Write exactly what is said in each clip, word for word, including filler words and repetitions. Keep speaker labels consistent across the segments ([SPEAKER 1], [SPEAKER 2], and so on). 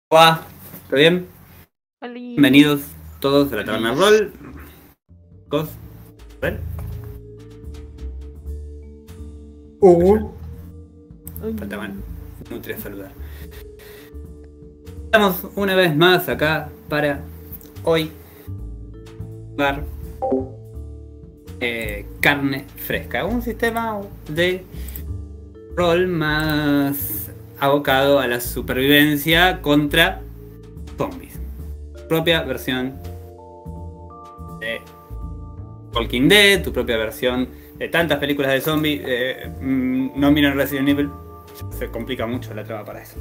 [SPEAKER 1] Hola, ¿todo bien?
[SPEAKER 2] Oli.
[SPEAKER 1] Bienvenidos todos a la Taberna Roll. Cos, ¿ver?
[SPEAKER 3] Hugo.
[SPEAKER 1] Faltaban Nutria saludar. Estamos una vez más acá para hoy jugar eh, carne fresca. Un sistema de rol más abocado a la supervivencia contra zombies. Propia versión de Walking Dead, tu propia versión de tantas películas de zombies. Eh, no miren Resident Evil, se complica mucho la trama para eso.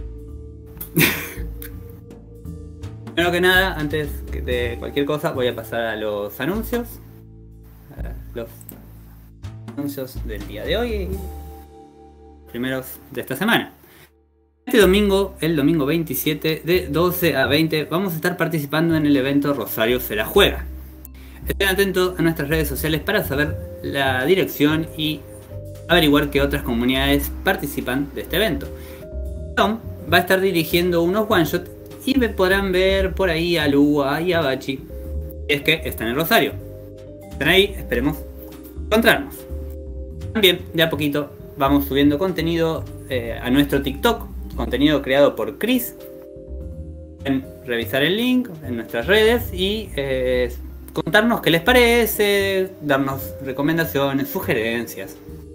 [SPEAKER 1] Primero que nada, antes de cualquier cosa, voy a pasar a los anuncios. A los anuncios del día de hoy y primeros de esta semana. Este domingo, el domingo veintisiete, de doce a veinte, vamos a estar participando en el evento Rosario se la juega. Estén atentos a nuestras redes sociales para saber la dirección y averiguar qué otras comunidades participan de este evento. Tom va a estar dirigiendo unos one shot y me podrán ver por ahí a Lua y a Bachi, si es que están en Rosario. Están ahí, esperemos encontrarnos. También, de a poquito, vamos subiendo contenido eh, a nuestro TikTok, contenido creado por Chris. Pueden revisar el link en nuestras redes y eh, contarnos qué les parece, darnos recomendaciones, sugerencias.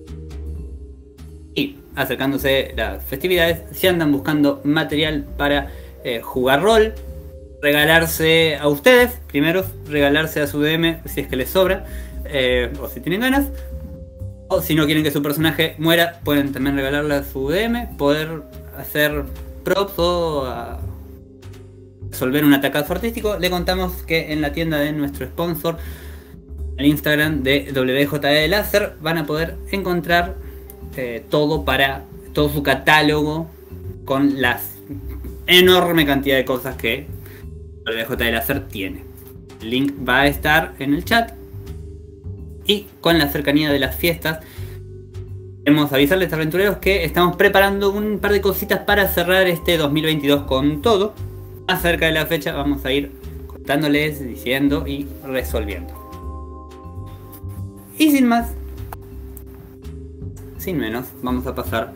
[SPEAKER 1] Y acercándose las festividades, si andan buscando material para eh, jugar rol, regalarse a ustedes, primero regalarse a su D M si es que les sobra, eh, o si tienen ganas, o si no quieren que su personaje muera, pueden también regalarle a su D M, poder hacer props o a resolver un atacazo artístico. Le contamos que en la tienda de nuestro sponsor, el Instagram de W J E Láser, van a poder encontrar eh, todo para todo su catálogo con la enorme cantidad de cosas que W J E Láser tiene. El link va a estar en el chat. Y con la cercanía de las fiestas, queremos avisarles aventureros que estamos preparando un par de cositas para cerrar este dos mil veintidós con todo. Más cerca de la fecha vamos a ir contándoles, diciendo y resolviendo. Y sin más, sin menos, vamos a pasar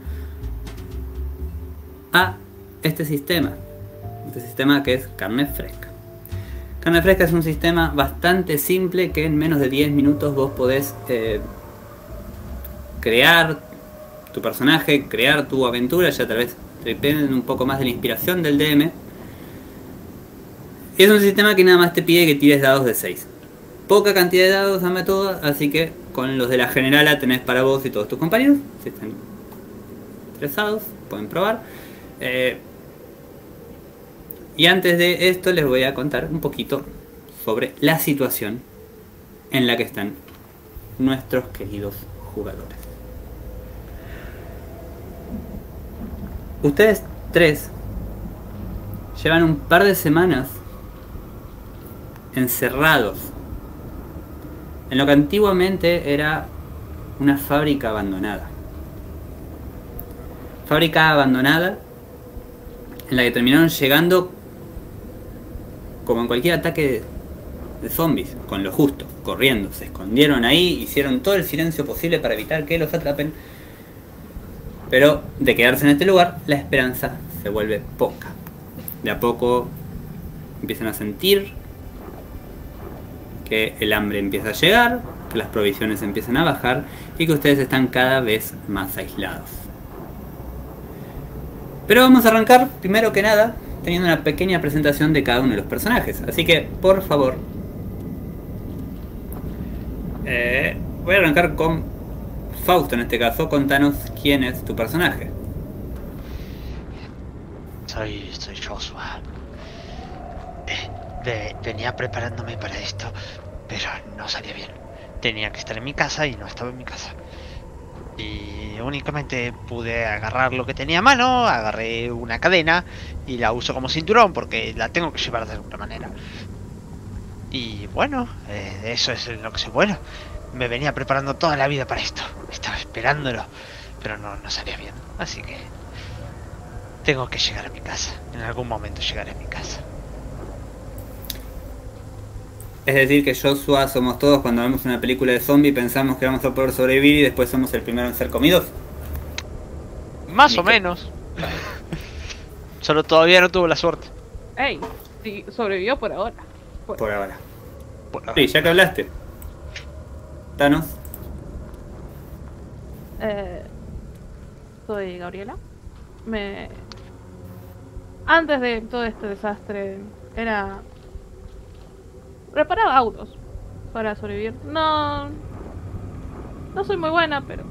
[SPEAKER 1] a este sistema. Este sistema que es carne fresca. Carne fresca es un sistema bastante simple que en menos de diez minutos vos podés eh, crear tu personaje, crear tu aventura. Ya tal vez dependen un poco más de la inspiración del D M. Es un sistema que nada más te pide que tires dados de seis. Poca cantidad de dados dame todo, así que con los de la generala tenés para vos y todos tus compañeros. Si están interesados, pueden probar. Eh, Y antes de esto les voy a contar un poquito sobre la situación en la que están nuestros queridos jugadores. Ustedes tres llevan un par de semanas encerrados en lo que antiguamente era una fábrica abandonada. Fábrica abandonada en la que terminaron llegando como en cualquier ataque de zombies, con lo justo, corriendo, se escondieron ahí, hicieron todo el silencio posible para evitar que los atrapen. Pero de quedarse en este lugar, la esperanza se vuelve poca. De a poco empiezan a sentir que el hambre empieza a llegar, que las provisiones empiezan a bajar y que ustedes están cada vez más aislados. Pero vamos a arrancar, primero que nada, teniendo una pequeña presentación de cada uno de los personajes. Así que, por favor, eh, voy a arrancar con Fausto en este caso. Contanos quién es tu personaje.
[SPEAKER 4] Soy, soy Joshua. Eh, ve- venía preparándome para esto, pero no salía bien. Tenía que estar en mi casa y no estaba en mi casa. Y únicamente pude agarrar lo que tenía a mano, agarré una cadena y la uso como cinturón porque la tengo que llevar de alguna manera. Y bueno, eh, eso es lo que soy bueno. Me venía preparando toda la vida para esto. Estaba esperándolo, pero no, no salía bien. Así que Tengo que llegar a mi casa. En algún momento llegaré a mi casa.
[SPEAKER 1] Es decir, que Joshua somos todos cuando vemos una película de zombie, pensamos que vamos a poder sobrevivir y después somos el primero en ser comidos.
[SPEAKER 4] Más
[SPEAKER 1] Ni
[SPEAKER 4] o
[SPEAKER 1] que-
[SPEAKER 4] menos. Solo todavía no tuvo la suerte.
[SPEAKER 2] Ey, sí, sobrevivió por ahora. Por-
[SPEAKER 1] Por ahora.
[SPEAKER 4] Bueno,
[SPEAKER 1] Sí, ya que hablaste. Thanos.
[SPEAKER 2] Eh, soy Gabriela. Me. Antes de todo este desastre, era. Reparaba autos para sobrevivir. No. No soy muy buena, pero.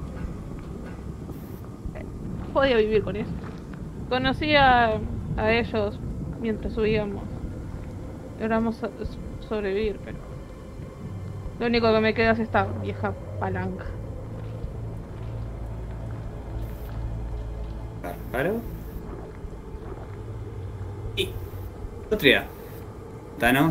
[SPEAKER 2] eh, Podía vivir con eso. Conocí a, a ellos mientras subíamos. Logramos so- sobrevivir, pero. Lo único que me queda es esta vieja palanca.
[SPEAKER 1] Bárbaro. Y. Nutria. Thanos.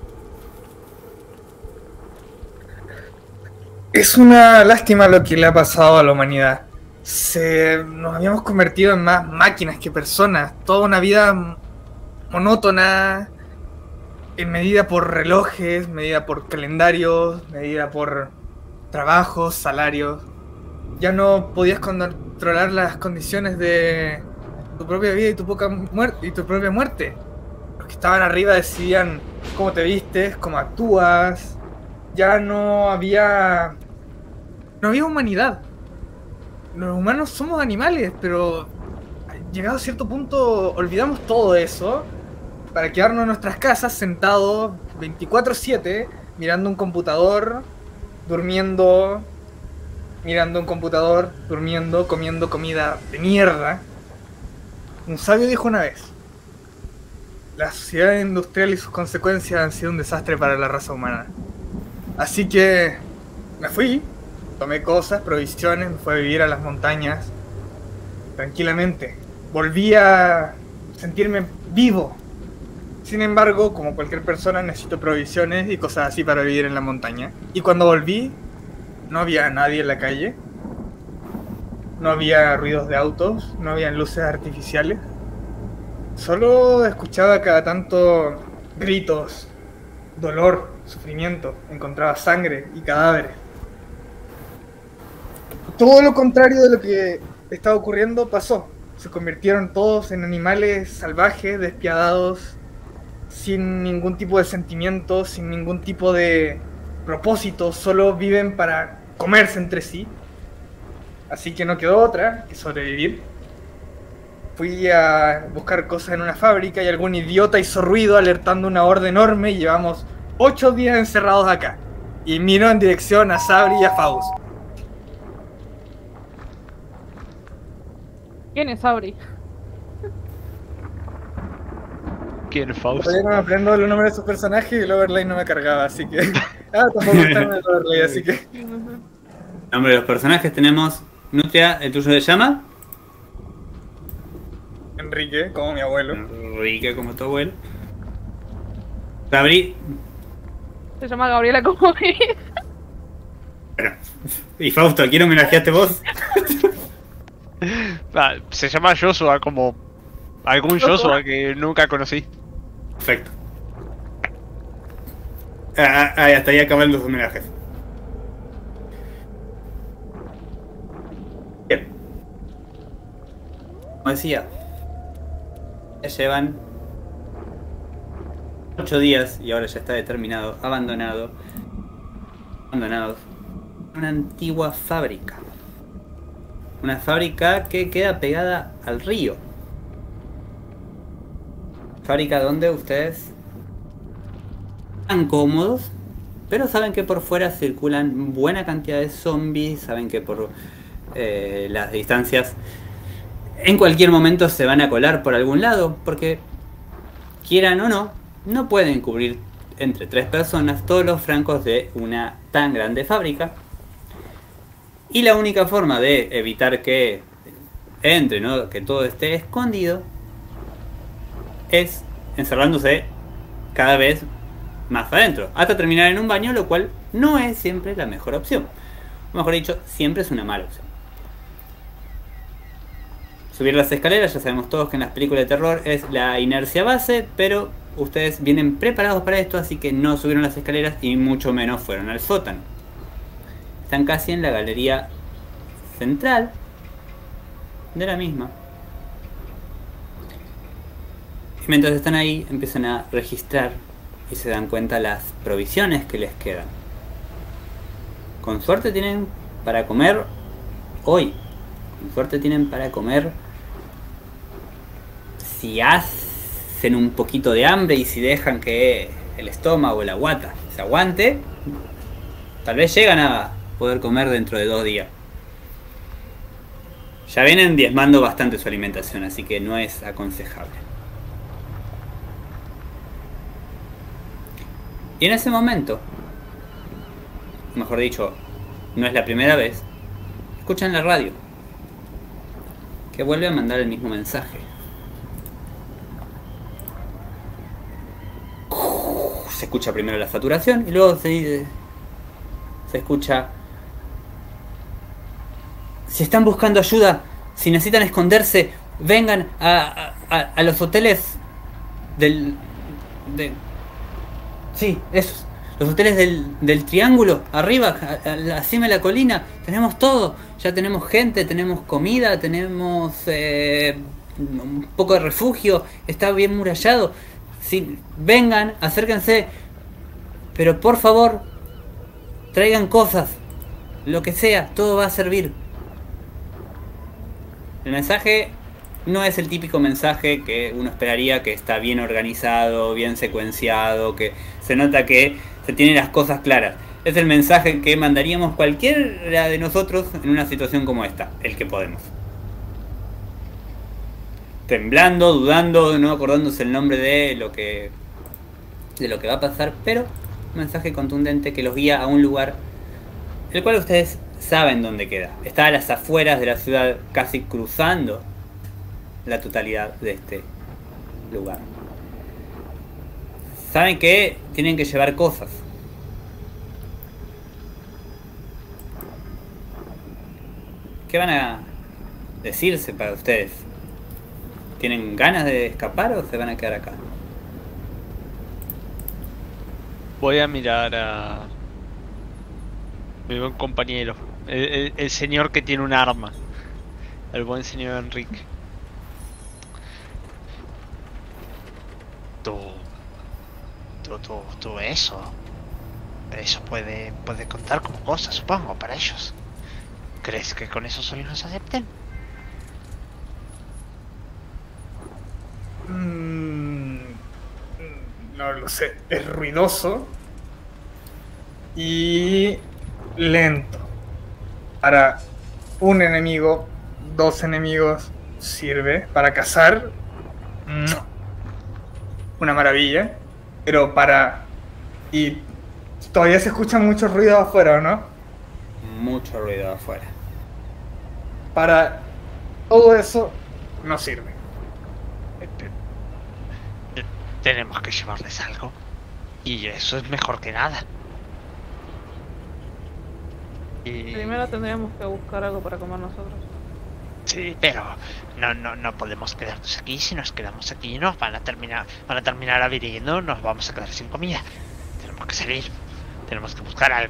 [SPEAKER 3] Es una lástima lo que le ha pasado a la humanidad. Se, nos habíamos convertido en más máquinas que personas. Toda una vida m- monótona, en medida por relojes, medida por calendarios, medida por trabajos, salarios. Ya no podías controlar las condiciones de tu propia vida y tu, poca muerte, y tu propia muerte. Los que estaban arriba decidían cómo te vistes, cómo actúas. Ya no había... No había humanidad. Los humanos somos animales, pero llegado a cierto punto olvidamos todo eso para quedarnos en nuestras casas sentados veinticuatro siete mirando un computador, durmiendo, mirando un computador, durmiendo, comiendo comida de mierda. Un sabio dijo una vez: la sociedad industrial y sus consecuencias han sido un desastre para la raza humana. Así que me fui, tomé cosas, provisiones, me fui a vivir a las montañas tranquilamente. Volví a sentirme vivo. Sin embargo, como cualquier persona, necesito provisiones y cosas así para vivir en la montaña. Y cuando volví, no había nadie en la calle. No había ruidos de autos, no había luces artificiales. Solo escuchaba cada tanto gritos, dolor, sufrimiento. Encontraba sangre y cadáveres. Todo lo contrario de lo que estaba ocurriendo pasó. Se convirtieron todos en animales salvajes, despiadados, sin ningún tipo de sentimiento, sin ningún tipo de propósito. Solo viven para comerse entre sí. Así que no quedó otra que sobrevivir. Fui a buscar cosas en una fábrica y algún idiota hizo ruido alertando una horda enorme y llevamos ocho días encerrados acá. Y miro en dirección a Sabri y a Faust.
[SPEAKER 2] ¿Quién es Sabri?
[SPEAKER 4] ¿quién es Faust?
[SPEAKER 3] Todavía no me aprendo los nombres de sus personajes y el overlay no me cargaba, así que... ah, tampoco está en el overlay, así que...
[SPEAKER 1] Nombre de los personajes tenemos. Nutria, ¿el tuyo se llama?
[SPEAKER 3] Enrique, como mi abuelo.
[SPEAKER 1] Enrique, como tu abuelo. Sabri.
[SPEAKER 2] Se llama Gabriela como mi.
[SPEAKER 1] Bueno. Y Fausto, ¿a quién homenajeaste vos?
[SPEAKER 4] Ah, se llama Joshua, como algún Joshua que nunca conocí.
[SPEAKER 1] Perfecto. Ah, ah, hasta ahí acaban los homenajes. Bien. Como decía, ya llevan ocho días y ahora ya está determinado, abandonado, abandonados, una antigua fábrica. Una fábrica que queda pegada al río. Fábrica donde ustedes están cómodos, pero saben que por fuera circulan buena cantidad de zombies, saben que por eh, las distancias en cualquier momento se van a colar por algún lado, porque quieran o no, no pueden cubrir entre tres personas todos los francos de una tan grande fábrica. Y la única forma de evitar que entre, ¿no? Que todo esté escondido, es encerrándose cada vez más adentro, hasta terminar en un baño, lo cual no es siempre la mejor opción. O mejor dicho, siempre es una mala opción. subir las escaleras. Ya sabemos todos que en las películas de terror es la inercia base, pero ustedes vienen preparados para esto, así que no subieron las escaleras y mucho menos fueron al sótano. Están casi en la galería central de la misma. Y mientras están ahí, empiezan a registrar y se dan cuenta las provisiones que les quedan. Con suerte tienen para comer hoy. Con suerte tienen para comer si hacen un poquito de hambre y si dejan que el estómago o la guata se aguante, tal vez llegan a poder comer dentro de dos días. Ya vienen diezmando bastante su alimentación, así que no es aconsejable. Y en ese momento, mejor dicho, no es la primera vez, escuchan la radio, que vuelve a mandar el mismo mensaje. Se escucha primero la saturación y luego se, se escucha: si están buscando ayuda, si necesitan esconderse, vengan a, a, a los hoteles del... De, sí, esos. Los hoteles del, del triángulo, arriba, a, a la cima de la colina. Tenemos todo. Ya tenemos gente, tenemos comida, tenemos eh, un poco de refugio. Está bien murallado. Sí, vengan, acérquense. Pero por favor, traigan cosas. Lo que sea, todo va a servir. El mensaje no es el típico mensaje que uno esperaría, que está bien organizado, bien secuenciado, que se nota que se tienen las cosas claras. Es el mensaje que mandaríamos cualquiera de nosotros en una situación como esta, el que podemos. Temblando, dudando, no acordándose el nombre de lo que de lo que va a pasar, pero un mensaje contundente que los guía a un lugar el cual ustedes saben dónde queda. Está a las afueras de la ciudad, casi cruzando la totalidad de este lugar. Saben que tienen que llevar cosas. ¿Qué van a decirse para ustedes? ¿Tienen ganas de escapar o se van a quedar acá?
[SPEAKER 4] Voy a mirar a mi buen compañero, el, el, el señor que tiene un arma, el buen señor Enrique. Tú, tú, tú, tú eso, eso puede, puede contar como cosa, supongo, para ellos. ¿Crees que con eso solo nos acepten?
[SPEAKER 3] Mm, no lo sé, es ruidoso y lento. Para un enemigo, dos enemigos sirve. Para cazar, una maravilla. Pero para... y todavía se escucha mucho ruido afuera, ¿no?
[SPEAKER 1] Mucho ruido afuera.
[SPEAKER 3] Para todo eso no sirve.
[SPEAKER 4] Tenemos que llevarles algo. Y eso es mejor que nada. Y...
[SPEAKER 2] primero tendríamos que buscar algo para comer nosotros.
[SPEAKER 4] sí, pero no, no, no podemos quedarnos aquí. Si nos quedamos aquí nos van a terminar, van a terminar aviriendo, nos vamos a quedar sin comida. Tenemos que salir, tenemos que buscar algo.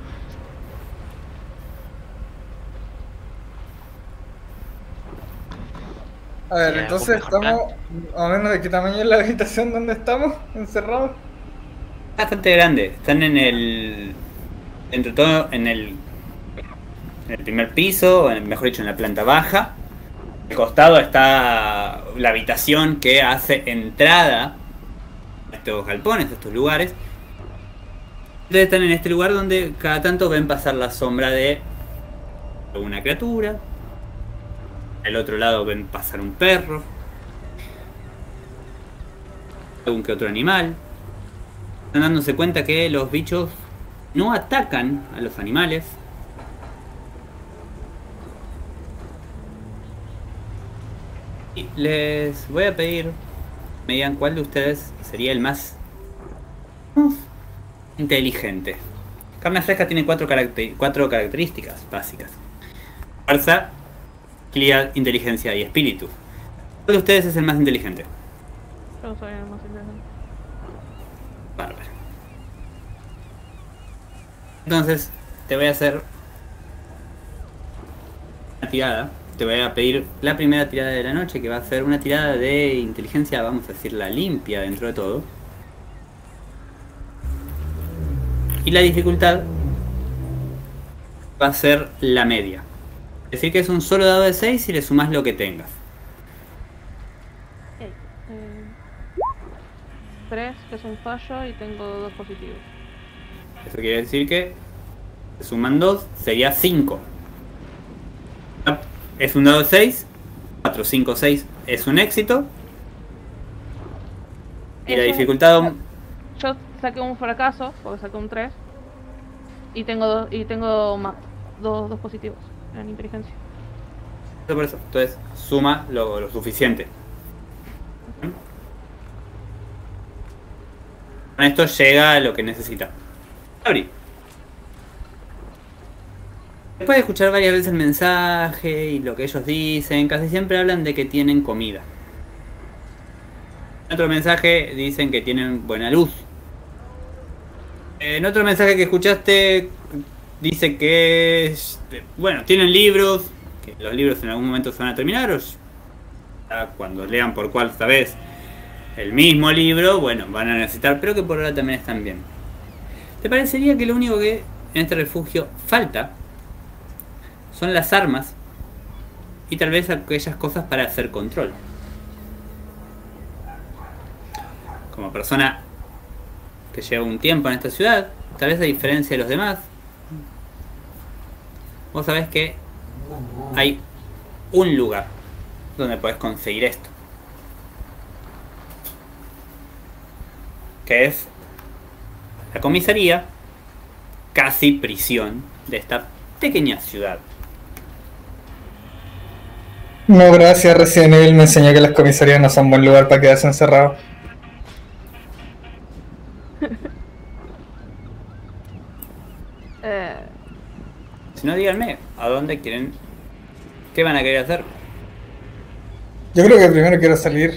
[SPEAKER 3] A ver,
[SPEAKER 4] ¿Y
[SPEAKER 3] entonces
[SPEAKER 4] algún mejor
[SPEAKER 3] estamos... a menos de qué tamaño es la habitación donde estamos encerrados.
[SPEAKER 1] Bastante grande. Están en el... entre todo en el... en el primer piso, o en- mejor dicho en la planta baja. Al costado está la habitación que hace entrada a estos galpones, a estos lugares. Ustedes están en este lugar donde cada tanto ven pasar la sombra de alguna criatura. Al otro lado ven pasar un perro, algún que otro animal. Están dándose cuenta que los bichos no atacan a los animales. Y les voy a pedir, me digan cuál de ustedes sería el más uf, inteligente. Carne fresca tiene cuatro, caracter- cuatro características básicas. Fuerza, agilidad, inteligencia y espíritu. ¿Cuál de ustedes es el más inteligente?
[SPEAKER 2] Yo soy el más inteligente.
[SPEAKER 1] Bárbaro. Entonces, te voy a hacer una tirada. Te voy a pedir la primera tirada de la noche, que va a ser una tirada de inteligencia, vamos a decirla limpia dentro de todo. Y la dificultad va a ser la media. Es decir, que es un solo dado de seis y le sumas lo que tengas.
[SPEAKER 2] Okay. Eh, tres, que es un fallo, y tengo dos positivos.
[SPEAKER 1] Eso quiere decir que se suman dos, sería cinco. Es un dado de seis, cuatro, cinco, seis es un éxito. Y la
[SPEAKER 2] Eso-
[SPEAKER 1] dificultad...
[SPEAKER 2] Yo saqué un fracaso, porque saqué un tres. Y tengo dos, y tengo más, dos, dos positivos en inteligencia.
[SPEAKER 1] Por eso, entonces suma lo, lo suficiente. Con esto llega a lo que necesita. Abrí. Después de escuchar varias veces el mensaje y lo que ellos dicen, casi siempre hablan de que tienen comida. En otro mensaje dicen que tienen buena luz. En otro mensaje que escuchaste dice que, bueno, tienen libros, que los libros en algún momento se van a terminar, o ya cuando lean por cuarta vez el mismo libro, bueno, van a necesitar, pero que por ahora también están bien. ¿Te parecería que lo único que en este refugio falta son las armas y tal vez aquellas cosas para hacer control? Como persona que lleva un tiempo en esta ciudad, tal vez a diferencia de los demás, vos sabés que hay un lugar donde podés conseguir esto, que es la comisaría, casi prisión, de esta pequeña ciudad.
[SPEAKER 3] No, gracias, Resident Evil me enseñó que las comisarías no son buen lugar para quedarse encerrado.
[SPEAKER 2] Eh,
[SPEAKER 1] Si no, díganme, ¿a dónde quieren? ¿Qué van a querer hacer?
[SPEAKER 3] Yo creo que primero quiero salir.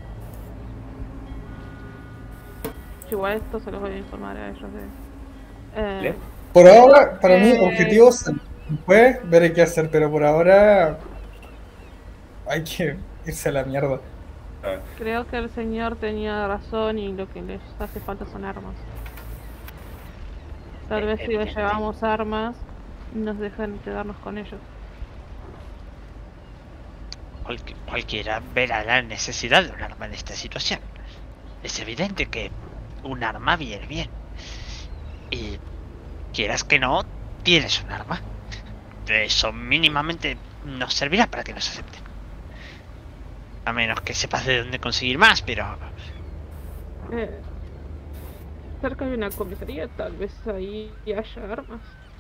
[SPEAKER 2] igual esto se los voy a informar a ellos de. Eh,
[SPEAKER 1] ¿Vale?
[SPEAKER 3] Por ahora, para mí,
[SPEAKER 2] Eh.
[SPEAKER 3] objetivos después veré qué hacer, pero por ahora hay que irse a la mierda.
[SPEAKER 2] Creo que el señor tenía razón y lo que les hace falta son armas. Tal
[SPEAKER 4] Eh,
[SPEAKER 2] vez si les
[SPEAKER 4] evidente.
[SPEAKER 2] llevamos armas, nos dejan quedarnos con ellos.
[SPEAKER 4] Cualqui- cualquiera verá la necesidad de un arma en esta situación. Es evidente que un arma viene bien. Y quieras que no, tienes un arma. Eso mínimamente nos servirá para que nos acepten. A menos que sepas de dónde conseguir más, pero...
[SPEAKER 2] Eh, cerca de una comisaría, tal vez ahí haya armas.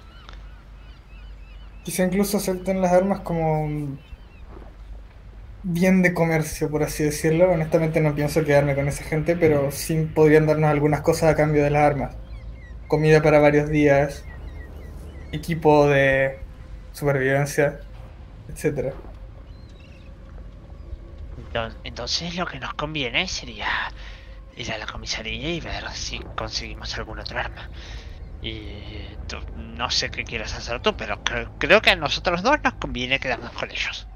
[SPEAKER 3] Quizá incluso acepten las armas como un bien de comercio, por así decirlo. Honestamente no pienso quedarme con esa gente, pero sí podrían darnos algunas cosas a cambio de las armas. Comida para varios días, equipo de supervivencia, etcétera.
[SPEAKER 4] Enton- Entonces lo que nos conviene sería ir a la comisaría y ver si conseguimos algún otro arma. Y tú- no sé qué quieras hacer tú, pero cre- creo que a nosotros dos nos conviene quedarnos con ellos.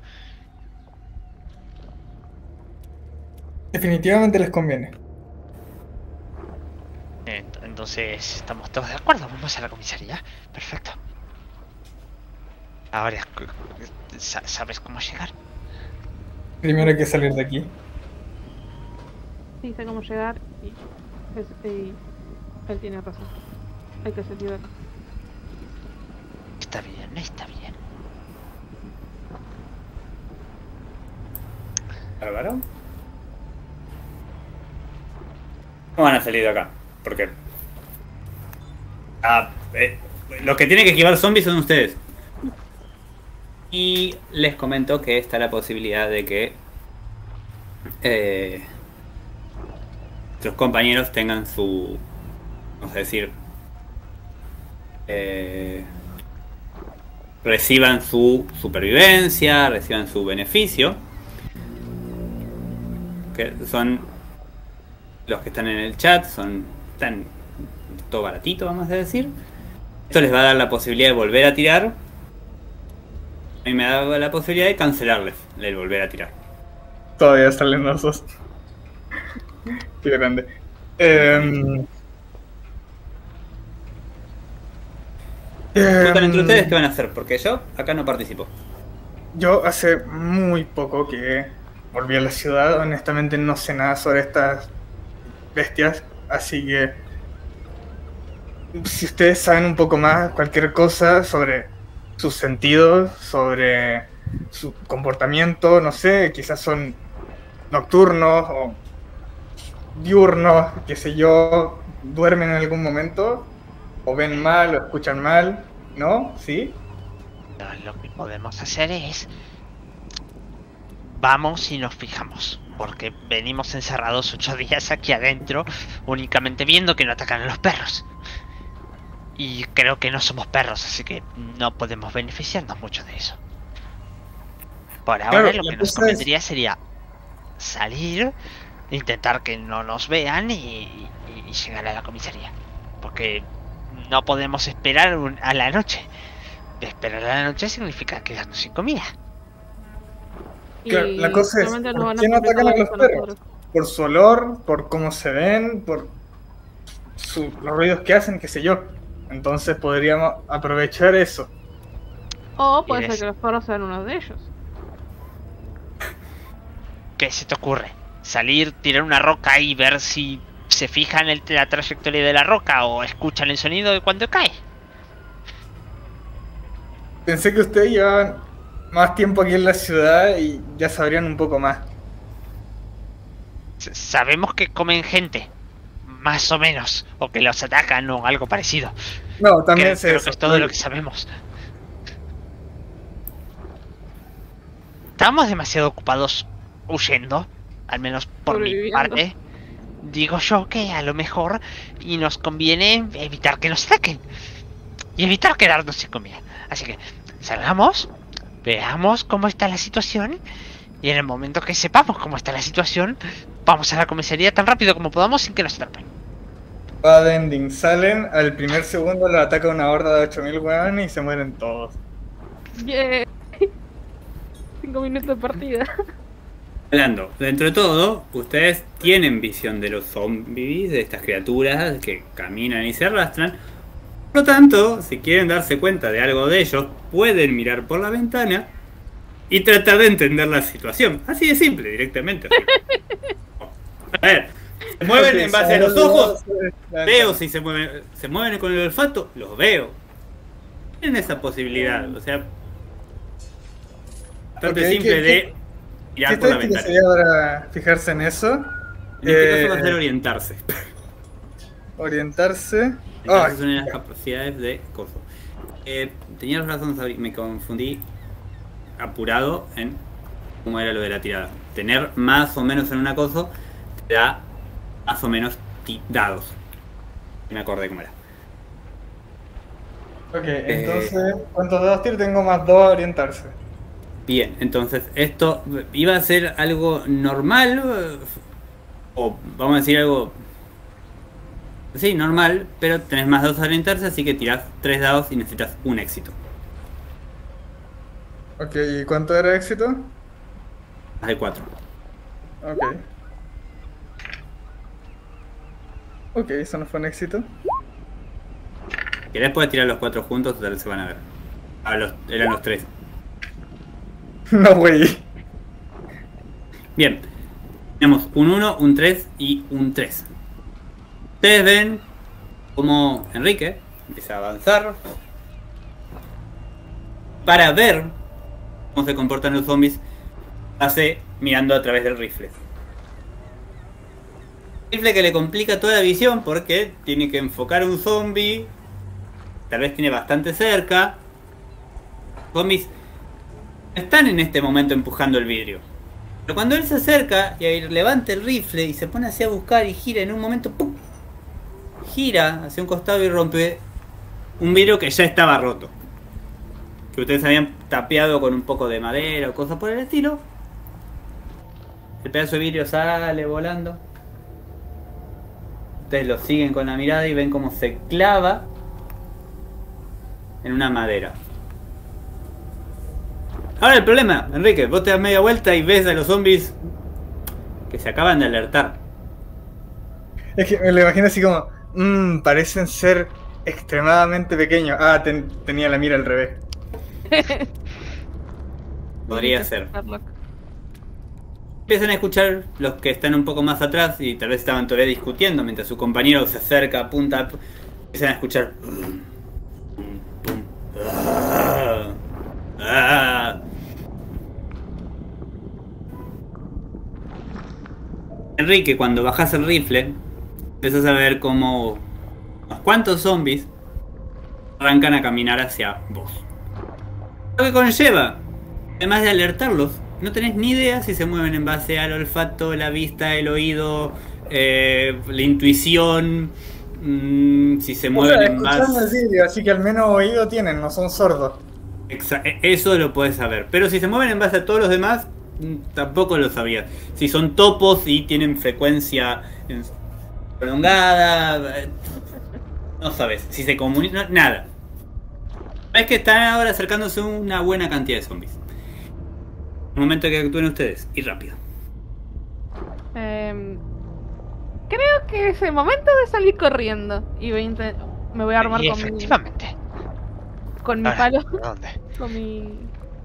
[SPEAKER 3] Definitivamente les conviene.
[SPEAKER 4] Ent- Entonces estamos todos de acuerdo, vamos a la comisaría. Perfecto. Ahora, cu- sa- ¿sabes cómo llegar?
[SPEAKER 3] Primero hay que salir de aquí.
[SPEAKER 2] Sí, sé cómo llegar y, es- y él tiene razón. Hay que salir de acá.
[SPEAKER 4] Está bien, está bien.
[SPEAKER 1] ¿Bárbaro? ¿Cómo van a salir de acá? Porque... Ah, eh, los que tienen que esquivar zombies son ustedes. Y les comento que está la posibilidad de que eh, sus compañeros tengan su, vamos a decir, eh, reciban su supervivencia, reciban su beneficio, que son los que están en el chat, son tan todo baratito, vamos a decir. Esto les va a dar la posibilidad de volver a tirar. A mí me da la posibilidad de cancelarles el volver a tirar.
[SPEAKER 3] Todavía salen osos. Qué grande. Eh,
[SPEAKER 1] Discutan entre
[SPEAKER 3] eh,
[SPEAKER 1] ustedes qué van a hacer, porque yo acá no participo.
[SPEAKER 3] Yo hace muy poco que volví a la ciudad, honestamente no sé nada sobre estas bestias, así que si ustedes saben un poco más, cualquier cosa sobre sus sentidos, sobre su comportamiento, no sé, quizás son nocturnos o diurnos, qué sé yo, duermen en algún momento, o ven mal o escuchan mal, ¿no? ¿Sí?
[SPEAKER 4] Lo, lo que podemos hacer es... Vamos y nos fijamos. Porque venimos encerrados ocho días aquí adentro, únicamente viendo que no atacan a los perros. Y creo que no somos perros, así que no podemos beneficiarnos mucho de eso. Por ahora
[SPEAKER 3] Claro,
[SPEAKER 4] lo que nos
[SPEAKER 3] entonces-
[SPEAKER 4] convendría sería salir, intentar que no nos vean y, y llegar a la comisaría. Porque no podemos esperar un- a la noche. Esperar a la noche significa quedarnos sin comida.
[SPEAKER 3] Claro,
[SPEAKER 2] Y
[SPEAKER 3] la cosa es,
[SPEAKER 2] solamente nos
[SPEAKER 3] ¿por
[SPEAKER 2] van a
[SPEAKER 3] qué no
[SPEAKER 2] complicar
[SPEAKER 3] atacan
[SPEAKER 2] la
[SPEAKER 3] a los
[SPEAKER 2] vida
[SPEAKER 3] perros?
[SPEAKER 2] nosotros.
[SPEAKER 3] Por su olor, por cómo se ven, por su- los ruidos que hacen, qué sé yo. Entonces podríamos aprovechar eso.
[SPEAKER 2] O puede ser
[SPEAKER 4] ¿Quieres?
[SPEAKER 2] que los perros sean uno de ellos.
[SPEAKER 4] ¿Qué se te ocurre? ¿Salir, tirar una roca y ver si se fijan en el- la trayectoria de la roca o escuchan el sonido de cuando cae?
[SPEAKER 3] Pensé que ustedes llevaban más tiempo aquí en la ciudad y ya sabrían un poco más.
[SPEAKER 4] S- Sabemos que comen gente, más o menos, o que los atacan o algo parecido.
[SPEAKER 3] No, también
[SPEAKER 4] Creo,
[SPEAKER 3] sé
[SPEAKER 4] creo
[SPEAKER 3] eso.
[SPEAKER 4] que es todo lo que sabemos. Estamos demasiado ocupados huyendo, al menos por mi
[SPEAKER 2] Sobreviviendo.
[SPEAKER 4] parte. Digo yo que a lo mejor y nos conviene evitar que nos ataquen y evitar quedarnos sin comida. Así que salgamos, veamos cómo está la situación y en el momento que sepamos cómo está la situación, vamos a la comisaría tan rápido como podamos sin que nos atrapen.
[SPEAKER 3] Bad ending. Salen, al primer segundo lo ataca una horda de ocho mil weones y se mueren todos.
[SPEAKER 2] Yeah. Cinco minutos de partida.
[SPEAKER 1] Hablando, dentro de todo, ustedes tienen visión de los zombies, de estas criaturas que caminan y se arrastran. Por lo tanto, si quieren darse cuenta de algo de ellos, pueden mirar por la ventana y tratar de entender la situación. Así de simple, directamente. Así. A ver, se mueven
[SPEAKER 3] Ok,
[SPEAKER 1] en base a los
[SPEAKER 3] salen
[SPEAKER 1] ojos,
[SPEAKER 3] de la
[SPEAKER 1] veo
[SPEAKER 3] ventana.
[SPEAKER 1] si se mueven, se mueven con el olfato, los veo. Tienen esa posibilidad, o sea, bastante
[SPEAKER 3] Ok,
[SPEAKER 1] simple
[SPEAKER 3] ¿qué-
[SPEAKER 1] de mirar
[SPEAKER 3] ¿Qué
[SPEAKER 1] por la
[SPEAKER 3] táctica
[SPEAKER 1] ventana.
[SPEAKER 3] sería para fijarse en eso?
[SPEAKER 1] En este caso va a
[SPEAKER 3] Eh,
[SPEAKER 1] ser orientarse.
[SPEAKER 3] Orientarse.
[SPEAKER 1] Entonces
[SPEAKER 3] Ay,
[SPEAKER 1] es una de las capacidades de coso. Eh, tenías razón, Sabri, me confundí apurado en cómo era lo de la tirada. Tener más o menos en un acoso te da más o menos ti- dados. Me acordé cómo era.
[SPEAKER 3] ok, entonces, ¿cuántos dados tiro? Tengo más dos a orientarse.
[SPEAKER 1] Bien, entonces esto iba a ser algo normal, eh, o vamos a decir algo... Sí, normal, pero tenés más dados a orientarse, así que tirás tres dados y necesitas un éxito.
[SPEAKER 3] Ok, ¿y cuánto era éxito?
[SPEAKER 1] Más de cuatro.
[SPEAKER 3] Ok. Ok, eso no fue un éxito.
[SPEAKER 1] Si querés puedes tirar los cuatro juntos, total se van a ver. Ah, los, eran los tres.
[SPEAKER 3] No, güey.
[SPEAKER 1] Bien. Tenemos un uno, un tres y un tres. Ustedes ven cómo Enrique empieza a avanzar para ver cómo se comportan los zombies. Hace mirando a través del rifle. Rifle que le complica toda la visión porque tiene que enfocar un zombie. Tal vez tiene bastante cerca. Zombies están en este momento empujando el vidrio. Pero cuando él se acerca y ahí levanta el rifle y se pone así a buscar y gira en un momento, ¡pum!, gira hacia un costado y rompe un vidrio que ya estaba roto. que ustedes habían tapiado con un poco de madera o cosas por el estilo. El pedazo de vidrio sale volando. Ustedes lo siguen con la mirada y ven cómo se clava en una madera. Ahora el problema, Enrique, vos te das media vuelta y ves a los zombies que se acaban de alertar.
[SPEAKER 3] Es que me lo imagino así como, mmm, parecen ser extremadamente pequeños. Ah, ten, tenía la mira al revés.
[SPEAKER 1] Podría ser. Empiezan a escuchar los que están un poco más atrás y tal vez estaban todavía discutiendo mientras su compañero se acerca, apunta. Empiezan a escuchar. Ah, ah. Enrique, cuando bajas el rifle, empiezas a ver como unos cuantos zombies arrancan a caminar hacia vos. Lo que conlleva, además de alertarlos, no tenés ni idea si se mueven en base al olfato, la vista, el oído, eh, la intuición, mmm, si se mueven
[SPEAKER 3] o sea,
[SPEAKER 1] en base...
[SPEAKER 3] el vídeo, así que al menos oído tienen, no son sordos.
[SPEAKER 1] Exa eso lo podés saber, pero si se mueven en base a todos los demás, tampoco lo sabías. Si son topos y tienen frecuencia prolongada, no sabes. Si se comunican, nada. Es que están ahora acercándose una buena cantidad de zombies. Un momento que actúen ustedes, y rápido.
[SPEAKER 2] Eh, creo que es el momento de salir corriendo. Y voy a me voy a armar
[SPEAKER 4] y
[SPEAKER 2] con
[SPEAKER 4] efectivamente.
[SPEAKER 2] mi, con mi
[SPEAKER 4] Ahora,
[SPEAKER 2] palo.
[SPEAKER 4] ¿dónde?
[SPEAKER 2] Con mi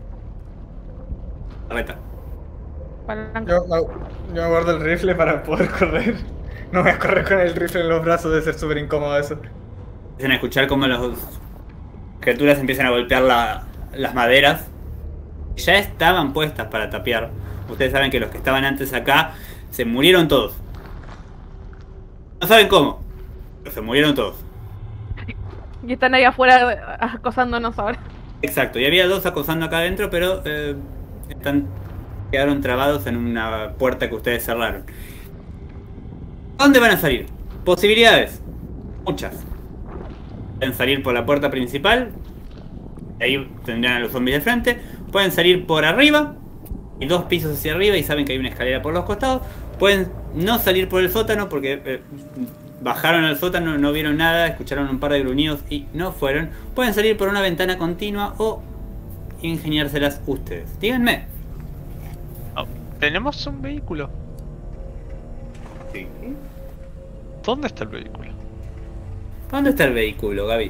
[SPEAKER 1] Reta.
[SPEAKER 2] palanca.
[SPEAKER 3] Yo, yo me guardo el rifle para poder correr. No voy a correr con el rifle en los brazos, debe ser súper incómodo eso.
[SPEAKER 1] Empiezan a escuchar cómo las criaturas empiezan a golpear la, las maderas. Ya estaban puestas para tapiar. Ustedes saben que los que estaban antes acá se murieron todos. No saben cómo, pero se murieron todos.
[SPEAKER 2] Y están ahí afuera acosándonos ahora.
[SPEAKER 1] Exacto, y había dos acosando acá adentro, pero eh, están, quedaron trabados en una puerta que ustedes cerraron. ¿Dónde van a salir? Posibilidades. Muchas. Pueden salir por la puerta principal. Ahí tendrán a los zombies de frente. Pueden salir por arriba. Y dos pisos hacia arriba y saben que hay una escalera por los costados. Pueden no salir por el sótano porque eh, bajaron al sótano, no vieron nada, escucharon un par de gruñidos y no fueron. Pueden salir por una ventana continua o ingeniárselas ustedes. Díganme.
[SPEAKER 4] Oh, tenemos un vehículo.
[SPEAKER 1] Sí.
[SPEAKER 4] ¿Dónde está el vehículo?
[SPEAKER 1] ¿Dónde está el vehículo, Gaby?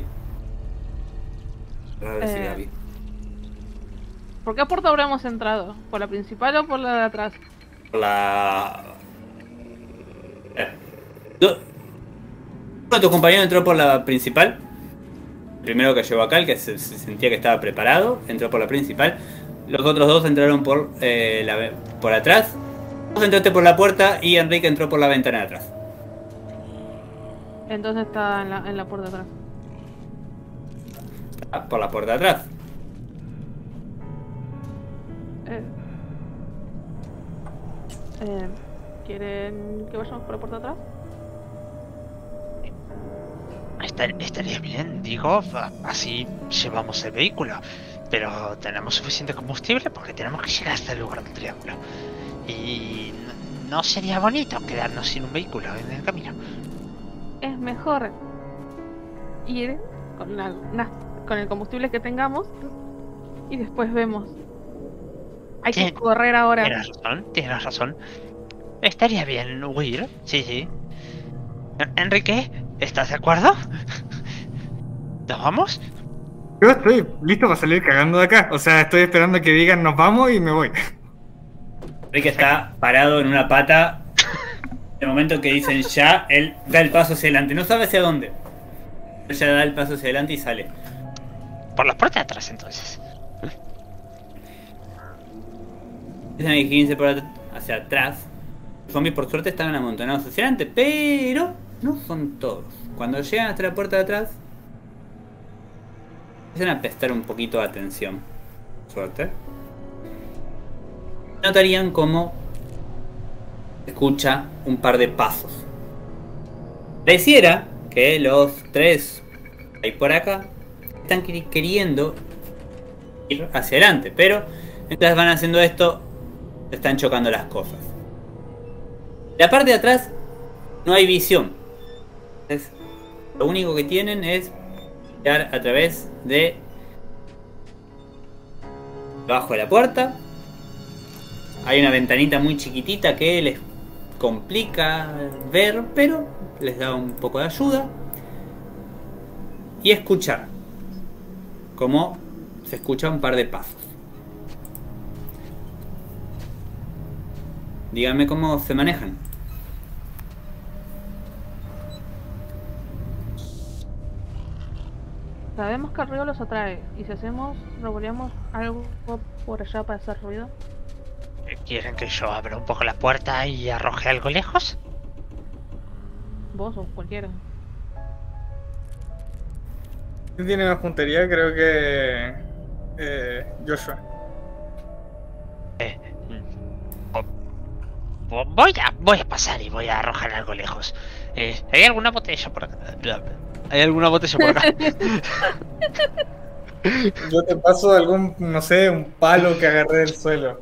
[SPEAKER 1] Raro decir
[SPEAKER 2] Eh.
[SPEAKER 1] Gaby.
[SPEAKER 2] ¿Por qué puerta habremos entrado? ¿Por la principal o por la de atrás?
[SPEAKER 1] Por la... Eh. No. Uno de tus compañeros entró por la principal. El primero que llegó acá, el que se, se sentía que estaba preparado, entró por la principal. Los otros dos entraron por, eh, la, por atrás. Vos entraste por la puerta y Enrique entró por la ventana de atrás.
[SPEAKER 2] Entonces está en la, en la puerta de atrás.
[SPEAKER 1] Ah, por la puerta de atrás.
[SPEAKER 2] Eh. Eh, ¿Quieren que vayamos por la puerta de atrás?
[SPEAKER 4] Estar- estaría bien, digo, a- así llevamos el vehículo. Pero tenemos suficiente combustible porque tenemos que llegar hasta el lugar del triángulo. Y no, no sería bonito quedarnos sin un vehículo en el camino.
[SPEAKER 2] Es mejor ir con, la, na- con el combustible que tengamos y después vemos. Hay que
[SPEAKER 4] Tien-
[SPEAKER 2] correr ahora.
[SPEAKER 4] Tienes razón, tienes razón. Estaría bien huir, sí, sí. En- Enrique, ¿estás de acuerdo? ¿Nos vamos?
[SPEAKER 3] Yo estoy listo para salir cagando de acá. O sea, estoy esperando que digan nos vamos y me voy.
[SPEAKER 1] Enrique está parado en una pata. En el momento que dicen ya, él da el paso hacia adelante. No sabe hacia dónde. Él ya da el paso hacia adelante y sale.
[SPEAKER 4] Por la puerta de atrás, entonces.
[SPEAKER 1] Empiezan a dirigirse por at- hacia atrás. Los zombies por suerte estaban amontonados hacia adelante, pero no son todos. Cuando llegan hasta la puerta de atrás, empiezan a prestar un poquito de atención. Suerte. Notarían cómo escucha un par de pasos. Pareciera que los tres ahí por acá están queri- queriendo ir hacia adelante. Pero mientras van haciendo esto, se están chocando las cosas. La parte de atrás no hay visión. Entonces, lo único que tienen es mirar a través de debajo de la puerta. Hay una ventanita muy chiquitita que les complica ver, pero les da un poco de ayuda. Y escuchar como se escucha un par de pasos. Díganme cómo se manejan.
[SPEAKER 2] Sabemos que el ruido los atrae. ¿Y si hacemos, revoleamos algo por allá para hacer ruido?
[SPEAKER 4] ¿Quieren que yo abra un poco la puerta y arroje algo lejos?
[SPEAKER 2] Vos o cualquiera.
[SPEAKER 3] ¿Quién tiene más puntería? Creo que... Eh, Joshua.
[SPEAKER 4] Eh, vo- voy a voy a pasar y voy a arrojar algo lejos. Eh, ¿Hay alguna botella por acá? ¿Hay alguna botella por acá?
[SPEAKER 3] Yo te paso algún, no sé, un palo que agarré del suelo.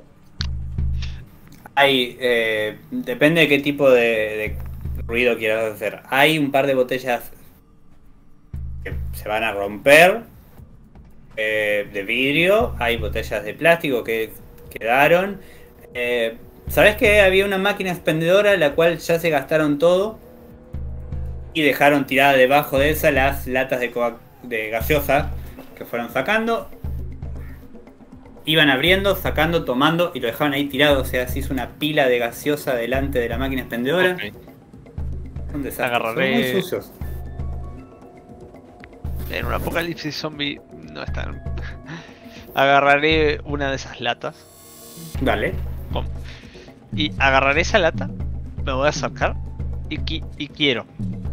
[SPEAKER 1] Hay, eh, depende de qué tipo de, de ruido quieras hacer. Hay un par de botellas que se van a romper, eh, de vidrio. Hay botellas de plástico que quedaron. Eh, ¿Sabés que había una máquina expendedora la cual ya se gastaron todo? Y dejaron tirada debajo de esa las latas de, coa- de gaseosa que fueron sacando. Iban abriendo, sacando, tomando y lo dejaban ahí tirado. O sea, se hizo una pila de gaseosa delante de la máquina expendedora.
[SPEAKER 4] Ok.
[SPEAKER 1] Un desastre.
[SPEAKER 4] Agarraré-
[SPEAKER 1] Son muy sucios.
[SPEAKER 4] En un apocalipsis zombie no están. Agarraré una de esas latas.
[SPEAKER 1] Vale.
[SPEAKER 4] Pum. Y agarraré esa lata. Me voy a acercar. Y, qui- y quiero.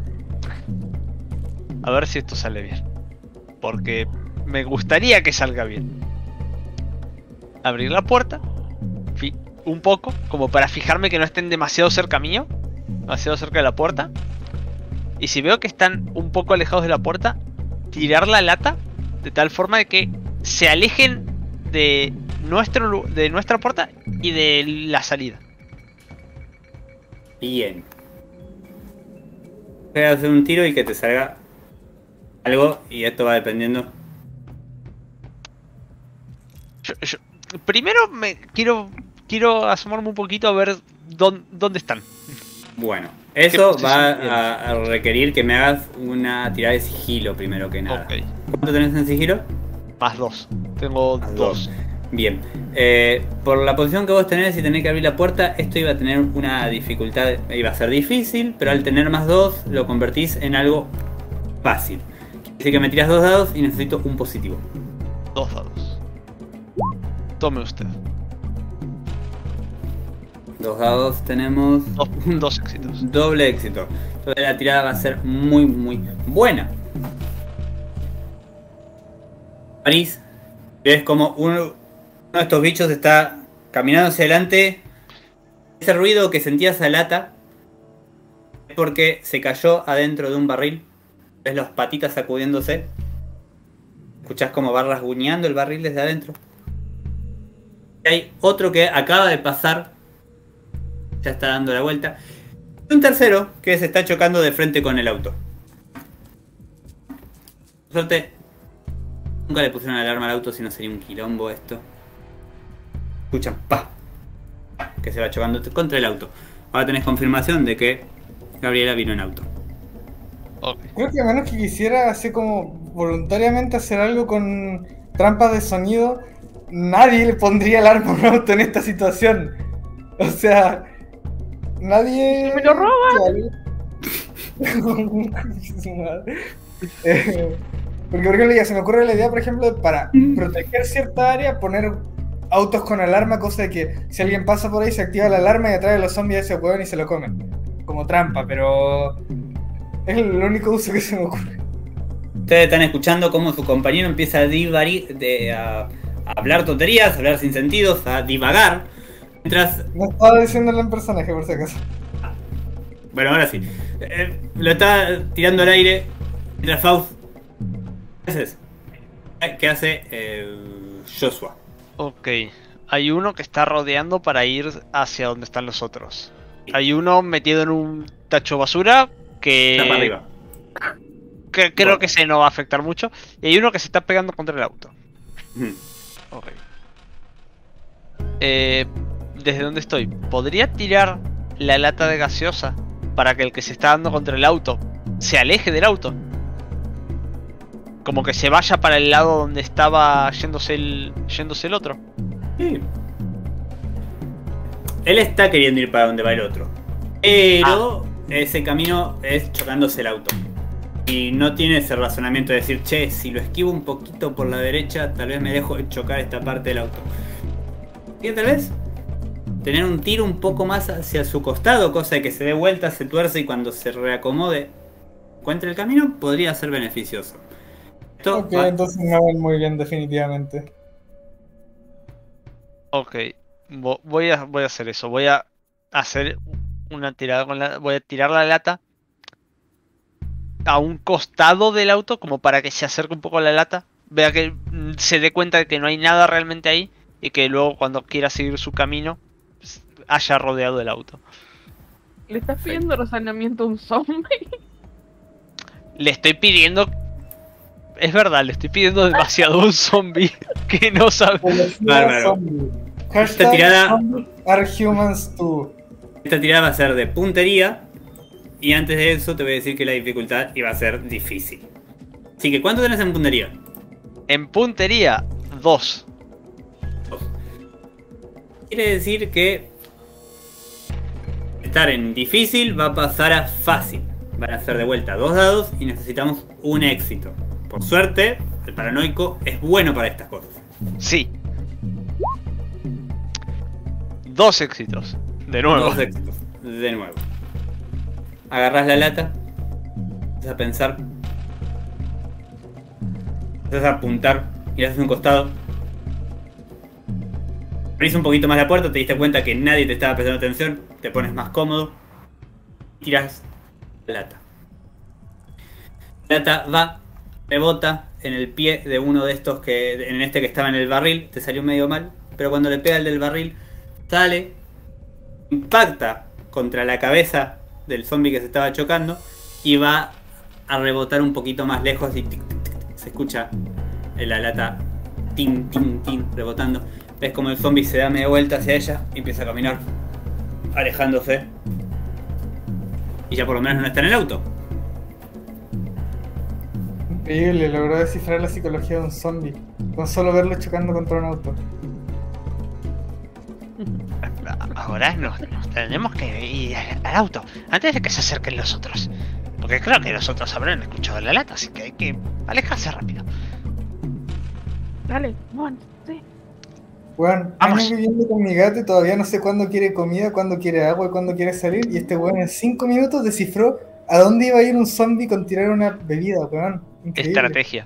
[SPEAKER 4] A ver si esto sale bien. Porque me gustaría que salga bien. Abrir la puerta. fi- Un poco. Como para fijarme que no estén demasiado cerca mío. Demasiado cerca de la puerta. Y si veo que están un poco alejados de la puerta, tirar la lata de tal forma de que se alejen de, nuestro, lu- de nuestra puerta y de la salida.
[SPEAKER 1] Bien. Voy a hacer un tiro y que te salga algo. Y esto va dependiendo.
[SPEAKER 4] Yo- yo- primero me quiero quiero asomarme un poquito a ver dónde, dónde están.
[SPEAKER 1] Bueno, eso
[SPEAKER 4] ¿Qué
[SPEAKER 1] va
[SPEAKER 4] posición
[SPEAKER 1] a, a requerir que me hagas una tirada de sigilo primero que nada.
[SPEAKER 4] Ok.
[SPEAKER 1] ¿Cuánto tenés en sigilo?
[SPEAKER 4] Más dos. Tengo
[SPEAKER 1] Más
[SPEAKER 4] dos.
[SPEAKER 1] dos. Bien. Eh, por la posición que vos tenés y tenés que abrir la puerta, esto iba a tener una dificultad, iba a ser difícil, pero al tener más dos lo convertís en algo fácil. Así que me tiras dos dados y necesito un positivo.
[SPEAKER 4] Dos dados. Tome usted.
[SPEAKER 1] Dos dados tenemos
[SPEAKER 4] Dos, dos éxitos.
[SPEAKER 1] doble éxito. Entonces la tirada va a ser muy muy buena. París, ves como uno, uno de estos bichos está caminando hacia adelante. Ese ruido que sentía esa lata es porque se cayó adentro de un barril. Ves las patitas sacudiéndose. Escuchás como va rasguñando el barril desde adentro. Y hay otro que acaba de pasar. Ya está dando la vuelta. Y un tercero que se está chocando de frente con el auto. Por suerte, nunca le pusieron alarma al auto, si no sería un quilombo esto. Escuchan, pa, que se va chocando contra el auto. Ahora tenés confirmación de que Gabriela vino en auto.
[SPEAKER 4] Ok.
[SPEAKER 3] Creo que a menos que quisiera así como voluntariamente hacer algo con trampas de sonido, nadie le pondría alarma a un auto en esta situación. O sea, nadie...
[SPEAKER 2] ¡Y me lo roban!
[SPEAKER 3] Su madre. Eh, Porque por ejemplo ya se me ocurre la idea, por ejemplo, de para proteger cierta área, poner autos con alarma, cosa de que si alguien pasa por ahí se activa la alarma y atrae a los zombies a ese hueón y se lo comen. Como trampa, pero es el único uso que se me ocurre.
[SPEAKER 1] Ustedes están escuchando cómo su compañero empieza a divagar, de, a, a hablar tonterías, a hablar sin sentidos, a divagar. Mientras...
[SPEAKER 3] No estaba diciéndolo en personaje, por si acaso.
[SPEAKER 1] Bueno, ahora sí. Eh, lo está tirando al aire. Mientras Faust... ¿Qué haces? ¿Qué hace? Eh, Joshua.
[SPEAKER 4] Ok. Hay uno que está rodeando para ir hacia donde están los otros. Hay uno metido en un tacho basura que...
[SPEAKER 1] Está para arriba.
[SPEAKER 4] que creo
[SPEAKER 1] Bueno.
[SPEAKER 4] que ese no va a afectar mucho. Y hay uno que se está pegando contra el auto.
[SPEAKER 1] Ujú.
[SPEAKER 4] Ok. Eh, ¿Desde dónde estoy? ¿Podría tirar la lata de gaseosa para que el que se está dando contra el auto se aleje del auto? Como que se vaya para el lado donde estaba yéndose el, yéndose el otro.
[SPEAKER 1] Sí. Él está queriendo ir para donde va el otro. Pero ese camino es chocándose el auto. Y no tiene ese razonamiento de decir, che, si lo esquivo un poquito por la derecha, tal vez me dejo de chocar esta parte del auto. Y tal vez tener un tiro un poco más hacia su costado, cosa de que se dé vuelta, se tuerce y cuando se reacomode encuentre el camino, podría ser beneficioso. Esto
[SPEAKER 3] Ok,
[SPEAKER 1] va-
[SPEAKER 3] entonces me van muy bien, definitivamente.
[SPEAKER 4] Ok. Vo- Voy a, voy a hacer eso. Voy a hacer una tirada con la... Voy a tirar la lata a un costado del auto como para que se acerque un poco a la lata. Vea que mm, se dé cuenta de que no hay nada realmente ahí. Y que luego cuando quiera seguir su camino s- haya rodeado el auto.
[SPEAKER 2] ¿Le estás pidiendo razonamiento a un zombie?
[SPEAKER 4] Le estoy pidiendo... Es verdad, le estoy pidiendo demasiado a un zombie que no sabe...
[SPEAKER 1] Bárbaro.
[SPEAKER 3] Zombie.
[SPEAKER 1] Esta
[SPEAKER 3] Hashtag
[SPEAKER 1] tirada-
[SPEAKER 3] zombies are humans too.
[SPEAKER 1] Esta tirada va a ser de puntería. Y antes de eso te voy a decir que la dificultad iba a ser difícil. Así que, ¿cuánto tenés en puntería?
[SPEAKER 4] En puntería, dos.
[SPEAKER 1] Dos. Quiere decir que estar en difícil va a pasar a fácil. Van a ser de vuelta dos dados y necesitamos un éxito. Por suerte, el paranoico es bueno para estas cosas.
[SPEAKER 4] Sí. Dos éxitos. De nuevo.
[SPEAKER 1] Dos éxitos. De nuevo. Agarrás la lata. Empiezas a pensar. Empiezas a apuntar. Y haces un costado. Abrís un poquito más la puerta. Te diste cuenta que nadie te estaba prestando atención. Te pones más cómodo. Tiras la lata. La lata va. Rebota en el pie de uno de estos que. En este que estaba en el barril. Te salió medio mal. Pero cuando le pega el del barril. Sale. Impacta contra la cabeza del zombie que se estaba chocando y va a rebotar un poquito más lejos y tic, tic, tic, se escucha en la lata tin, tin, tin, rebotando. Ves como el zombie se da media vuelta hacia ella y empieza a caminar alejándose y ya por lo menos no está en el auto.
[SPEAKER 3] Increíble, logró descifrar la psicología de un zombie. Con solo verlo chocando contra un auto.
[SPEAKER 4] Ahora nos, nos tenemos que ir al, al auto antes de que se acerquen los otros. Porque creo que los otros habrán escuchado la lata, así que hay que alejarse rápido.
[SPEAKER 2] Dale, Juan, sí.
[SPEAKER 3] Weón,
[SPEAKER 4] Vamos.
[SPEAKER 3] años viviendo con mi gato y todavía no sé cuándo quiere comida, cuándo quiere agua y cuándo quiere salir. Y este weón en cinco minutos descifró a dónde iba a ir un zombie con tirar una bebida, weón. Increíble.
[SPEAKER 4] Estrategia.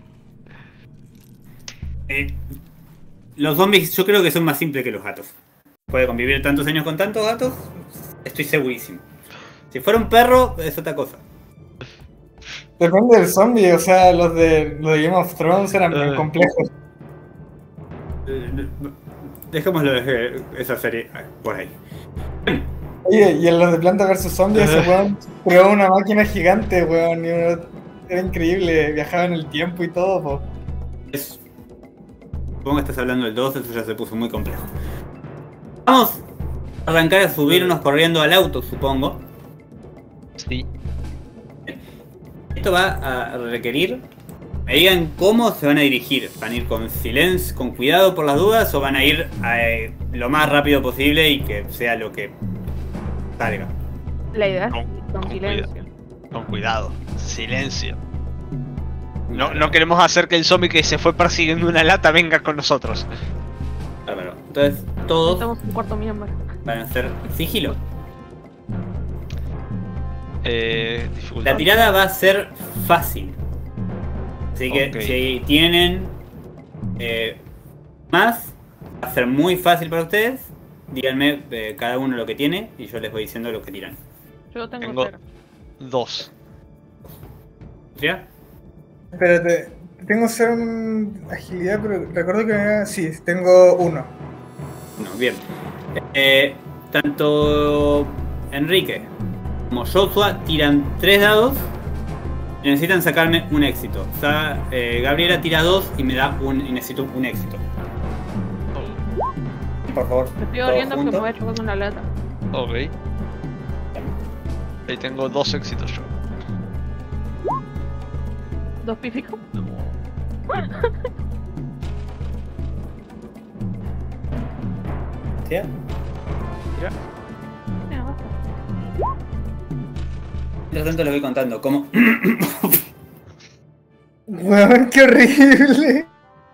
[SPEAKER 1] Eh, los zombies yo creo que son más simples que los gatos. Puede convivir tantos años con tantos gatos, estoy segurísimo. Si fuera un perro, es otra cosa.
[SPEAKER 3] Depende del zombie, o sea, los de, los de Game of Thrones eran
[SPEAKER 4] Eh.
[SPEAKER 3] muy complejos.
[SPEAKER 1] Eh, Dejémoslo de esa serie por ahí.
[SPEAKER 3] Oye, y en los de Planta versus Zombies, ese weón creó una máquina gigante, weón. Y uno- era increíble, viajaba en el tiempo y todo, po.
[SPEAKER 1] Es- Supongo que estás hablando del dos, eso ya se puso muy complejo. Vamos a arrancar a subirnos corriendo al auto, supongo.
[SPEAKER 4] Sí.
[SPEAKER 1] Esto va a requerir me digan cómo se van a dirigir. ¿Van a ir con silencio, con cuidado por las dudas, o van a ir eh, lo más rápido posible y que sea lo que salga?
[SPEAKER 2] La idea es
[SPEAKER 4] Con-
[SPEAKER 2] con,
[SPEAKER 4] con
[SPEAKER 2] silencio.
[SPEAKER 4] cuidado. Con cuidado. Silencio. No, no queremos hacer que el zombie que se fue persiguiendo una lata venga con nosotros.
[SPEAKER 1] Bárbaro. Entonces todos
[SPEAKER 2] Estamos un cuarto miembro.
[SPEAKER 1] van a hacer sigilo.
[SPEAKER 4] Eh, dificultad.
[SPEAKER 1] La tirada va a ser fácil. Así que
[SPEAKER 4] Ok.
[SPEAKER 1] si tienen eh, más, va a ser muy fácil para ustedes. Díganme eh, cada uno lo que tiene y yo les voy diciendo lo que tiran.
[SPEAKER 2] Yo tengo,
[SPEAKER 4] Tengo-
[SPEAKER 2] cero.
[SPEAKER 4] Dos.
[SPEAKER 1] ¿Ya?
[SPEAKER 3] Espérate, Tengo cero en agilidad, pero recuerdo que me... sí, tengo uno.
[SPEAKER 1] No, bien. Eh, tanto Enrique como Joshua tiran tres dados y necesitan sacarme un éxito. O sea, eh, Gabriela tira dos y me da un, y necesito un éxito. Por favor.
[SPEAKER 2] Me estoy
[SPEAKER 1] todos
[SPEAKER 2] oliendo porque me
[SPEAKER 1] juntos.
[SPEAKER 2] voy a chocar con la lata.
[SPEAKER 4] Ok. Ahí tengo dos éxitos yo.
[SPEAKER 2] Dos píficos.
[SPEAKER 1] ¿Sí?
[SPEAKER 4] Mira.
[SPEAKER 2] Mira, basta.
[SPEAKER 1] Mientras tanto les voy contando cómo.
[SPEAKER 3] Weón, qué horrible.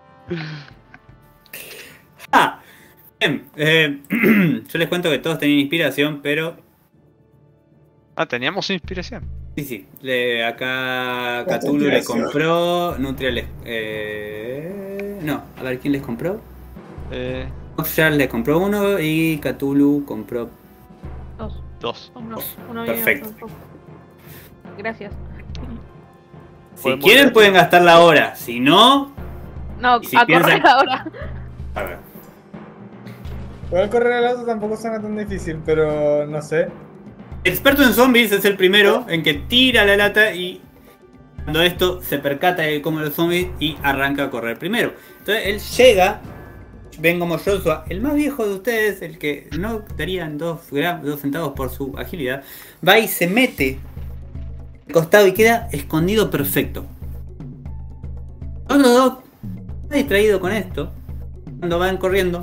[SPEAKER 1] Ah, bien. Eh, yo les cuento que todos tenían inspiración, pero.
[SPEAKER 4] Ah, teníamos inspiración.
[SPEAKER 1] Sí, sí. Le, acá
[SPEAKER 3] ¿Cuánta
[SPEAKER 1] Cthulhu le
[SPEAKER 3] inspiración?
[SPEAKER 1] compró. Nutria les. Eh, no, a ver quién les compró.
[SPEAKER 4] Eh,
[SPEAKER 1] Oxyar le compró uno y Cthulhu compró.
[SPEAKER 2] Dos.
[SPEAKER 4] dos.
[SPEAKER 2] Uno.
[SPEAKER 1] Dos.
[SPEAKER 2] Uno
[SPEAKER 1] Perfecto.
[SPEAKER 2] bien, otro. Gracias.
[SPEAKER 1] Si
[SPEAKER 4] Podemos
[SPEAKER 1] quieren
[SPEAKER 4] ver.
[SPEAKER 1] pueden gastar la hora, si no.
[SPEAKER 2] No,
[SPEAKER 1] Y si
[SPEAKER 2] a
[SPEAKER 1] piensan-
[SPEAKER 2] correr ahora.
[SPEAKER 1] A ver.
[SPEAKER 3] Igual correr al auto tampoco suena tan difícil, pero no sé.
[SPEAKER 1] Experto en zombies es el primero en que tira la lata y cuando esto se percata de cómo los zombies y arranca a correr primero. Entonces él llega, ven como Joshua, el más viejo de ustedes, el que no darían dos, gra- dos centavos por su agilidad, va y se mete de costado y queda escondido perfecto. Los otros dos está distraído con esto. Cuando van corriendo,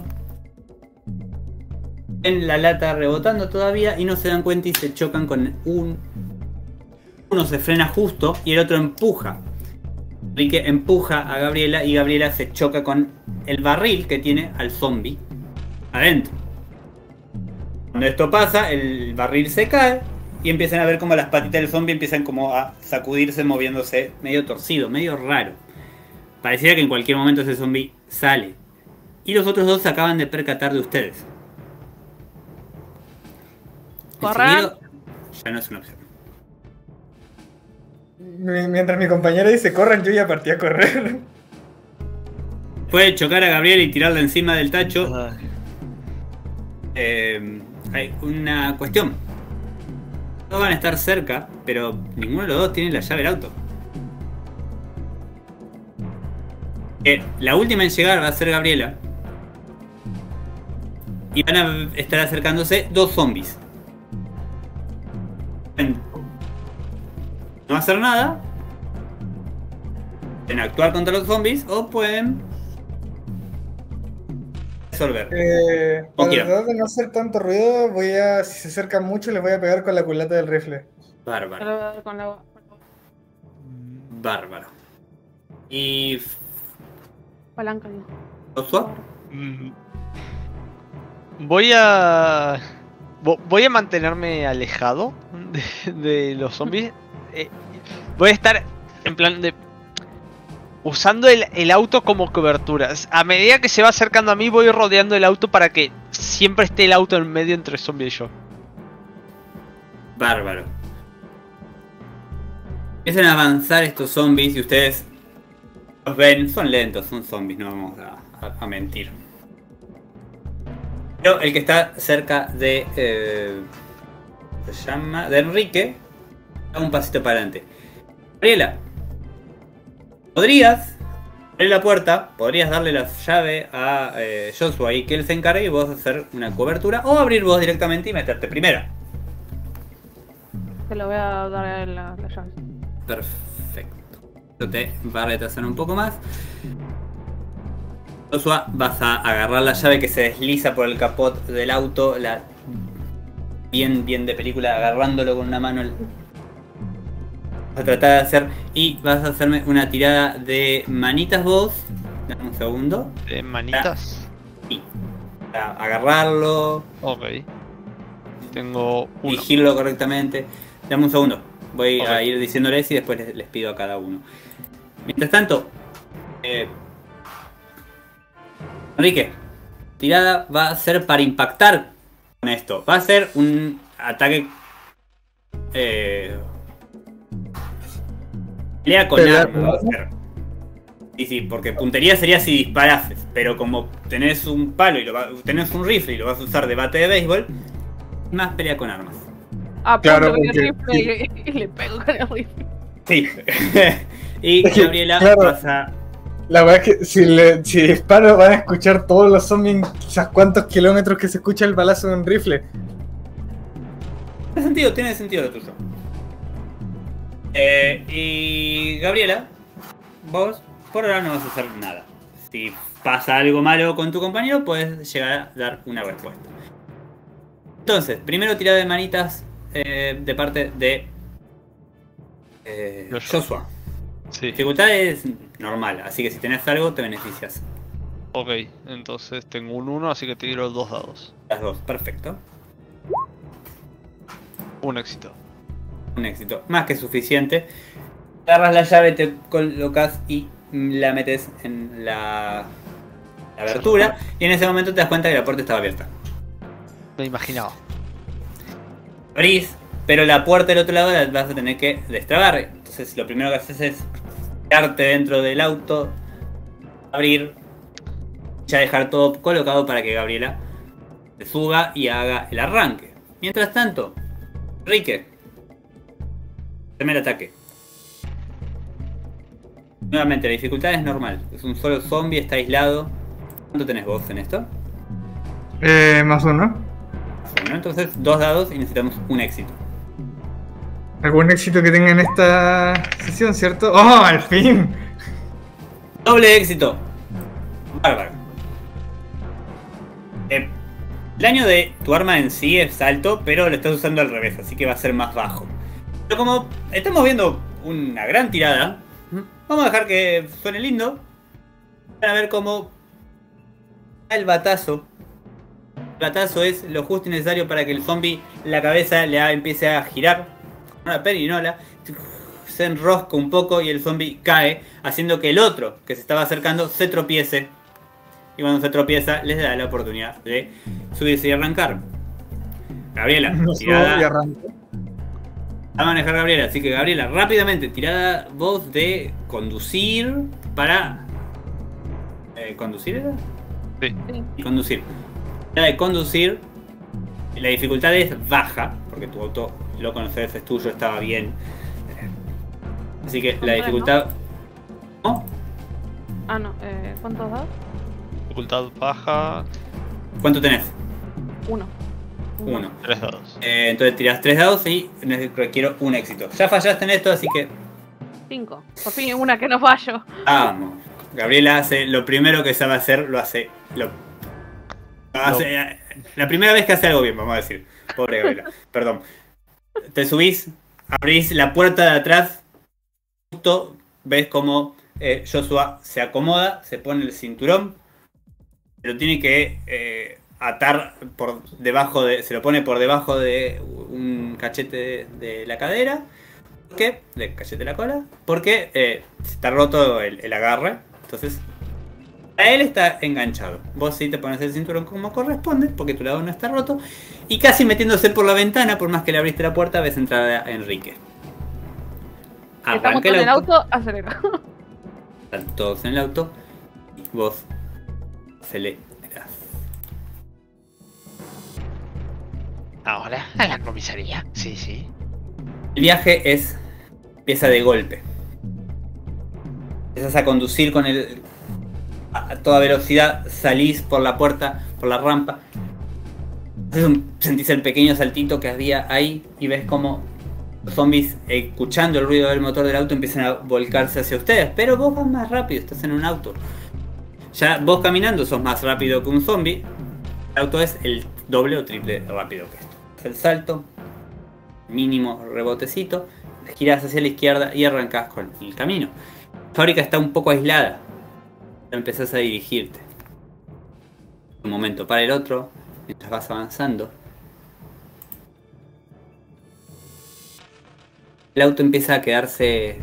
[SPEAKER 1] ven la lata rebotando todavía y no se dan cuenta y se chocan con un... Uno se frena justo y el otro empuja. Enrique empuja a Gabriela y Gabriela se choca con el barril que tiene al zombie adentro. Cuando esto pasa, el barril se cae y empiezan a ver como las patitas del zombie empiezan como a sacudirse, moviéndose medio torcido, medio raro. Pareciera que en cualquier momento ese zombie sale. Y los otros dos se acaban de percatar de ustedes. El
[SPEAKER 2] Corran.
[SPEAKER 1] seguido ya no es una opción.
[SPEAKER 3] Mi- Mientras mi compañera dice corran, yo ya partí a correr.
[SPEAKER 1] Puede chocar a Gabriel y tirarla encima del tacho.
[SPEAKER 4] Ay.
[SPEAKER 1] Eh, hay una cuestión. Todos van a estar cerca, pero ninguno de los dos tiene la llave del auto. Eh, la última en llegar va a ser Gabriela. Y van a estar acercándose dos zombies. Pueden no hacer nada. Pueden actuar contra los zombies o pueden resolver.
[SPEAKER 3] Eh,
[SPEAKER 1] O
[SPEAKER 3] para
[SPEAKER 1] quiera.
[SPEAKER 3] tratar de no hacer tanto ruido, voy a, si se acercan mucho, les voy a pegar con la culata del rifle.
[SPEAKER 1] Bárbaro.
[SPEAKER 2] Te lo voy a dar con la.
[SPEAKER 1] Bárbaro. Y
[SPEAKER 2] Palanca, digo.
[SPEAKER 1] Joshua.
[SPEAKER 4] Mm. Voy a. vo- Voy a mantenerme alejado de, de los zombies. Eh, voy a estar en plan de. Usando el, el auto como cobertura. A medida que se va acercando a mí, voy rodeando el auto para que siempre esté el auto en medio entre zombie y yo.
[SPEAKER 1] Bárbaro. Empiezan a avanzar estos zombies y ustedes los ven. Son lentos, son zombies, no vamos a, a- a mentir. Pero el que está cerca de... Eh, se llama... De Enrique. Da un pasito para adelante. Gabriela. Podrías abrir la puerta. Podrías darle la llave a eh, Joshua y que él se encargue y vos hacer una cobertura. O abrir vos directamente y meterte primero.
[SPEAKER 2] Te lo voy a dar a él la, la llave.
[SPEAKER 1] Perfecto. Esto te va a retrasar un poco más. Joshua, vas a agarrar la llave que se desliza por el capot del auto, la bien, bien de película, agarrándolo con una mano. Vas a tratar de hacer y vas a hacerme una tirada de manitas vos. Dame un segundo.
[SPEAKER 4] De manitas.
[SPEAKER 1] Y para agarrarlo,
[SPEAKER 4] Ok. Tengo uno.
[SPEAKER 1] dirigirlo correctamente. Dame un segundo. Voy
[SPEAKER 4] Ok.
[SPEAKER 1] a ir diciéndoles y después les, les pido a cada uno. Mientras tanto, eh, Enrique, tirada va a ser para impactar con esto. Va a ser un ataque. Eh, pelea con
[SPEAKER 3] Pelea
[SPEAKER 1] arma.
[SPEAKER 3] con
[SPEAKER 1] Va a
[SPEAKER 3] arma.
[SPEAKER 1] ser. Sí, sí, porque puntería sería si disparases, pero como tenés un palo y lo va, tenés un rifle y lo vas a usar de bate de béisbol, más pelea con armas.
[SPEAKER 2] Apunto
[SPEAKER 3] Claro,
[SPEAKER 2] con el
[SPEAKER 3] porque-
[SPEAKER 2] rifle y, y le pego con el rifle.
[SPEAKER 1] Sí. Y
[SPEAKER 3] Es que,
[SPEAKER 1] Gabriela
[SPEAKER 3] claro.
[SPEAKER 1] pasa.
[SPEAKER 3] La verdad es que si, le, si disparo van a escuchar todos los zombies quizás cuántos kilómetros que se escucha el balazo de un rifle.
[SPEAKER 1] Tiene sentido, tiene sentido lo tuyo. Eh, y Gabriela, vos por ahora no vas a hacer nada. Si pasa algo malo con tu compañero, puedes llegar a dar una respuesta. Entonces, primero tirada de manitas eh, de parte de eh,
[SPEAKER 4] Joshua.
[SPEAKER 1] Joshua.
[SPEAKER 4] Sí.
[SPEAKER 1] Dificultad es normal, así que si tenés algo te beneficias.
[SPEAKER 4] Ok, entonces tengo un uno, así que tiro dos dados.
[SPEAKER 1] Las dos, perfecto.
[SPEAKER 4] Un éxito.
[SPEAKER 1] Un éxito, más que suficiente. Agarras la llave, te colocas y la metes en la, la abertura. Y en ese momento te das cuenta que la puerta estaba abierta.
[SPEAKER 4] Me imaginaba.
[SPEAKER 1] Abrís, pero la puerta del otro lado la vas a tener que destrabar. Entonces lo primero que haces es quedarte dentro del auto, abrir, ya dejar todo colocado para que Gabriela se suba y haga el arranque. Mientras tanto, Enrique, primer ataque. Nuevamente, la dificultad es normal. Es un solo zombie, está aislado. ¿Cuánto tenés vos en esto?
[SPEAKER 3] Eh, más uno.
[SPEAKER 1] Bueno, entonces dos dados y necesitamos un éxito.
[SPEAKER 3] ¿Algún éxito que tenga en esta sesión, cierto? ¡Oh, al fin!
[SPEAKER 1] Doble éxito. Bárbaro. Eh, el daño de tu arma en sí es alto, pero lo estás usando al revés, así que va a ser más bajo. Pero como estamos viendo una gran tirada, vamos a dejar que suene lindo. Van a ver cómo el batazo. El batazo es lo justo y necesario para que el zombie, la cabeza le ha- empiece a girar. Una perinola. Se enrosca un poco y el zombie cae, haciendo que el otro que se estaba acercando se tropiece. Y cuando se tropieza, les da la oportunidad de subirse y arrancar. Gabriela,
[SPEAKER 3] No subo
[SPEAKER 1] tirada
[SPEAKER 3] y arranco.
[SPEAKER 1] a manejar Gabriela. Así que Gabriela, rápidamente, tirada voz de conducir para... Eh, ¿Conducir era?
[SPEAKER 4] Sí.
[SPEAKER 1] Y conducir. Tirada de conducir. La dificultad es baja, porque tu auto, lo conoces, es tuyo, estaba bien. Así que la
[SPEAKER 2] Bueno.
[SPEAKER 1] dificultad... ¿No?
[SPEAKER 2] Ah, no. Eh, ¿Cuántos dados?
[SPEAKER 4] Dificultad baja,
[SPEAKER 1] ¿Cuánto tenés?
[SPEAKER 2] Uno.
[SPEAKER 1] Uno.
[SPEAKER 4] tres dados.
[SPEAKER 1] Eh, entonces tirás tres dados y requiero un éxito. Ya fallaste en esto, así que
[SPEAKER 2] Cinco. Por fin una que no fallo.
[SPEAKER 1] vamos. Gabriela hace lo primero que sabe hacer, lo hace. Lo, lo hace la primera vez que hace algo bien, vamos a decir. Pobre Gabriela. Perdón. Te subís, abrís la puerta de atrás. Justo ves como eh, Joshua se acomoda, se pone el cinturón. Lo tiene que eh, atar por debajo de. Se lo pone por debajo de un cachete de, de la cadera. ¿Por qué? De cachete de la cola. Porque eh, está roto el, el agarre. Entonces, a él está enganchado. Vos sí te pones el cinturón como corresponde, porque tu lado no está roto. Y casi metiéndose por la ventana, por más que le abriste la puerta, ves entrar a Enrique.
[SPEAKER 2] Estamos
[SPEAKER 1] Arranca
[SPEAKER 2] con el auto, acelera.
[SPEAKER 1] Están todos en el auto. Y vos aceleras.
[SPEAKER 4] Ahora a la comisaría. Sí, sí.
[SPEAKER 1] El viaje es. Empieza de golpe. Empiezas a conducir con el. A toda velocidad. Salís por la puerta, por la rampa. Haces un- Sentís el pequeño saltito que había ahí. Y ves como los zombies, escuchando el ruido del motor del auto, empiezan a volcarse hacia ustedes. Pero vos vas más rápido, estás en un auto. Ya vos caminando sos más rápido que un zombie. El auto es el doble o triple rápido que esto. El salto, mínimo rebotecito, girás hacia la izquierda y arrancás con el camino. La fábrica está un poco aislada. Empezás a dirigirte. Un momento para el otro, mientras vas avanzando. El auto empieza a quedarse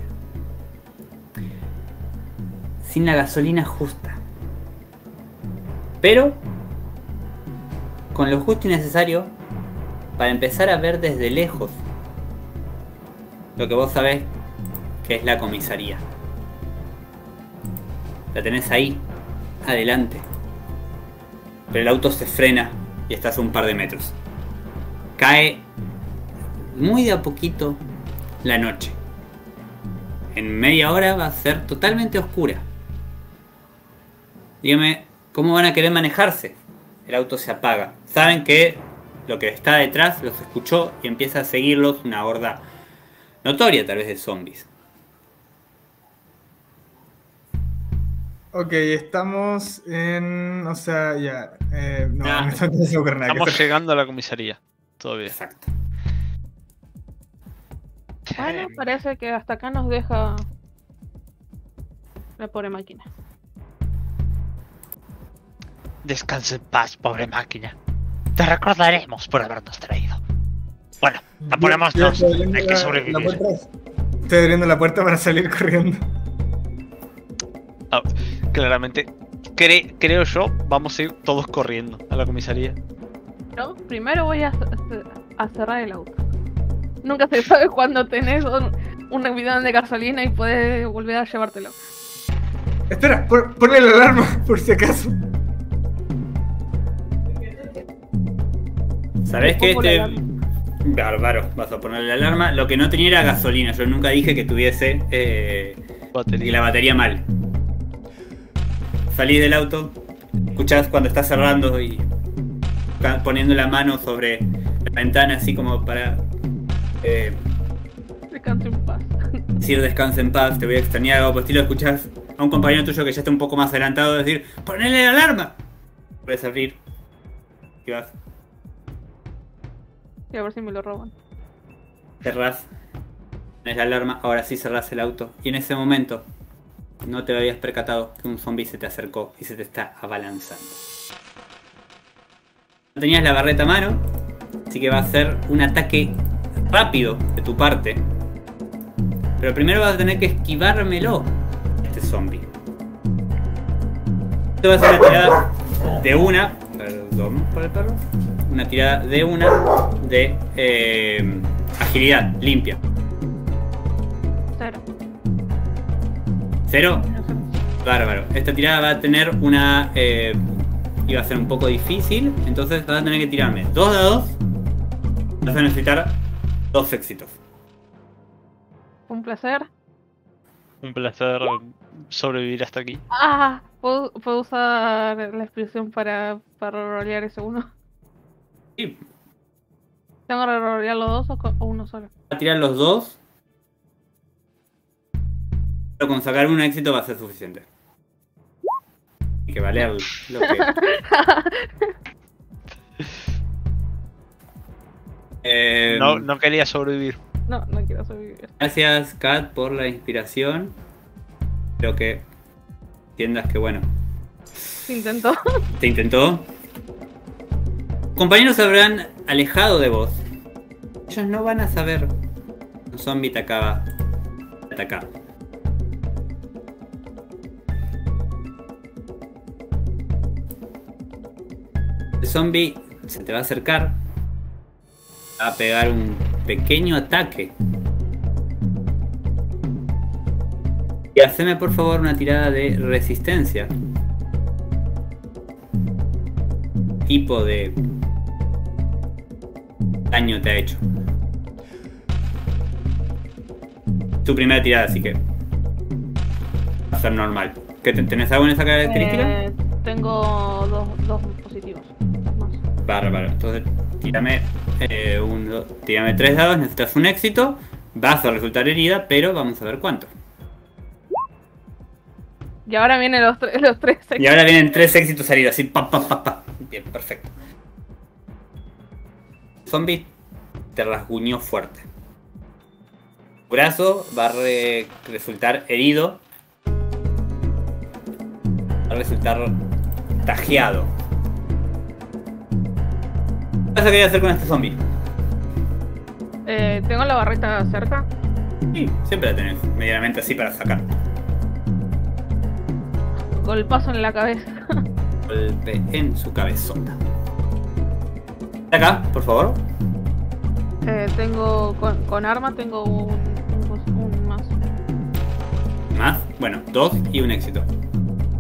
[SPEAKER 1] sin la gasolina justa. Pero con lo justo y necesario para empezar a ver desde lejos lo que vos sabés que es la comisaría. La tenés ahí, adelante. Pero el auto se frena y estás a un par de metros. Cae muy de a poquito la noche. En media hora va a ser totalmente oscura. Dígame, ¿cómo van a querer manejarse? El auto se apaga. Saben que lo que está detrás los escuchó y empieza a seguirlos una horda notoria tal vez de zombies.
[SPEAKER 3] Ok, estamos en... O sea, ya... Eh, no,
[SPEAKER 4] Ya.
[SPEAKER 3] no estamos en Bucaramanga.
[SPEAKER 4] Estamos llegando a la comisaría. Todo bien.
[SPEAKER 1] Exacto.
[SPEAKER 2] Bueno, parece que hasta acá nos deja la pobre máquina.
[SPEAKER 4] Descansa en paz, pobre máquina. Te recordaremos por habernos traído. Bueno, apurémonos.
[SPEAKER 3] Yo- yo estoy abriendo
[SPEAKER 4] Hay que
[SPEAKER 3] la-
[SPEAKER 4] sobrevivir.
[SPEAKER 3] la puerta. Estoy abriendo la puerta para salir corriendo.
[SPEAKER 4] Ah, claramente, cre- creo yo, vamos a ir todos corriendo a la comisaría.
[SPEAKER 2] Pero primero voy a, a cerrar el auto. Nunca se sabe cuándo tenés un, un bidón de gasolina y puedes volver a llevártelo.
[SPEAKER 3] Espera, pon- ponle la alarma, por si acaso.
[SPEAKER 1] ¿Sabés que
[SPEAKER 2] Pongo la
[SPEAKER 1] este...
[SPEAKER 2] alarma.
[SPEAKER 1] Bárbaro, vas a poner la alarma. Lo que no tenía era gasolina. Yo nunca dije que tuviese eh,
[SPEAKER 4] Batería.
[SPEAKER 1] la batería mal. Salís del auto, escuchás cuando está cerrando y ca- poniendo la mano sobre la ventana así como para eh,
[SPEAKER 2] Descanse en paz.
[SPEAKER 1] decir descansa en paz, te voy a extrañar, algo por el estilo. Escuchás a un compañero tuyo que ya está un poco más adelantado decir ¡ponele la alarma! Puedes abrir y vas,
[SPEAKER 2] Y a ver si me lo roban.
[SPEAKER 1] cerrás, pones la alarma, ahora sí cerrás el auto y en ese momento no te habías percatado que un zombie se te acercó y se te está abalanzando. No tenías la barreta a mano, así que va a ser un ataque rápido de tu parte. Pero primero vas a tener que esquivármelo, este zombie. Esto va a ser una tirada de una, perdón por el perro, una tirada de una de eh, agilidad limpia.
[SPEAKER 2] Cero.
[SPEAKER 1] Cero.
[SPEAKER 2] No sé.
[SPEAKER 1] Bárbaro. Esta tirada va a tener una... Eh, iba a ser un poco difícil. Entonces vas a tener que tirarme dos dados. Vas a necesitar dos éxitos.
[SPEAKER 2] Un placer.
[SPEAKER 4] Un placer sobrevivir hasta aquí.
[SPEAKER 2] Ah, ¿puedo, puedo usar la expresión para, para rolear ese uno?
[SPEAKER 1] Sí.
[SPEAKER 2] ¿Tengo que rolear los dos o, co- o uno solo?
[SPEAKER 1] Va a tirar los dos. Pero con sacar un éxito va a ser suficiente. Hay que valer lo que... Eh,
[SPEAKER 4] No, no quería sobrevivir.
[SPEAKER 2] No, no quiero sobrevivir.
[SPEAKER 1] Gracias, Kat, por la inspiración. Creo que entiendas que, bueno,
[SPEAKER 2] Intento.
[SPEAKER 1] te intentó. Compañeros se habrán alejado de vos. Ellos no van a saber. Un zombie te acaba de atacar. El zombie se te va a acercar. Va a pegar un pequeño ataque. Y haceme por favor una tirada de resistencia. Tipo de daño te ha hecho. Tu primera tirada, así que va a ser normal. ¿Qué, te- ¿Tenés algo en esa característica?
[SPEAKER 2] Eh, tengo dos, dos positivos. Dos más.
[SPEAKER 1] Bárbaro. Entonces, tírame, eh, un, dos, tírame tres dados, necesitas un éxito. Vas a resultar herida, pero vamos a ver cuánto.
[SPEAKER 2] Y ahora vienen los, tre- los tres.
[SPEAKER 1] Y ahora vienen tres éxitos heridos, así, pa, pa, pa, pa. Bien, perfecto. El zombie te rasguñó fuerte. Tu brazo va a re- resultar herido. Va a resultar tajeado. ¿Qué vas a querer hacer con este zombie?
[SPEAKER 2] Eh, tengo la barrita cerca.
[SPEAKER 1] Sí, siempre la tenés, medianamente así para sacar.
[SPEAKER 2] Golpazo en la cabeza.
[SPEAKER 1] Golpe en su cabezota. Acá, por favor.
[SPEAKER 2] Eh, tengo con, con arma tengo un, un, un más.
[SPEAKER 1] Más, bueno, dos y un éxito.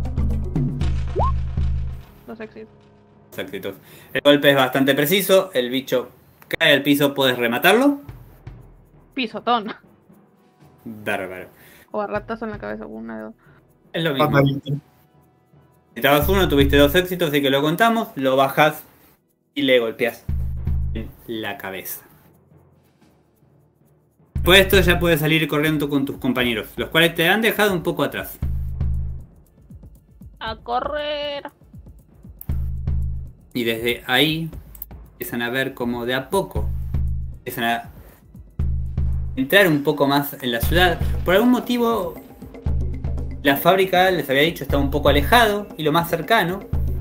[SPEAKER 2] Dos éxitos.
[SPEAKER 1] Dos éxitos. El golpe es bastante preciso, el bicho cae al piso, puedes rematarlo.
[SPEAKER 2] Pisotón.
[SPEAKER 1] Bárbaro.
[SPEAKER 2] O a ratazo en la cabeza, una de dos.
[SPEAKER 1] Es lo mismo.
[SPEAKER 3] Papalito.
[SPEAKER 1] Necesitabas uno, tuviste dos éxitos, así que lo contamos, lo bajas y le golpeas en la cabeza. Después de esto ya puedes salir corriendo con tus compañeros, los cuales te han dejado un poco atrás.
[SPEAKER 2] A correr.
[SPEAKER 1] Y desde ahí empiezan a ver como de a poco empiezan a entrar un poco más en la ciudad. Por algún motivo la fábrica, les había dicho, estaba un poco alejado y lo más cercano,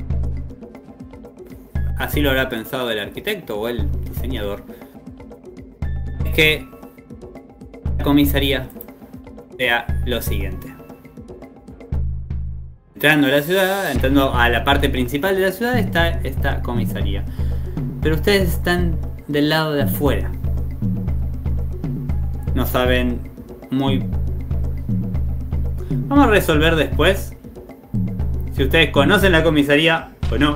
[SPEAKER 1] así lo habrá pensado el arquitecto o el diseñador, es que la comisaría sea lo siguiente. Entrando a la ciudad, entrando a la parte principal de la ciudad está esta comisaría. Pero ustedes están del lado de afuera. No saben muy... Vamos a resolver después si ustedes conocen la comisaría o no.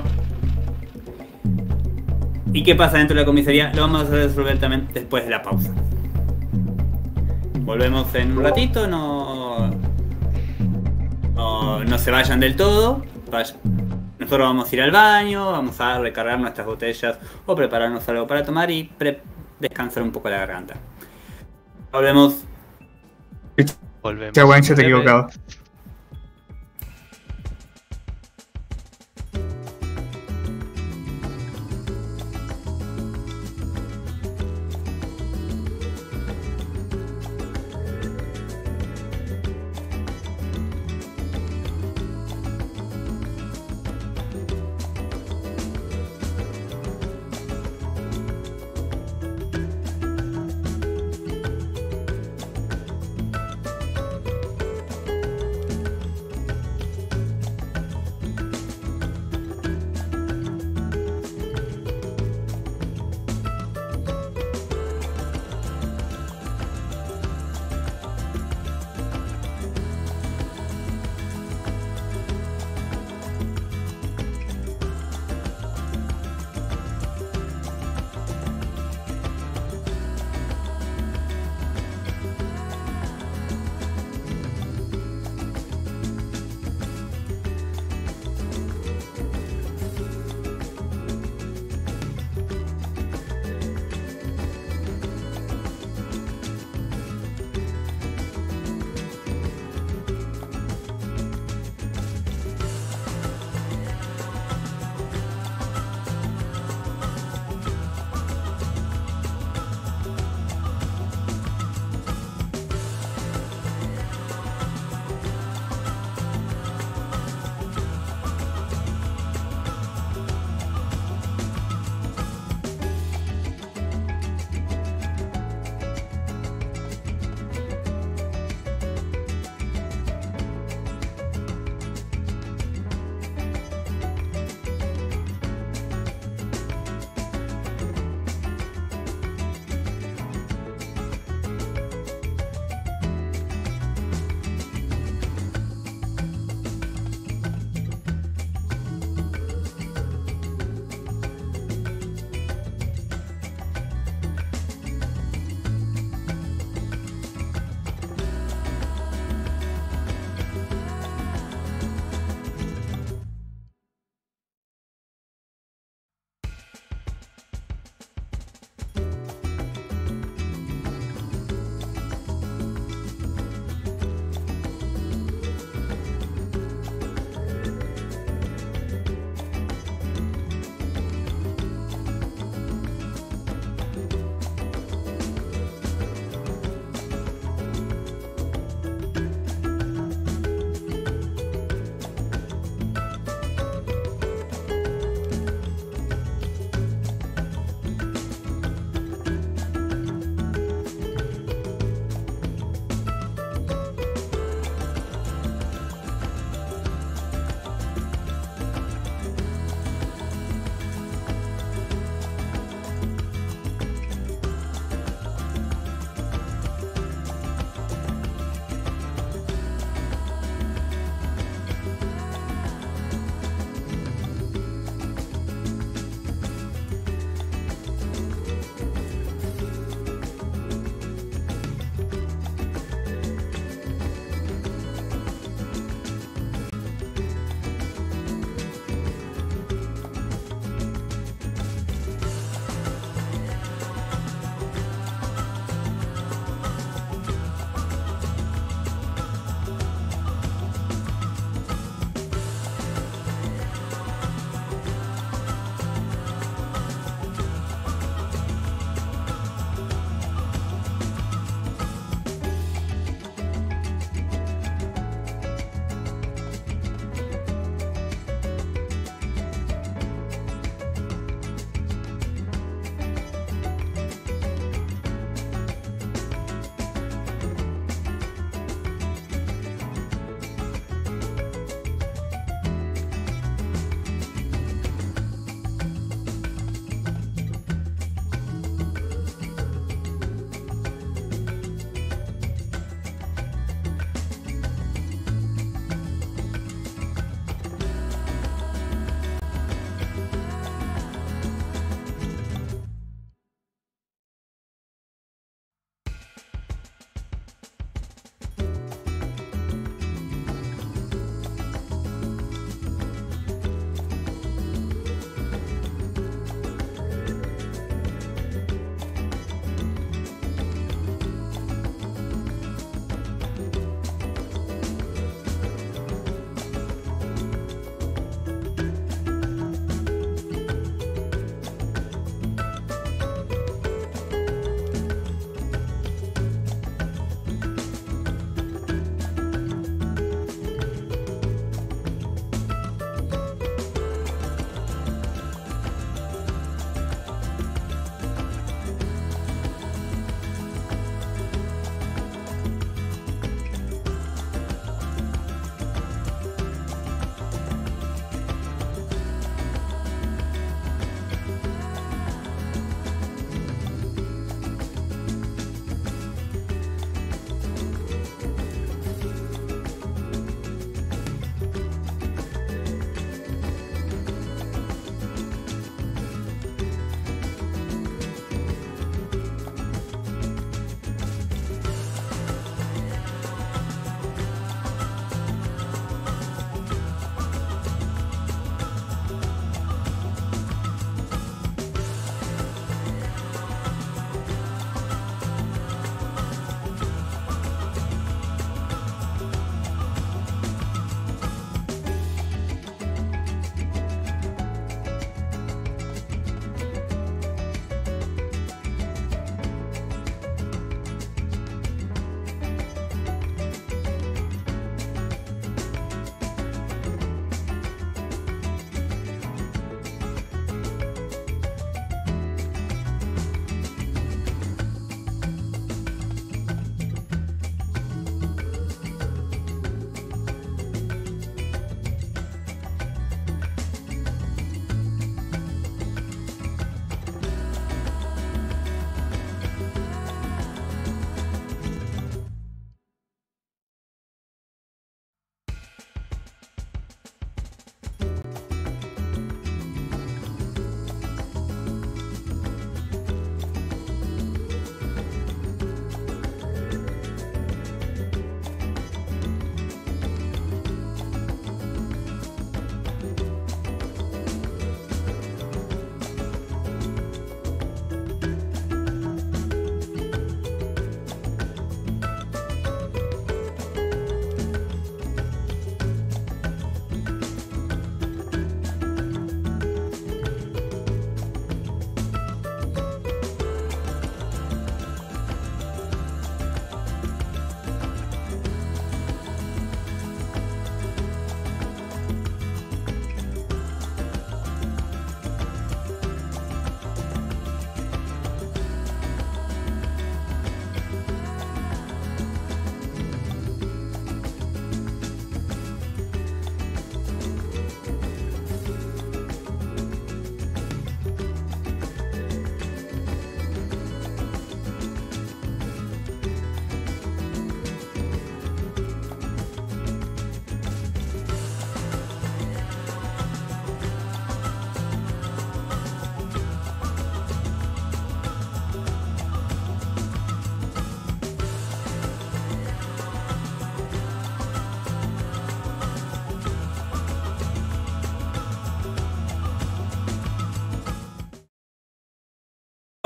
[SPEAKER 1] ¿Y qué pasa dentro de la comisaría? Lo vamos a resolver también después de la pausa. Volvemos en un ratito, no... No, no se vayan del todo. Vayan. Nosotros vamos a ir al baño, vamos a recargar nuestras botellas o prepararnos algo para tomar y descansar un poco la garganta. Volvemos.
[SPEAKER 4] Volvemos.
[SPEAKER 3] Te aguancho, te he equivocado.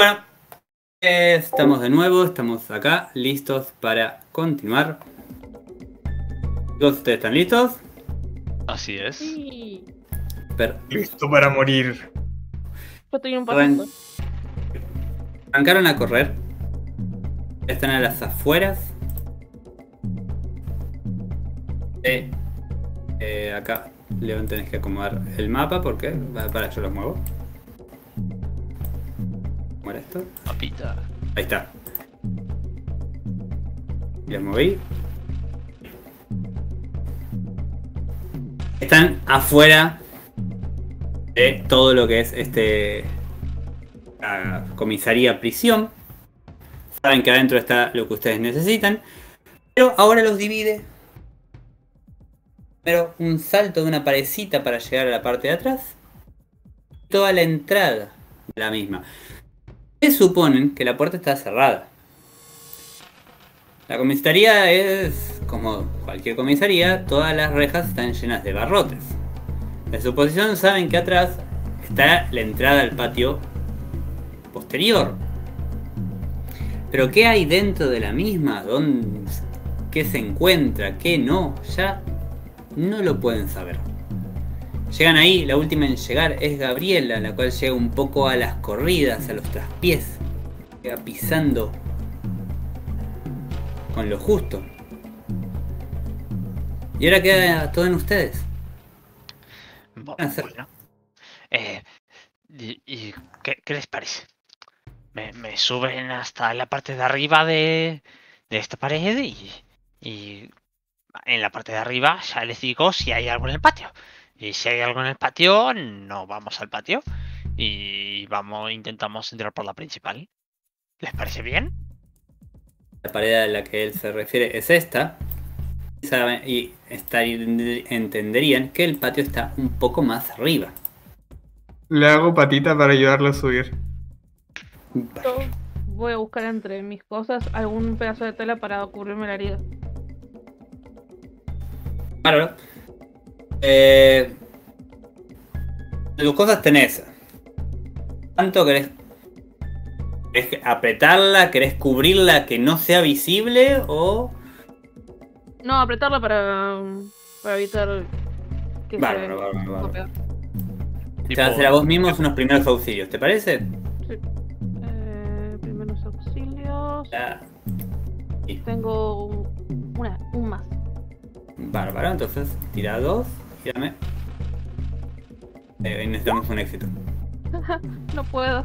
[SPEAKER 1] Bueno, eh, estamos de nuevo, estamos acá, listos para continuar. ¿Todos ustedes están listos?
[SPEAKER 4] Así es.
[SPEAKER 2] Sí.
[SPEAKER 1] Per-
[SPEAKER 3] Listo para morir.
[SPEAKER 2] Yo estoy en un
[SPEAKER 1] Arran-
[SPEAKER 2] pasito.
[SPEAKER 1] Arrancaron a correr. Están a las afueras. Eh, eh, acá, León, tenés que acomodar el mapa porque... Para, yo los muevo. ¿Cómo era esto?
[SPEAKER 4] Papita.
[SPEAKER 1] Ahí está. Los moví. Están afuera de todo lo que es este la comisaría prisión. Saben que adentro está lo que ustedes necesitan. Pero ahora los divide. Pero un salto de una parecita para llegar a la parte de atrás. Toda la entrada de la misma. Ustedes suponen que la puerta está cerrada. La comisaría es como cualquier comisaría, todas las rejas están llenas de barrotes. De su posición saben que atrás está la entrada al patio posterior. Pero ¿qué hay dentro de la misma? ¿Dónde, ¿Qué se encuentra? ¿Qué no? Ya no lo pueden saber. Llegan ahí, la última en llegar es Gabriela, la cual llega un poco a las corridas, a los traspiés. Llega pisando con lo justo. Y ahora queda todo en ustedes.
[SPEAKER 4] Bo-
[SPEAKER 1] Ah, sí.
[SPEAKER 4] Bueno. Eh, ¿Y, y qué, qué les parece? Me, me suben hasta la parte de arriba de, de esta pared y, y en la parte de arriba ya les digo si hay algo en el patio. Y si hay algo en el patio, no vamos al patio y vamos, intentamos entrar por la principal. ¿Les parece bien?
[SPEAKER 1] La pared a la que él se refiere es esta. Y, saben, y está- entenderían que el patio está un poco más arriba.
[SPEAKER 3] Le hago patita para ayudarlo a subir.
[SPEAKER 2] Yo voy a buscar entre mis cosas algún pedazo de tela para cubrirme la herida.
[SPEAKER 1] Bárbaro. Eh, de tus cosas tenés. ¿Cuánto querés? ¿Querés apretarla? ¿Querés cubrirla que no sea visible? ¿O...?
[SPEAKER 2] No, apretarla para, para evitar que
[SPEAKER 1] Bárbaro,
[SPEAKER 2] se
[SPEAKER 1] bárbaro, bárbaro.
[SPEAKER 2] golpee.
[SPEAKER 1] Te vas a hacer a vos mismos unos primeros auxilios, ¿te parece?
[SPEAKER 2] Sí. Eh, primeros auxilios.
[SPEAKER 1] Ya. Y
[SPEAKER 2] Tengo un, una, un más.
[SPEAKER 1] bárbaro, entonces tira dos y dame. Eh, necesitamos un éxito.
[SPEAKER 2] No puedo.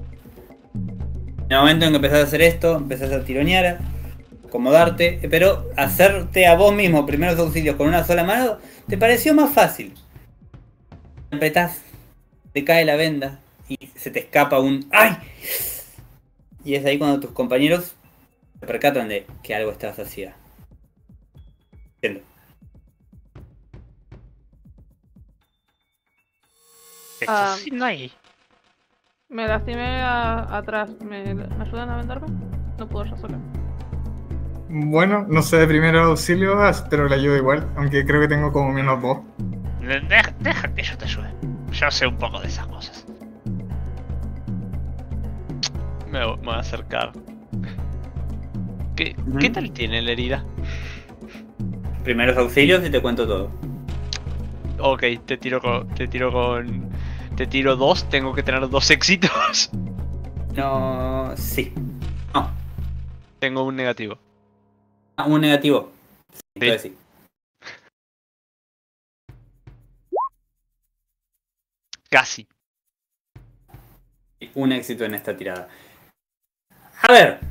[SPEAKER 1] En el momento en que empezás a hacer esto, empezás a tironear, acomodarte, pero hacerte a vos mismo primeros auxilios con una sola mano, ¿te pareció más fácil? Apretás, te cae la venda y se te escapa un ¡ay! Y es ahí cuando tus compañeros se percatan de que algo estás haciendo.
[SPEAKER 4] ¿Qué estás
[SPEAKER 2] Ah.
[SPEAKER 4] haciendo ahí?
[SPEAKER 2] Me lastimé a- atrás. ¿Me, ¿Me ayudan a vendarme? No puedo yo sola.
[SPEAKER 3] Bueno, no sé de primeros auxilios, pero le ayudo igual, aunque creo que tengo como menos dos.
[SPEAKER 4] De- Deja, deja que yo te ayude. Yo sé un poco de esas cosas. Me, me voy a acercar. ¿Qué,
[SPEAKER 1] Ujú.
[SPEAKER 4] ¿Qué tal tiene la herida?
[SPEAKER 1] Primeros auxilios y te cuento todo.
[SPEAKER 4] Ok, te tiro con. Te tiro con. Te tiro dos, tengo que tener dos éxitos.
[SPEAKER 1] No, sí. No,
[SPEAKER 4] Tengo un negativo.
[SPEAKER 1] ah, un negativo. Sí,
[SPEAKER 4] Sí.
[SPEAKER 1] entonces sí.
[SPEAKER 4] Casi.
[SPEAKER 1] Un éxito en esta tirada. A ver.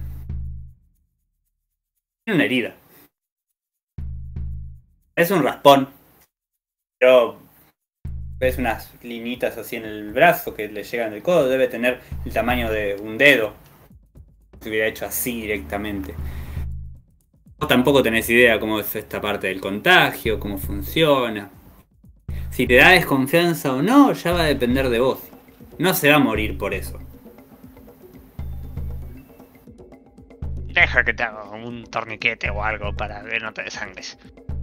[SPEAKER 1] Tiene una herida. Es un raspón. Pero ves unas linitas así en el brazo que le llegan del codo. Debe tener el tamaño de un dedo. Se hubiera hecho así directamente. Vos tampoco tenés idea cómo es esta parte del contagio, cómo funciona. Si te da desconfianza o no, ya va a depender de vos. No se va a morir por eso.
[SPEAKER 4] Deja que te haga un torniquete o algo para que no te desangres.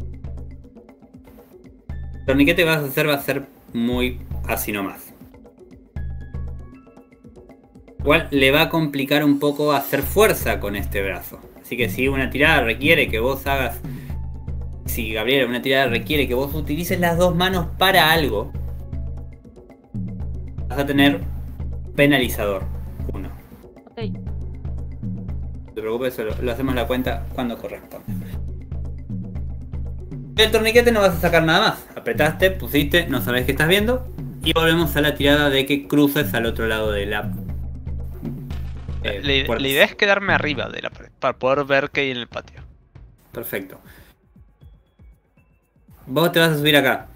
[SPEAKER 1] El torniquete que vas a hacer va a ser muy así nomás. Igual le va a complicar un poco hacer fuerza con este brazo. Así que si una tirada requiere que vos hagas... Si Gabriela, una tirada requiere que vos utilices las dos manos para algo, vas a tener penalizador. Uno.
[SPEAKER 2] Ok.
[SPEAKER 1] No te preocupes, eso lo, lo hacemos la cuenta cuando corresponde. El torniquete no vas a sacar nada más. Apretaste, pusiste, no sabés qué estás viendo. Y volvemos a la tirada de que cruces al otro lado de la... eh,
[SPEAKER 4] La,
[SPEAKER 1] puerta.
[SPEAKER 4] la idea es quedarme arriba de la pared para poder ver qué hay en el patio.
[SPEAKER 1] Perfecto. Vos te vas a subir acá.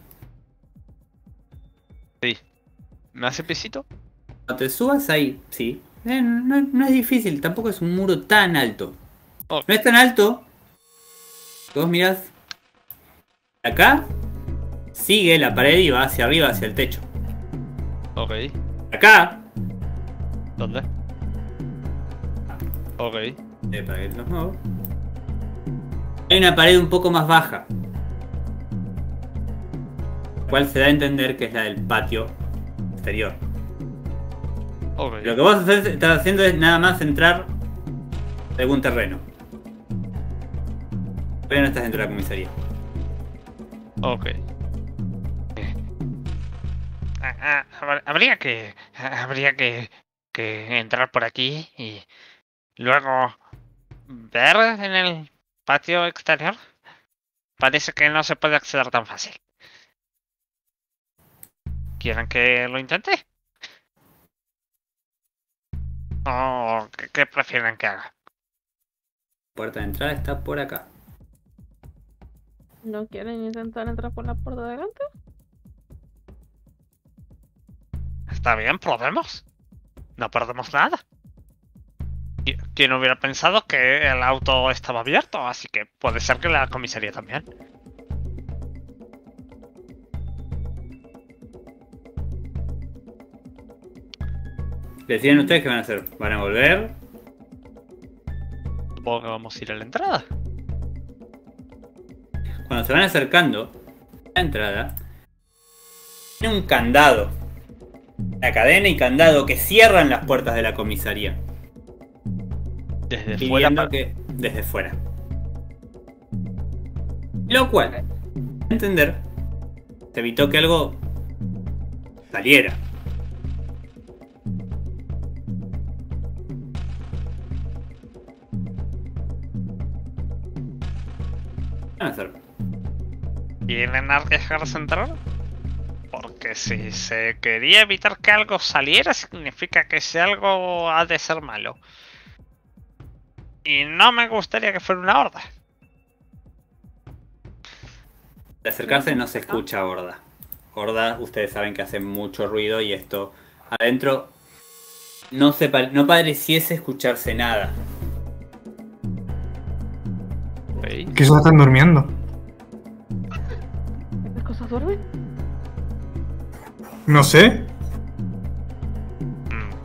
[SPEAKER 4] Sí. ¿Me hace pesito?
[SPEAKER 1] Cuando te subas ahí, sí. Eh, no, no es difícil, tampoco es un muro tan alto.
[SPEAKER 4] Oh.
[SPEAKER 1] No es tan alto. Vos mirás. Acá sigue la pared y va hacia arriba, hacia el techo.
[SPEAKER 4] Ok.
[SPEAKER 1] Acá.
[SPEAKER 4] ¿Dónde? Ok.
[SPEAKER 1] Eh, para que los muevo. Hay una pared un poco más baja. La cual se da a entender que es la del patio exterior.
[SPEAKER 4] Ok.
[SPEAKER 1] Lo que vos haces- estás haciendo es nada más entrar de algún terreno. Pero no estás dentro de la comisaría.
[SPEAKER 4] Ok. Eh, ah, ah, habr- habría que. Habría que. que entrar por aquí y. luego. ver en el patio exterior. Parece que no se puede acceder tan fácil. ¿Quieren que lo intente? ¿O qué, qué prefieren que haga?
[SPEAKER 1] La puerta de entrada está por acá.
[SPEAKER 2] ¿No quieren intentar entrar por la puerta de adelante?
[SPEAKER 4] Está bien, probemos. No perdemos nada. Qui- ¿Quién hubiera pensado que el auto estaba abierto? Así que puede ser que la comisaría también.
[SPEAKER 1] Deciden ustedes qué van a hacer. ¿Van a volver?
[SPEAKER 4] Supongo que vamos a ir a la entrada.
[SPEAKER 1] Cuando se van acercando a la entrada, tiene un candado. La cadena y candado que cierran las puertas de la comisaría.
[SPEAKER 4] Desde fuera.
[SPEAKER 1] Pidiendo
[SPEAKER 4] pa-
[SPEAKER 1] que desde fuera. Lo cual, a entender, se evitó que algo saliera. ¿Qué van a hacer?
[SPEAKER 4] ¿Quieren arriesgarse a entrar? Porque si se quería evitar que algo saliera, significa que ese algo ha de ser malo. Y no me gustaría que fuera una horda.
[SPEAKER 1] De acercarse no se escucha horda. Horda, ustedes saben que hace mucho ruido y esto adentro no, se pare- no pareciese escucharse nada.
[SPEAKER 4] Ok.
[SPEAKER 3] Quizás están durmiendo.
[SPEAKER 2] ¿Las cosas duermen?
[SPEAKER 3] No sé.
[SPEAKER 4] Mm.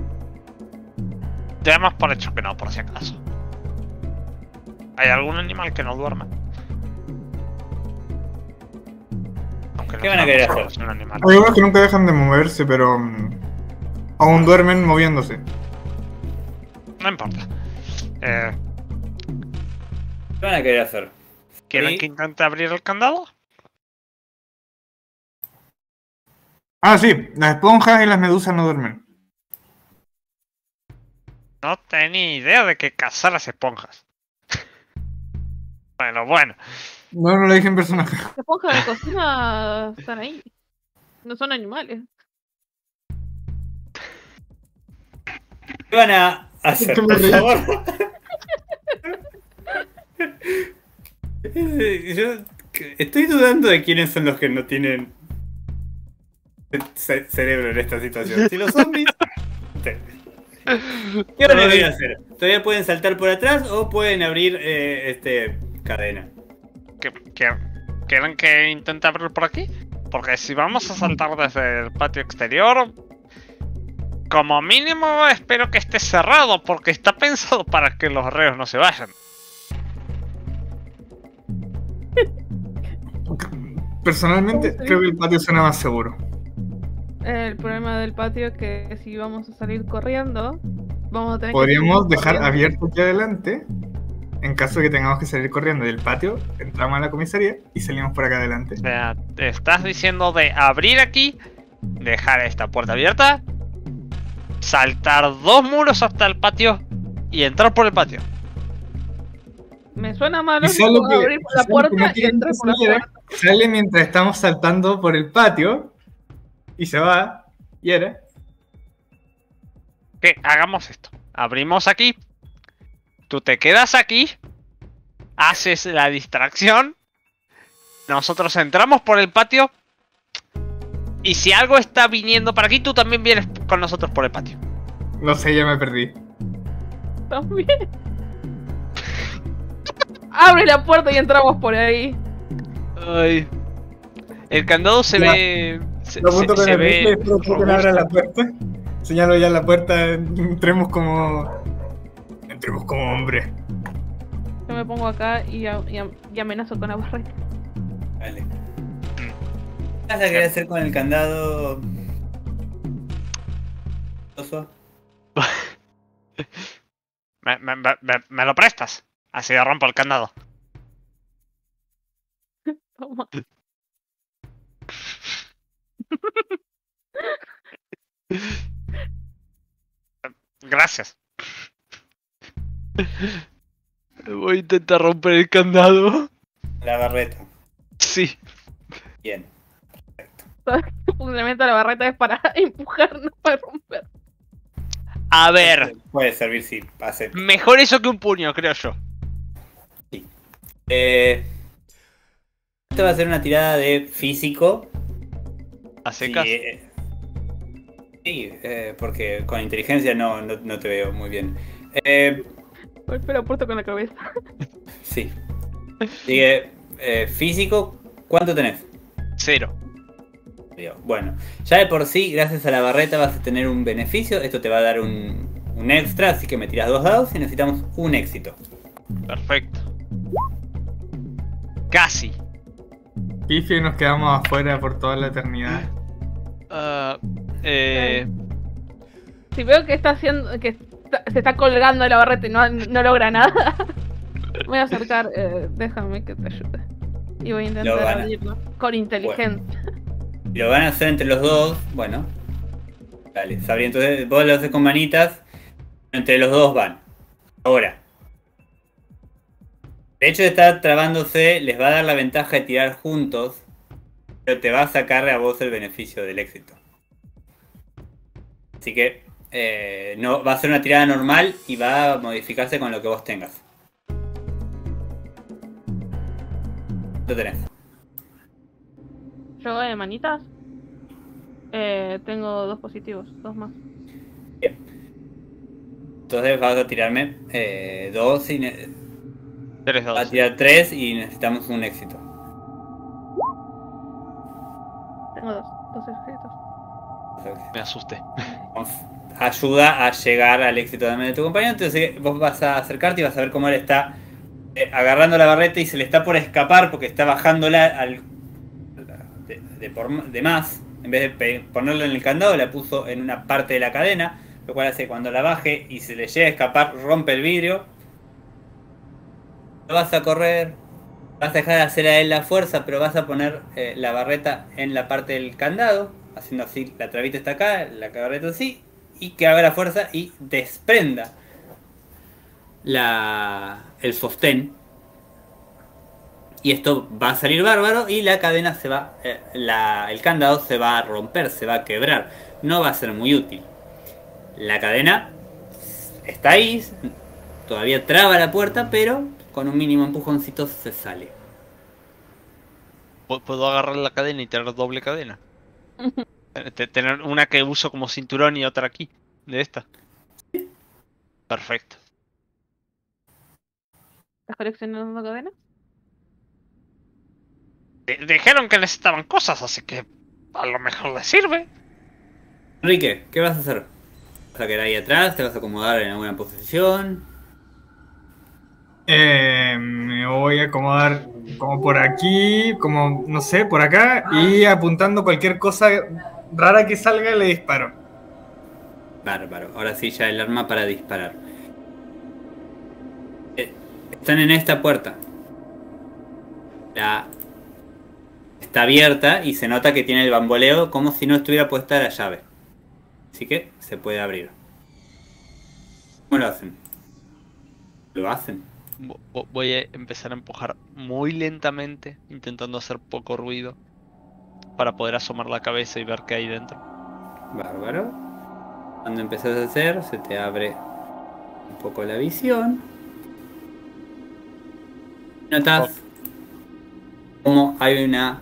[SPEAKER 4] Demos por hecho que no, por si acaso. ¿Hay algún animal que no duerma? Aunque
[SPEAKER 1] ¿Qué van a querer hacer?
[SPEAKER 4] es un animal.
[SPEAKER 3] Hay unos que nunca dejan de moverse, pero mm, aún duermen moviéndose.
[SPEAKER 4] No importa. Eh,
[SPEAKER 1] ¿Qué van a querer hacer?
[SPEAKER 4] ¿Quieren
[SPEAKER 1] Sí.
[SPEAKER 4] que intente abrir el candado?
[SPEAKER 3] Ah, sí, las esponjas y las medusas no duermen.
[SPEAKER 4] No tenía idea de que cazaras esponjas. Bueno, bueno.
[SPEAKER 3] No, no lo dije en personaje.
[SPEAKER 2] Las esponjas de cocina están ahí. No son animales.
[SPEAKER 1] ¿Qué van a hacer,
[SPEAKER 3] ¿Qué me
[SPEAKER 1] por
[SPEAKER 3] reí?
[SPEAKER 1] favor? Eh, Yo estoy dudando de quiénes son los que no tienen ce- cerebro en esta situación. Si los zombies... ¿Qué van a querer hacer? Todavía pueden saltar por atrás o pueden abrir eh, este cadena.
[SPEAKER 4] ¿Qué- qué- ¿Quieren que intente abrir por aquí? Porque si vamos a saltar desde el patio exterior, como mínimo espero que esté cerrado, porque está pensado para que los reos no se vayan.
[SPEAKER 3] Personalmente, creo que el patio suena más seguro.
[SPEAKER 2] El problema del patio es que si vamos a salir corriendo, vamos a tener
[SPEAKER 3] Podríamos
[SPEAKER 2] que
[SPEAKER 3] dejar
[SPEAKER 2] corriendo.
[SPEAKER 3] abierto aquí adelante. En caso de que tengamos que salir corriendo del patio, entramos a la comisaría y salimos por acá adelante.
[SPEAKER 4] O sea, te estás diciendo de abrir aquí, dejar esta puerta abierta, saltar dos muros hasta el patio y entrar por el patio.
[SPEAKER 2] Me suena malo
[SPEAKER 3] Quizá lo que-
[SPEAKER 2] abrir
[SPEAKER 3] quizá
[SPEAKER 2] la
[SPEAKER 3] lo que
[SPEAKER 2] puerta
[SPEAKER 3] no
[SPEAKER 2] y
[SPEAKER 3] quieren
[SPEAKER 2] entrar
[SPEAKER 3] que
[SPEAKER 2] por la
[SPEAKER 3] saliera,
[SPEAKER 2] puerta.
[SPEAKER 3] Sale mientras estamos saltando por el patio y se va. Y era.
[SPEAKER 4] Que hagamos esto. Abrimos aquí. Tú te quedas aquí. Haces la distracción. Nosotros entramos por el patio. Y si algo está viniendo para aquí, tú también vienes con nosotros por el patio.
[SPEAKER 3] No sé, ya me perdí.
[SPEAKER 2] También. Abre la puerta y entramos por ahí.
[SPEAKER 4] Ay. El candado se
[SPEAKER 3] Ya.
[SPEAKER 4] ve. Se,
[SPEAKER 3] Lo apunto
[SPEAKER 4] se-
[SPEAKER 3] con
[SPEAKER 4] se
[SPEAKER 3] el
[SPEAKER 4] ve
[SPEAKER 3] rifle y espero que
[SPEAKER 4] robusto.
[SPEAKER 3] abra la puerta. Señalo ya la puerta. Entremos como. Entremos como hombre.
[SPEAKER 2] Yo me pongo acá y, a- y a- y amenazo con la barrera.
[SPEAKER 1] Vale. ¿Qué vas a querer hacer con el candado? Oso?
[SPEAKER 4] Me, me- me- me- me lo prestas. Así rompo el candado.
[SPEAKER 2] Toma.
[SPEAKER 4] Gracias. Voy a intentar romper el candado.
[SPEAKER 1] La barreta.
[SPEAKER 4] Sí.
[SPEAKER 1] Bien.
[SPEAKER 2] El funcionamiento de la barreta es para empujar, no para romper.
[SPEAKER 4] A ver.
[SPEAKER 1] Puede servir si pase.
[SPEAKER 4] Mejor eso que un puño, creo yo.
[SPEAKER 1] Eh, esto va a ser una tirada de físico.
[SPEAKER 4] A
[SPEAKER 1] Sí,
[SPEAKER 4] secas.
[SPEAKER 1] eh, sí, eh, porque con inteligencia no, no, no te veo muy bien. Eh,
[SPEAKER 2] Golpeo la puerta con la cabeza.
[SPEAKER 1] sí. Sigue. Eh, físico, ¿cuánto tenés?
[SPEAKER 4] Cero.
[SPEAKER 1] Digo, bueno, ya de por sí, gracias a la barreta vas a tener un beneficio. Esto te va a dar un, un extra, así que me tiras dos dados y necesitamos un éxito.
[SPEAKER 4] Perfecto. Casi.
[SPEAKER 3] Pifi y nos quedamos afuera por toda la eternidad.
[SPEAKER 4] Ah, eh,
[SPEAKER 2] Si veo que está haciendo, que está- se está colgando de la barreta y no, no logra nada, me voy a acercar. eh, déjame que te ayude. Y voy a
[SPEAKER 1] Lo
[SPEAKER 2] intentar
[SPEAKER 1] van a-
[SPEAKER 2] abrirlo con inteligencia.
[SPEAKER 1] Si lo van a hacer entre los dos, bueno. Dale, sabría. Entonces vos lo haces con manitas. Entre los dos van. Ahora. De hecho está trabándose, les va a dar la ventaja de tirar juntos. Pero te va a sacar a vos el beneficio del éxito. Así que eh, no, va a ser una tirada normal y va a modificarse con lo que vos tengas. ¿Lo tenés?
[SPEAKER 2] Yo de manitas. Eh, tengo dos positivos, dos más.
[SPEAKER 1] Entonces vas a tirarme eh, dos y ne-
[SPEAKER 4] tres
[SPEAKER 1] vas a
[SPEAKER 4] dados.
[SPEAKER 1] tirar tres y necesitamos un éxito.
[SPEAKER 2] Tengo dos, dos escritos.
[SPEAKER 4] Me asusté.
[SPEAKER 1] Ayuda a llegar al éxito también de tu compañero. Entonces vos vas a acercarte y vas a ver cómo él está eh, agarrando la barreta y se le está por escapar porque está bajándola al, de, de, por- de más. En vez de pe- ponerla en el candado, la puso en una parte de la cadena, lo cual hace que cuando la baje y se le llega a escapar, rompe el vidrio. No vas a correr, vas a dejar de hacer a él la fuerza, pero vas a poner eh, la barreta en la parte del candado, haciendo así, la trabita está acá, la barreta así, y que haga la fuerza y desprenda la, el sostén. Y esto va a salir bárbaro y la cadena se va, eh, la, el candado se va a romper, se va a quebrar. No va a ser muy útil. La cadena está ahí, todavía traba la puerta, pero con un mínimo empujoncito se sale.
[SPEAKER 4] ¿Pu- ¿Puedo agarrar la cadena y tener doble cadena? Te- Tener una que uso como cinturón y otra aquí. De esta. Perfecto.
[SPEAKER 2] ¿Estás coleccionando cadenas?
[SPEAKER 4] De- Dijeron que necesitaban cosas, así que a lo mejor les sirve.
[SPEAKER 1] Enrique, ¿qué vas a hacer? ¿Vas a quedar ahí atrás? ¿Te vas a acomodar en alguna posición?
[SPEAKER 3] Eh, me voy a acomodar como por aquí, como no sé, por acá, y apuntando cualquier cosa rara que salga y le disparo.
[SPEAKER 1] Bárbaro. Ahora sí, ya el arma para disparar. Eh, están en esta puerta. La... Está abierta y se nota que tiene el bamboleo como si no estuviera puesta la llave. Así que se puede abrir. ¿Cómo lo hacen? ¿Lo hacen?
[SPEAKER 4] Voy a empezar a empujar muy lentamente, intentando hacer poco ruido, para poder asomar la cabeza y ver qué hay dentro.
[SPEAKER 1] Bárbaro. Cuando empezás a hacer, se te abre un poco la visión. Notas oh. como hay una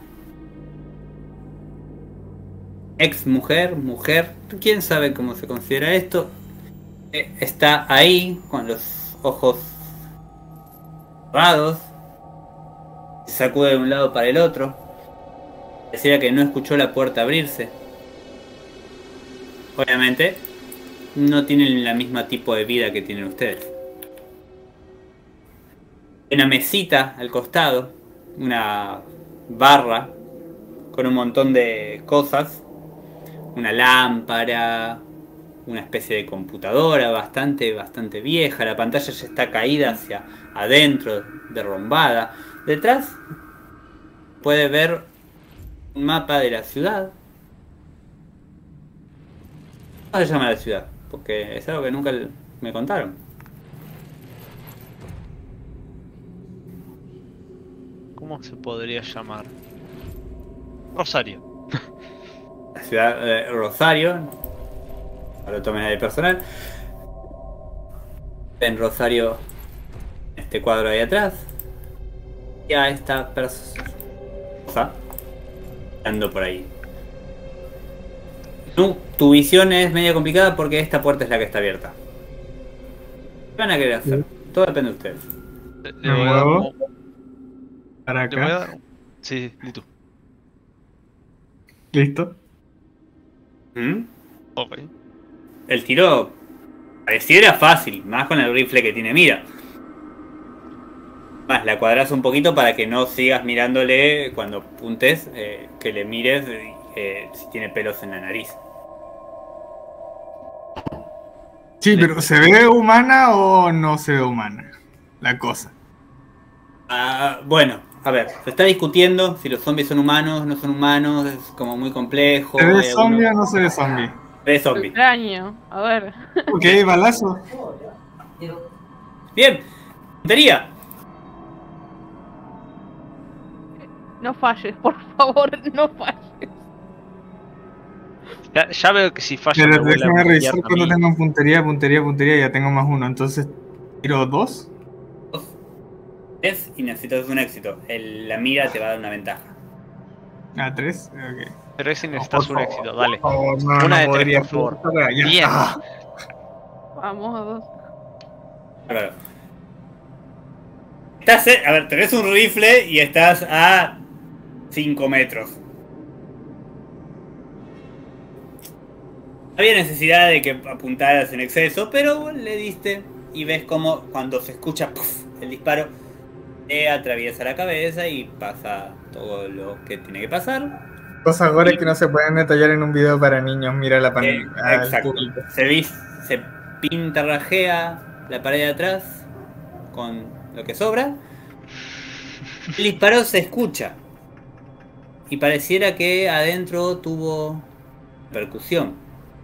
[SPEAKER 1] ex mujer, mujer, quién sabe cómo se considera esto, eh, está ahí con los ojos cerrados, se sacude de un lado para el otro, decía que no escuchó la puerta abrirse. Obviamente no tienen la misma tipo de vida que tienen ustedes. Una mesita al costado, una barra con un montón de cosas, una lámpara, una especie de computadora bastante, bastante vieja. La pantalla ya está caída hacia adentro, derrumbada. Detrás puede ver un mapa de la ciudad. ¿Cómo se llama la ciudad? Porque es algo que nunca me contaron.
[SPEAKER 4] ¿Cómo se podría llamar? Rosario.
[SPEAKER 1] La ciudad de Rosario. No lo tomen de personal. En Rosario, este cuadro ahí atrás. Y a esta persona ando por ahí. Tu, tu visión es media complicada porque esta puerta es la que está abierta. ¿Qué van a querer hacer? Todo depende de ustedes.
[SPEAKER 4] Le, le voy a dar como...
[SPEAKER 3] Para
[SPEAKER 4] Le voy a
[SPEAKER 3] acá.
[SPEAKER 4] dar... Sí, listo.
[SPEAKER 3] Listo.
[SPEAKER 1] ¿Mm?
[SPEAKER 4] Ok.
[SPEAKER 1] El tiro pareciera fácil, más con el rifle que tiene mira. Más, la cuadras un poquito para que no sigas mirándole cuando apuntes, eh, que le mires eh, si tiene pelos en la nariz.
[SPEAKER 3] Sí, pero ¿se ve humana o no se ve humana? La cosa.
[SPEAKER 1] Ah, bueno, a ver, se está discutiendo si los zombies son humanos, no son humanos, es como muy complejo.
[SPEAKER 3] ¿Se ve
[SPEAKER 1] hay
[SPEAKER 3] zombie
[SPEAKER 1] algunos-
[SPEAKER 3] o no se ve zombie?
[SPEAKER 1] Se ve zombie.
[SPEAKER 2] Extraño. A ver.
[SPEAKER 3] Ok, balazo.
[SPEAKER 1] Bien, puntería.
[SPEAKER 2] No falles, por favor, no falles.
[SPEAKER 4] Ya, ya veo que si falla
[SPEAKER 3] Pero
[SPEAKER 4] me vuelve a
[SPEAKER 3] déjame
[SPEAKER 4] puntear
[SPEAKER 3] revisar
[SPEAKER 4] a
[SPEAKER 3] cuando
[SPEAKER 4] mí.
[SPEAKER 3] tengo puntería, puntería, puntería. Ya tengo más uno. Entonces, tiro dos.
[SPEAKER 1] Dos, tres y necesitas un éxito. El- la mira te va a dar una ventaja.
[SPEAKER 3] Ah, tres. Ok.
[SPEAKER 4] Pero ese necesitas un éxito, dale.
[SPEAKER 3] Por favor, no,
[SPEAKER 4] Una
[SPEAKER 3] no
[SPEAKER 4] de tres,
[SPEAKER 3] podría
[SPEAKER 4] por favor.
[SPEAKER 3] jugar. Ya.
[SPEAKER 4] Bien.
[SPEAKER 3] Ah,
[SPEAKER 2] Vamos a dos.
[SPEAKER 1] Claro. Estás, eh, a ver, tenés un rifle y estás a cinco metros. Había necesidad de que apuntaras en exceso, pero le diste y ves como cuando se escucha ¡puf! El disparo te atraviesa la cabeza y pasa todo lo que tiene que pasar.
[SPEAKER 3] cosas gore que no se pueden detallar en un video para niños. Mira la
[SPEAKER 1] Eh,
[SPEAKER 3] pantalla.
[SPEAKER 1] exacto. Se, vis- se pintarrajea la pared de atrás con lo que sobra. El disparo se escucha y pareciera que adentro tuvo percusión.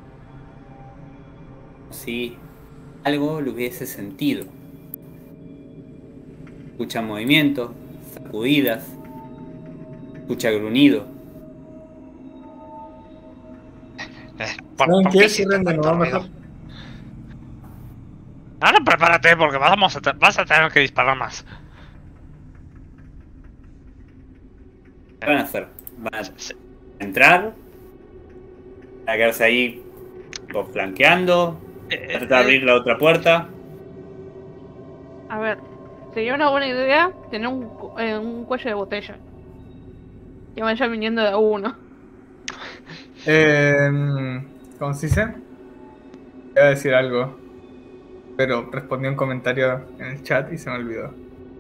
[SPEAKER 1] Si algo lo hubiese sentido. Escucha movimiento, sacudidas, escucha gruñido.
[SPEAKER 4] Eh, ¿por,
[SPEAKER 3] ¿Saben
[SPEAKER 4] por
[SPEAKER 3] qué?
[SPEAKER 4] qué hiciste
[SPEAKER 3] Cierren de
[SPEAKER 4] tanto
[SPEAKER 3] nuevo
[SPEAKER 4] ruido?
[SPEAKER 3] mejor.
[SPEAKER 4] Ahora prepárate porque vamos a te- vas a tener que disparar más.
[SPEAKER 1] ¿Qué van a hacer? Van a
[SPEAKER 4] Se-
[SPEAKER 1] entrar, van a quedarse ahí tipo, flanqueando,
[SPEAKER 4] eh,
[SPEAKER 1] van a tratar de abrir la otra puerta.
[SPEAKER 2] A ver. Sería una buena idea tener un, cu- eh, un cuello de botella. Que vaya viniendo de a uno.
[SPEAKER 3] Eh, ¿Cómo se dice? Iba a decir algo, pero respondí un comentario en el chat y se me olvidó.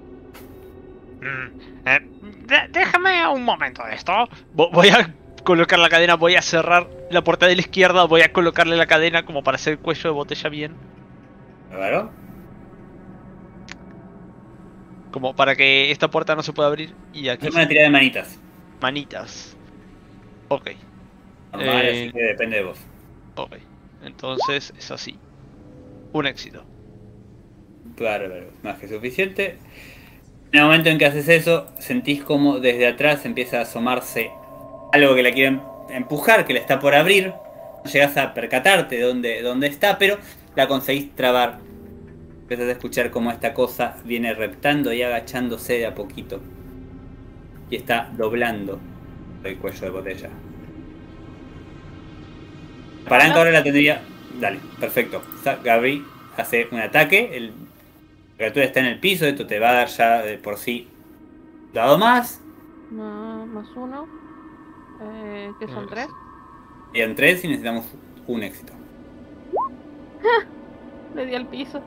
[SPEAKER 4] Mm, eh, de- déjame un momento de esto. Vo- Voy a colocar la cadena, voy a cerrar la puerta de la izquierda voy a colocarle la cadena como para hacer el cuello de botella bien.
[SPEAKER 1] ¿Claro?
[SPEAKER 4] Como para que esta puerta no se pueda abrir. Y aquí
[SPEAKER 1] Es una tirada de manitas.
[SPEAKER 4] manitas. Ok.
[SPEAKER 1] Normal,
[SPEAKER 4] Eh,
[SPEAKER 1] así que depende de vos.
[SPEAKER 4] Ok. Entonces es así. Un éxito.
[SPEAKER 1] Bárbaro, más que suficiente. En el momento en que haces eso, sentís como desde atrás empieza a asomarse algo que la quiere empujar, que la está por abrir. No llegas a percatarte de dónde, dónde está, pero la conseguís trabar. Empiezas a escuchar cómo esta cosa viene reptando y agachándose de a poquito. Y está doblando el cuello de botella. La palanca ahora la tendría... Dale, perfecto. Gabri hace un ataque. El... La criatura está en el piso. Esto te va a dar ya de por sí dado más.
[SPEAKER 2] Más, más uno. Eh, que son tres.
[SPEAKER 1] Y en tres y necesitamos un éxito.
[SPEAKER 2] Le di al piso.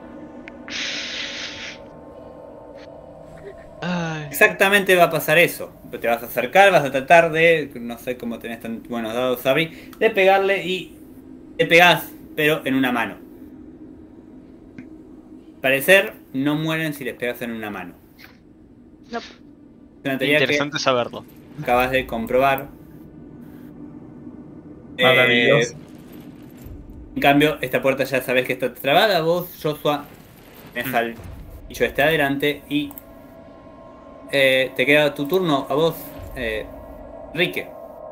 [SPEAKER 4] Ay.
[SPEAKER 1] Exactamente va a pasar eso. Te vas a acercar, vas a tratar de... No sé cómo tenés tan buenos dados, Sabri. De pegarle y... Te pegás, pero en una mano. Al parecer, no mueren si les pegas en una mano.
[SPEAKER 2] No.
[SPEAKER 1] Es una teoría
[SPEAKER 4] Interesante
[SPEAKER 1] que
[SPEAKER 4] saberlo.
[SPEAKER 1] acabas de comprobar.
[SPEAKER 3] Maravilloso.
[SPEAKER 1] Eh, en cambio, esta puerta ya sabes que está trabada. Vos, Joshua, tenés
[SPEAKER 4] Mm.
[SPEAKER 1] al bicho este adelante y eh, te queda tu turno a vos, eh, Rique.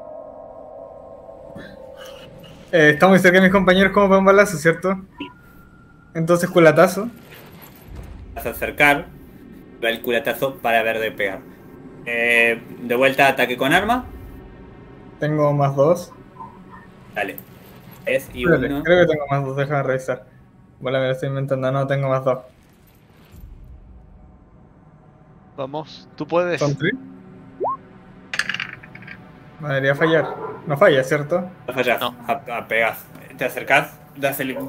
[SPEAKER 3] Eh, está muy cerca de mis compañeros como para un balazo, ¿cierto? Entonces culatazo.
[SPEAKER 1] Vas a acercar, va el culatazo para ver de pegar. Eh, de vuelta, ataque con arma.
[SPEAKER 3] Tengo más dos.
[SPEAKER 1] Dale. Es y
[SPEAKER 3] Espérate,
[SPEAKER 1] uno.
[SPEAKER 3] creo que tengo más dos, déjame revisar. Vale, me lo estoy inventando, no, tengo más dos.
[SPEAKER 4] Vamos, tú puedes.
[SPEAKER 3] ¿Son tres? No debería fallar. No falla, ¿cierto?
[SPEAKER 1] No fallás,
[SPEAKER 4] No.
[SPEAKER 1] a, a pegás. Te acercás, das el,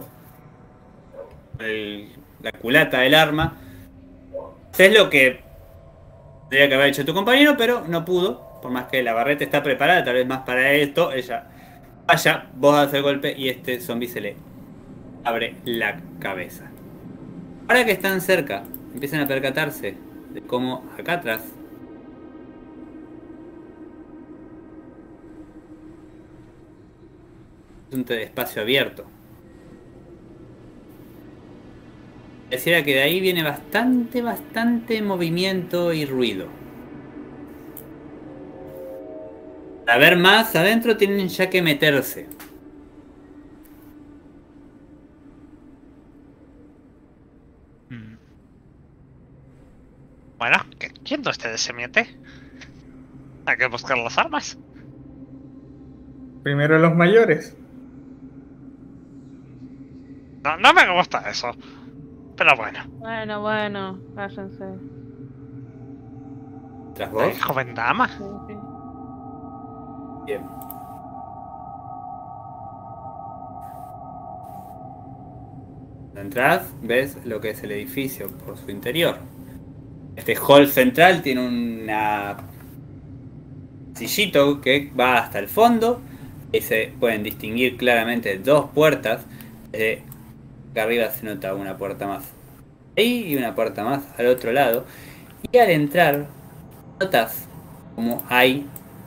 [SPEAKER 1] el- la culata del arma. Es lo que tendría que haber hecho tu compañero, pero no pudo. Por más que la barreta está preparada, tal vez más para esto. Ella falla, vos das el golpe y este zombie se le abre la cabeza. Ahora que están cerca, empiezan a percatarse de cómo acá atrás es un espacio abierto. Pareciera que de ahí viene bastante, bastante movimiento y ruido. Para ver más adentro tienen ya que meterse.
[SPEAKER 4] Mm. Bueno, que- ¿quién de ustedes se mete? Hay que buscar las armas.
[SPEAKER 3] Primero los mayores.
[SPEAKER 4] No, no me gusta eso. Pero bueno,
[SPEAKER 2] Bueno, bueno, cállense.
[SPEAKER 1] Tras
[SPEAKER 4] ¿eh,
[SPEAKER 1] vos.
[SPEAKER 4] joven dama.
[SPEAKER 2] Sí, sí.
[SPEAKER 1] Bien. Entrás, ves lo que es el edificio por su interior. Este hall central tiene una sillito que va hasta el fondo y se pueden distinguir claramente dos puertas. Desde acá arriba se nota una puerta más ahí y una puerta más al otro lado. Y al entrar notas como hay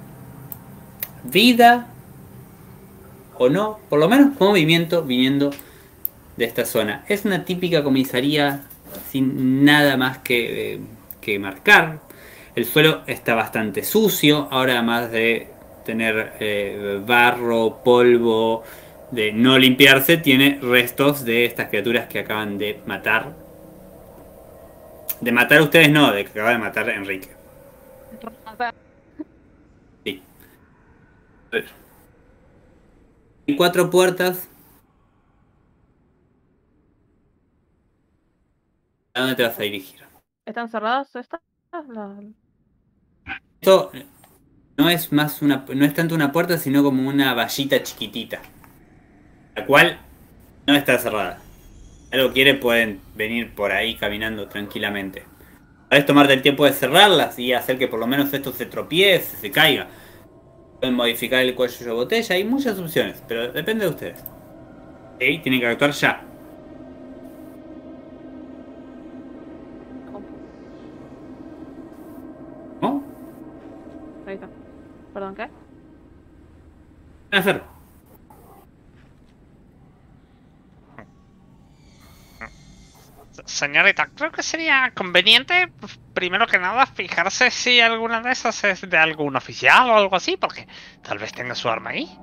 [SPEAKER 1] vida o no, por lo menos movimiento viniendo de esta zona. Es una típica comisaría sin nada más que, eh, que marcar. El suelo está bastante sucio, ahora además de tener eh, barro, polvo, de no limpiarse, tiene restos de estas criaturas que acaban de matar. De matar a ustedes no, de que acaba de matar a Enrique. Sí. A ver. Hay cuatro puertas. ¿A dónde te vas a dirigir?
[SPEAKER 2] ¿Están cerradas estas? La-
[SPEAKER 1] Esto no es más una, no es tanto una puerta, sino como una vallita chiquitita, la cual no está cerrada. Si algo quiere, pueden venir por ahí caminando tranquilamente. Podés tomarte el tiempo de cerrarlas y hacer que por lo menos esto se tropiece, se caiga. Pueden modificar el cuello de botella. Hay muchas opciones, pero depende de ustedes. ¿Ok? Tienen que actuar ya. ¿Cómo?
[SPEAKER 2] Ahí está. Perdón, ¿qué?
[SPEAKER 1] ¿Qué van a hacer?
[SPEAKER 4] Señorita, creo que sería conveniente, pues, primero que nada, fijarse si alguna de esas es de algún oficial o algo así, porque tal vez tenga su arma ahí.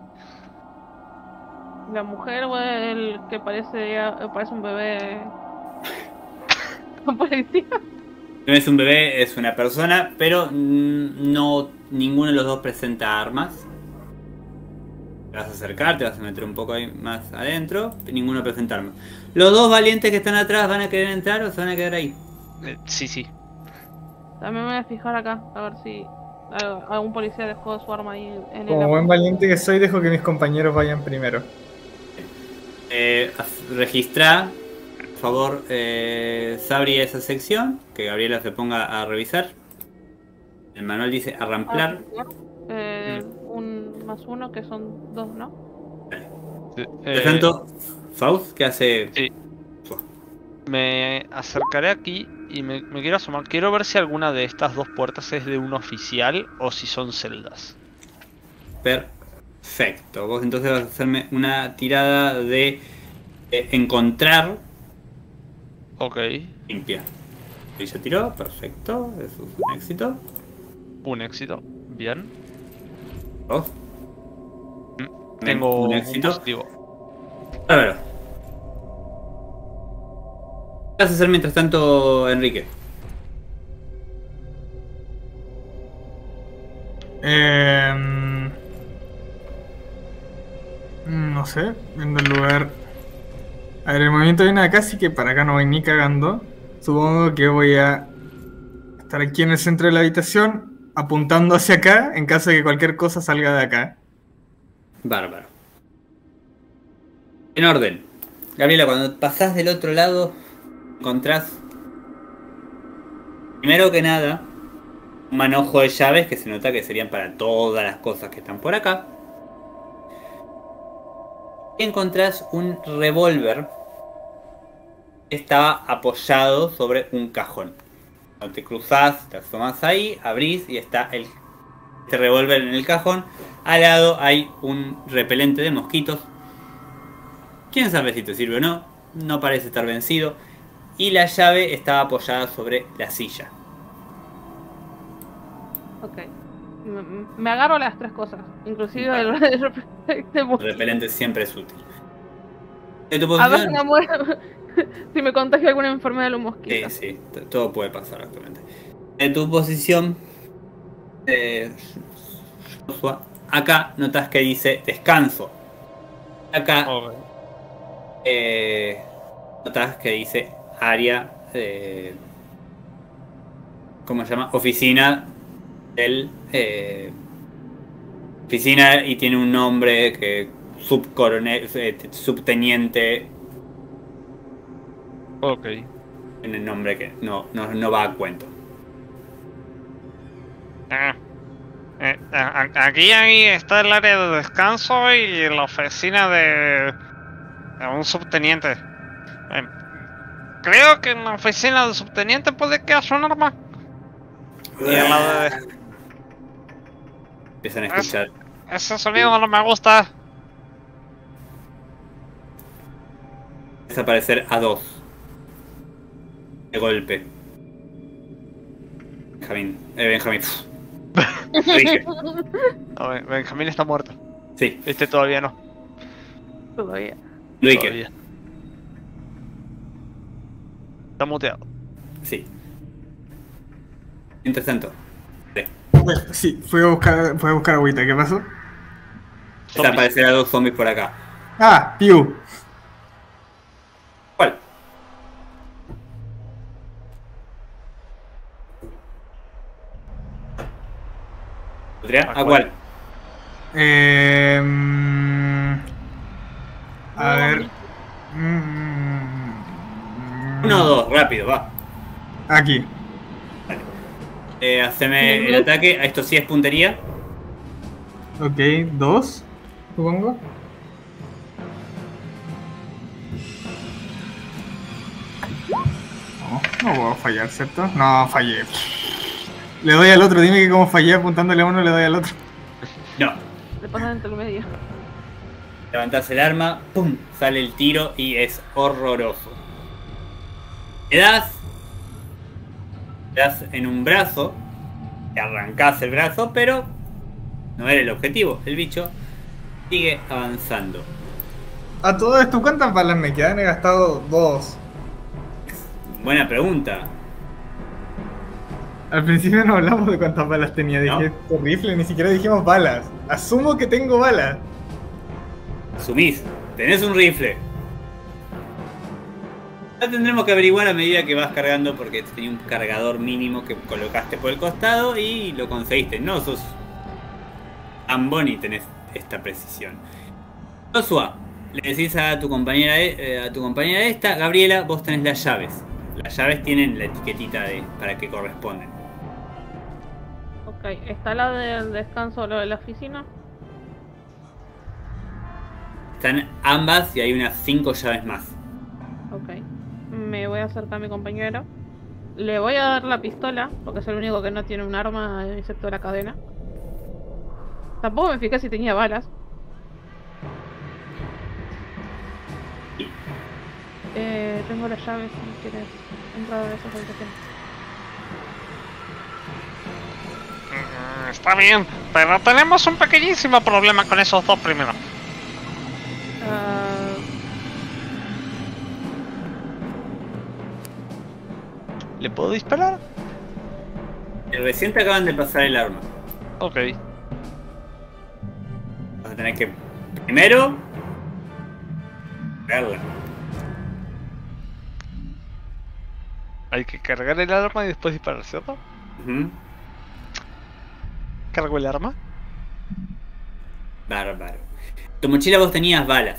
[SPEAKER 2] La mujer o el que parece, parece un bebé. ¿Un policía?
[SPEAKER 1] No es un bebé, es una persona, pero mm, no ninguno de los dos presenta armas. Te vas a acercar, te vas a meter un poco ahí más adentro, ninguno presenta armas. Los dos valientes que están atrás van a querer entrar o se van a quedar ahí.
[SPEAKER 4] Eh, sí, sí.
[SPEAKER 2] También me voy a fijar acá, a ver si al- algún policía dejó su arma ahí en el...
[SPEAKER 3] Como buen valiente que soy, dejo que mis compañeros vayan primero.
[SPEAKER 1] Eh, registra, por favor, eh, Sabri, esa sección, que Gabriela se ponga a revisar. El manual dice arramplar.
[SPEAKER 2] Eh, un más uno, que son dos, ¿no?
[SPEAKER 4] Eh,
[SPEAKER 1] Por tanto, Faust, ¿qué hace?
[SPEAKER 4] Sí. Me acercaré aquí y me, me quiero asomar. Quiero ver si alguna de estas dos puertas es de un oficial o si son celdas.
[SPEAKER 1] Perfecto. Vos entonces vas a hacerme una tirada de eh, encontrar.
[SPEAKER 4] Ok.
[SPEAKER 1] Limpia. Y se tiró, perfecto. Eso es un éxito.
[SPEAKER 4] Un éxito. Bien.
[SPEAKER 1] Dos.
[SPEAKER 4] Tengo
[SPEAKER 1] un
[SPEAKER 4] un
[SPEAKER 1] éxito.
[SPEAKER 4] positivo.
[SPEAKER 1] A ver. ¿Qué vas a hacer mientras tanto, Enrique?
[SPEAKER 3] Eh, no sé, viendo el lugar. A ver, el movimiento viene acá, así que para acá no voy ni cagando. Supongo que voy a estar aquí en el centro de la habitación, apuntando hacia acá, en caso de que cualquier cosa salga de acá.
[SPEAKER 1] Bárbaro. En orden. Gabriela, cuando pasás del otro lado, encontrás, primero que nada, un manojo de llaves que se nota que serían para todas las cosas que están por acá. Y encontrás un revólver que estaba apoyado sobre un cajón. Cuando te cruzás, te asomás ahí, abrís y está el, este revólver en el cajón. Al lado hay un repelente de mosquitos. Quién sabe si te sirve o no. No parece estar vencido. Y la llave estaba apoyada sobre la silla.
[SPEAKER 2] Ok. Me, me agarro las tres cosas, inclusive el, el repelente de
[SPEAKER 1] El
[SPEAKER 2] mosquitos.
[SPEAKER 1] repelente siempre es útil. ¿De tu
[SPEAKER 2] A ver si
[SPEAKER 1] posición?
[SPEAKER 2] me muero. Si me contagia alguna enfermedad de los
[SPEAKER 1] Sí,
[SPEAKER 2] mosquitos.
[SPEAKER 1] sí, t- todo puede pasar actualmente. En tu posición, eh, Joshua, acá notas que dice descanso. Acá
[SPEAKER 4] Ok.
[SPEAKER 1] eh, notas que dice área, eh, ¿cómo se llama? Oficina del eh, oficina y tiene un nombre que subcoronel, eh, subteniente.
[SPEAKER 4] Ok.
[SPEAKER 1] En el nombre que no, no, no va a cuento.
[SPEAKER 4] Ah, eh, a- a- aquí ahí está el área de descanso y la oficina de, de un subteniente. Eh, creo que en la oficina del subteniente puede que haya un arma. Y al lado de...
[SPEAKER 1] Empiezan a escuchar.
[SPEAKER 4] Ese sonido no me gusta.
[SPEAKER 1] Empieza a aparecer a dos. De golpe. Benjamín. Eh, Benjamín. Dije.
[SPEAKER 4] A ver, Benjamín está muerto.
[SPEAKER 1] Sí,
[SPEAKER 4] Este todavía no.
[SPEAKER 2] Todavía.
[SPEAKER 1] Enrique.
[SPEAKER 4] Todavía. Está muteado.
[SPEAKER 1] Sí. Mientras tanto. Sí.
[SPEAKER 3] Bueno, sí, fui a buscar, fui a buscar agüita, ¿qué pasó?
[SPEAKER 1] Empieza a aparecer a dos zombies por acá.
[SPEAKER 3] Ah, Piu.
[SPEAKER 1] ¿Cuál? ¿Podría?
[SPEAKER 4] ¿A
[SPEAKER 1] ¿A
[SPEAKER 4] cuál?
[SPEAKER 1] cuál?
[SPEAKER 3] Eh, mm, a ver. Mm,
[SPEAKER 1] Uno o dos, rápido, va.
[SPEAKER 3] Aquí.
[SPEAKER 1] Eh, haceme el ataque. A esto sí es puntería.
[SPEAKER 3] Ok, dos, supongo. No, no puedo fallar, ¿cierto? No, fallé. Le doy al otro, dime que como fallé apuntándole a uno le doy al otro.
[SPEAKER 1] No.
[SPEAKER 2] Le pasas entre el medio.
[SPEAKER 1] Levantás el arma, ¡pum! Sale el tiro y es horroroso. Le das. Le das en un brazo. Te arrancás el brazo, pero no era el objetivo. El bicho sigue avanzando.
[SPEAKER 3] A todo esto, ¿cuántas balas me quedan? He gastado dos.
[SPEAKER 1] Buena pregunta.
[SPEAKER 3] Al principio no hablamos de cuántas balas tenía. Dije,
[SPEAKER 1] ¿No?
[SPEAKER 3] este rifle, ni siquiera dijimos balas. Asumo que tengo balas.
[SPEAKER 1] Asumís, tenés un rifle. Ya tendremos que averiguar a medida que vas cargando, porque tenía un cargador mínimo que colocaste por el costado y lo conseguiste. No sos ambón y tenés esta precisión. Joshua, le decís a tu compañera eh, a tu compañera esta, Gabriela, vos tenés las llaves. Las llaves tienen la etiquetita de para que corresponden.
[SPEAKER 2] Ok, ¿está la del descanso o lo de la oficina?
[SPEAKER 1] Están ambas y hay unas cinco llaves más.
[SPEAKER 2] Ok. Me voy a acercar a mi compañero. Le voy a dar la pistola, porque es el único que no tiene un arma excepto la cadena. Tampoco me fijé si tenía balas. Eh, tengo las llaves si quieres entrar a esa habitación.
[SPEAKER 4] Mm, Está bien, pero tenemos un pequeñísimo problema con esos dos primeros.
[SPEAKER 2] Ah,
[SPEAKER 4] ¿Le puedo disparar?
[SPEAKER 1] Recién te acaban de pasar el arma.
[SPEAKER 4] Ok.
[SPEAKER 1] Vas a tener que primero cargarla.
[SPEAKER 4] Hay que cargar el arma y después disparar, ¿cierto?
[SPEAKER 1] Ujú.
[SPEAKER 4] ¿Cargo el arma?
[SPEAKER 1] Bárbaro. Tu mochila vos tenías balas.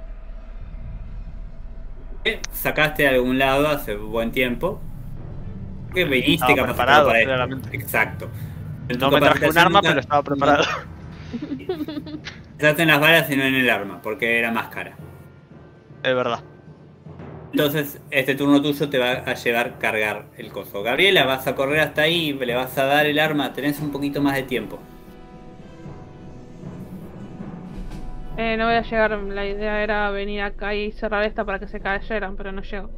[SPEAKER 1] ¿Qué sacaste de algún lado hace buen tiempo? Que viniste
[SPEAKER 4] Estaba
[SPEAKER 1] capacitado
[SPEAKER 4] preparado,
[SPEAKER 1] para esto.
[SPEAKER 4] claramente.
[SPEAKER 1] Exacto. En tu
[SPEAKER 4] No me traje un
[SPEAKER 1] capacitación
[SPEAKER 4] arma,
[SPEAKER 1] nunca-
[SPEAKER 4] pero estaba preparado.
[SPEAKER 1] Pensaste en las balas y no en el arma, porque era más cara.
[SPEAKER 4] Es verdad.
[SPEAKER 1] Entonces, este turno tuyo te va a llevar cargar el coso. Gabriela, vas a correr hasta ahí, le vas a dar el arma, tenés un poquito más de tiempo.
[SPEAKER 2] eh, no voy a llegar. La idea era venir acá y cerrar esta para que se cayeran, pero no llego.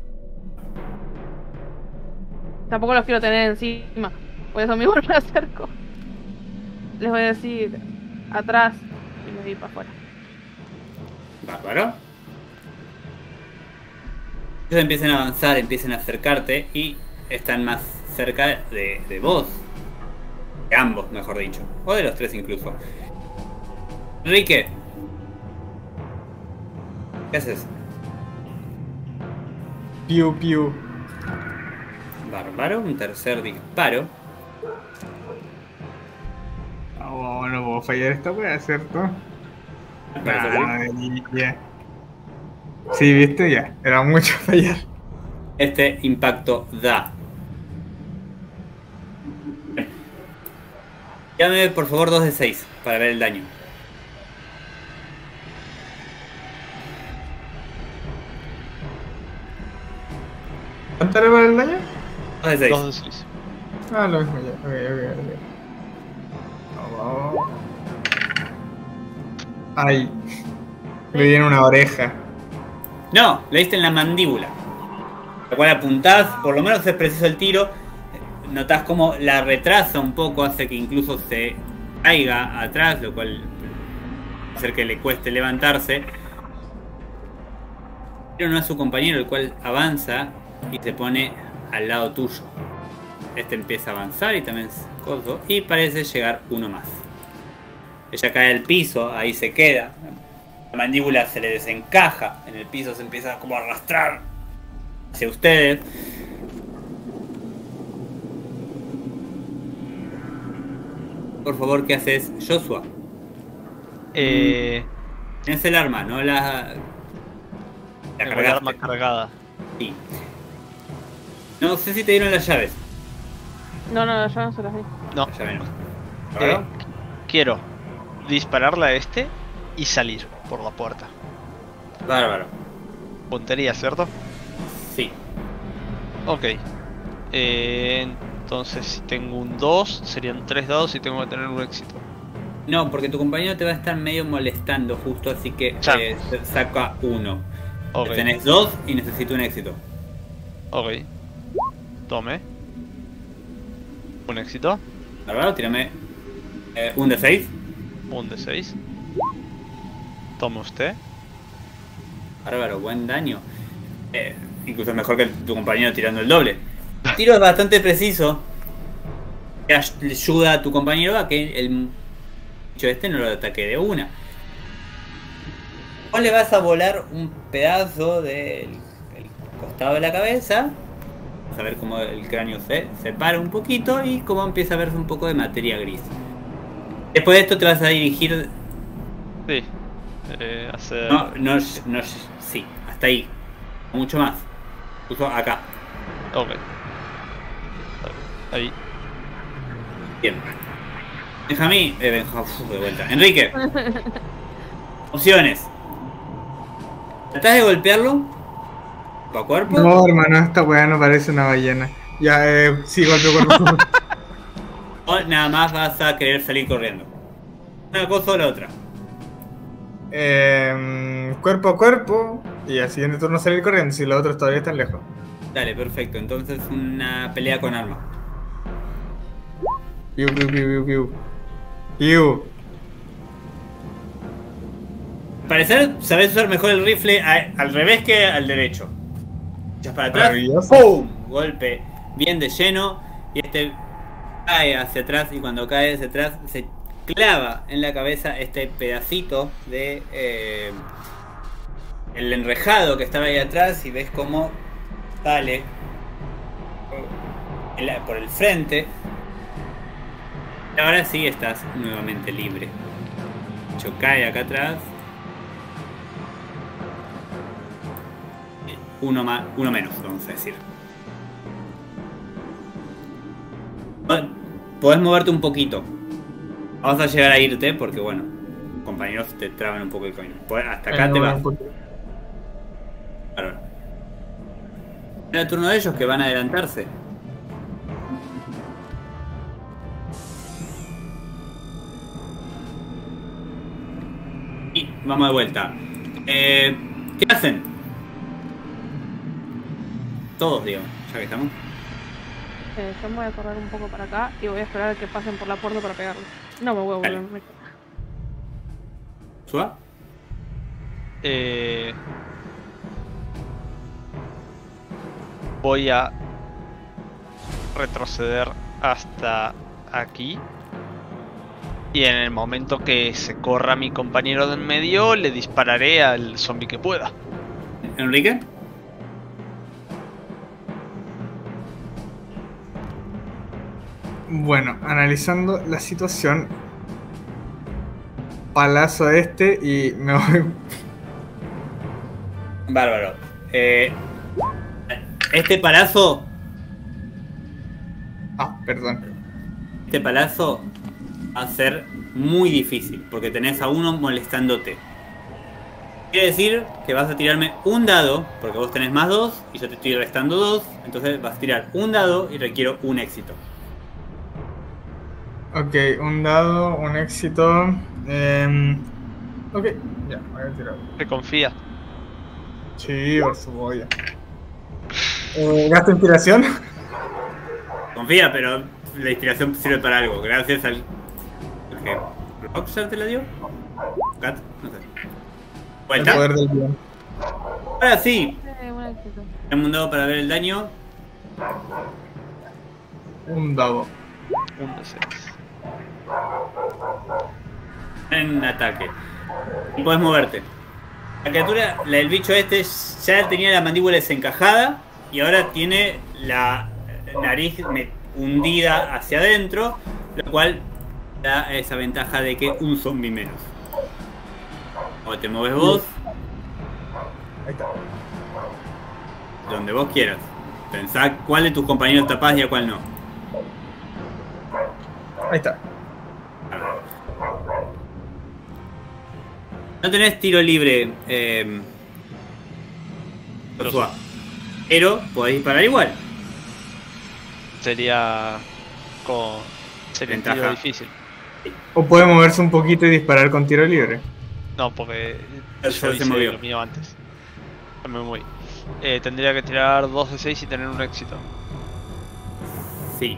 [SPEAKER 2] Tampoco los quiero tener encima. Por eso mismo me acerco. Les voy a decir atrás y me voy para afuera.
[SPEAKER 1] Bárbaro. Ellos empiezan a avanzar, empiezan a acercarte y están más cerca de, de vos. De ambos, mejor dicho. O de los tres incluso. Enrique. ¿Qué haces?
[SPEAKER 3] Piu, piu.
[SPEAKER 1] Bárbaro, un tercer disparo.
[SPEAKER 3] Oh, no puedo fallar esta wea, ¿cierto?
[SPEAKER 1] Parece
[SPEAKER 3] Ah, ya. Sí, viste, ya. Era mucho fallar.
[SPEAKER 1] Este impacto da. Llame por favor dos de seis para ver el daño.
[SPEAKER 3] ¿Cuánto era para el daño?
[SPEAKER 1] dos de seis.
[SPEAKER 4] Dos de seis.
[SPEAKER 3] Ah, lo mismo ya. Ok, ok, ok. Vamos, vamos. Ay. Le di en una oreja.
[SPEAKER 1] No, le diste en la mandíbula. Lo cual apuntás, por lo menos es preciso el tiro. Notás como la retrasa un poco, hace que incluso se caiga atrás, lo cual va a hacer que le cueste levantarse. Pero no a su compañero, el cual avanza y se pone al lado tuyo. Este empieza a avanzar y también es coso, y parece llegar uno más. Ella cae al piso, ahí se queda. La mandíbula se le desencaja, en el piso se empieza como a arrastrar hacia ustedes. Por favor, ¿qué haces, Joshua?
[SPEAKER 4] Eh.
[SPEAKER 1] Tienes el arma, no la... La
[SPEAKER 4] Tengo el
[SPEAKER 1] cargaste.
[SPEAKER 4] arma cargada.
[SPEAKER 1] Sí. No sé si te dieron las llaves.
[SPEAKER 2] No, no, ya no se las di.
[SPEAKER 4] No.
[SPEAKER 1] La llave no.
[SPEAKER 4] Eh,
[SPEAKER 1] ¿Claro?
[SPEAKER 4] quiero. dispararle a este y salir por la puerta.
[SPEAKER 1] Bárbaro.
[SPEAKER 4] Puntería, ¿cierto?
[SPEAKER 1] Sí.
[SPEAKER 4] Ok. Eh, entonces, si tengo un dos, serían tres dados y tengo que tener un éxito.
[SPEAKER 1] No, porque tu compañero te va a estar medio molestando justo, así que
[SPEAKER 4] Ya.
[SPEAKER 1] eh, saca uno.
[SPEAKER 4] Ok.
[SPEAKER 1] Tenés dos y necesito un éxito.
[SPEAKER 4] Ok. Tome. Un éxito.
[SPEAKER 1] Bárbaro, tírame eh, un de seis.
[SPEAKER 4] Un de seis. Tome usted.
[SPEAKER 1] Bárbaro, buen daño. Eh, incluso mejor que tu compañero tirando el doble. El tiro es bastante preciso. Que ay- le ayuda a tu compañero a que el bicho este no lo ataque de una. Vos le vas a volar un pedazo del del costado de la cabeza. Vas a ver cómo el cráneo se separa un poquito y cómo empieza a verse un poco de materia gris. Después de esto te vas a dirigir.
[SPEAKER 4] Sí. Eh, hacer...
[SPEAKER 1] No, no, no, sí, hasta ahí. Mucho más. Incluso acá.
[SPEAKER 4] Ok. Ahí.
[SPEAKER 1] Bien. Benjamín, eh, Benja, uf, de vuelta. Enrique. Opciones. ¿Tratás de golpearlo? ¿Cuerpo a cuerpo?
[SPEAKER 3] No, hermano, esta weá no parece una ballena. Ya, eh, sí, golpe cuerpo.
[SPEAKER 1] O nada más vas a querer salir corriendo. Una cosa o la otra.
[SPEAKER 3] eh, cuerpo a cuerpo. Y al siguiente turno salir corriendo, si los otros todavía están lejos.
[SPEAKER 1] Dale, perfecto. Entonces una pelea con arma.
[SPEAKER 3] Piu, piu, piu, piu, piu. Piu.
[SPEAKER 1] Al parecer sabes usar mejor el rifle a- al revés que al derecho. Echas para atrás.
[SPEAKER 3] Maravilloso.
[SPEAKER 1] ¡Pum! Golpe bien de lleno. Y este cae hacia atrás. Y cuando cae hacia atrás se clava en la cabeza este pedacito de eh, el enrejado que estaba ahí atrás. Y ves cómo sale por el- por el frente. Y ahora sí estás nuevamente libre. De hecho, cae acá atrás. Uno más, uno menos, vamos a decir. Podés moverte un poquito. Vamos a llegar a irte porque, bueno, compañeros te traban un poco el camino. Podés- Hasta acá
[SPEAKER 3] Eh,
[SPEAKER 1] te
[SPEAKER 3] bueno,
[SPEAKER 1] vas.
[SPEAKER 3] un poquito.
[SPEAKER 1] Claro. Era el turno de ellos que van a adelantarse. Y vamos de vuelta. Eh, ¿Qué hacen? Todos, digo, ya que estamos.
[SPEAKER 2] Eh, yo me voy a correr un poco para acá y voy a esperar a que pasen por la puerta para pegarles. No me voy a volver.
[SPEAKER 1] Dale.
[SPEAKER 2] me-
[SPEAKER 1] ¿Suba?
[SPEAKER 4] Eh, voy a retroceder hasta aquí. Y en el momento que se corra mi compañero de en medio, le dispararé al zombie que pueda.
[SPEAKER 1] ¿Enrique?
[SPEAKER 3] Bueno, analizando la situación, palazo a este y me voy.
[SPEAKER 1] Bárbaro. Eh, este palazo.
[SPEAKER 3] Ah, perdón.
[SPEAKER 1] Este palazo va a ser muy difícil. Porque tenés a uno molestándote. Quiere decir que vas a tirarme un dado. Porque vos tenés más dos. Y yo te estoy restando dos. Entonces vas a tirar un dado y requiero un éxito.
[SPEAKER 3] Ok, un dado, un éxito. Eh, ok, ya, voy a tirar.
[SPEAKER 4] ¿Te confía?
[SPEAKER 3] Sí, por supuesto. Eh, ¿Gasto inspiración?
[SPEAKER 1] Confía, pero la inspiración sirve para algo. Gracias al. ¿Qué? ¿Rockstar te la dio? ¿Cat? No sé.
[SPEAKER 3] El
[SPEAKER 1] ¿Vuelta?
[SPEAKER 3] poder del bien.
[SPEAKER 1] Ahora sí.
[SPEAKER 2] Eh, un éxito.
[SPEAKER 1] Tenemos un dado para ver el daño.
[SPEAKER 3] Un dado.
[SPEAKER 4] Un de seis.
[SPEAKER 1] En ataque. Y puedes moverte. La criatura, la del bicho este, ya tenía la mandíbula desencajada y ahora tiene la nariz me- hundida hacia adentro, lo cual da esa ventaja de que un zombie menos. O te mueves vos,
[SPEAKER 3] Ahí está.
[SPEAKER 1] donde vos quieras. Pensá cuál de tus compañeros tapás y a cuál no.
[SPEAKER 3] Ahí está.
[SPEAKER 1] No tenés tiro libre, eh, Joshua, pero podés disparar igual.
[SPEAKER 4] Sería con sería un tiro
[SPEAKER 1] Ventaja.
[SPEAKER 4] difícil.
[SPEAKER 3] O puede moverse un poquito y disparar con tiro libre.
[SPEAKER 4] No, porque
[SPEAKER 1] Ya
[SPEAKER 4] yo
[SPEAKER 1] se
[SPEAKER 4] hice
[SPEAKER 1] movió.
[SPEAKER 4] lo mío antes. Ya me moví. Eh, tendría que tirar dos de seis y tener un éxito.
[SPEAKER 1] Sí.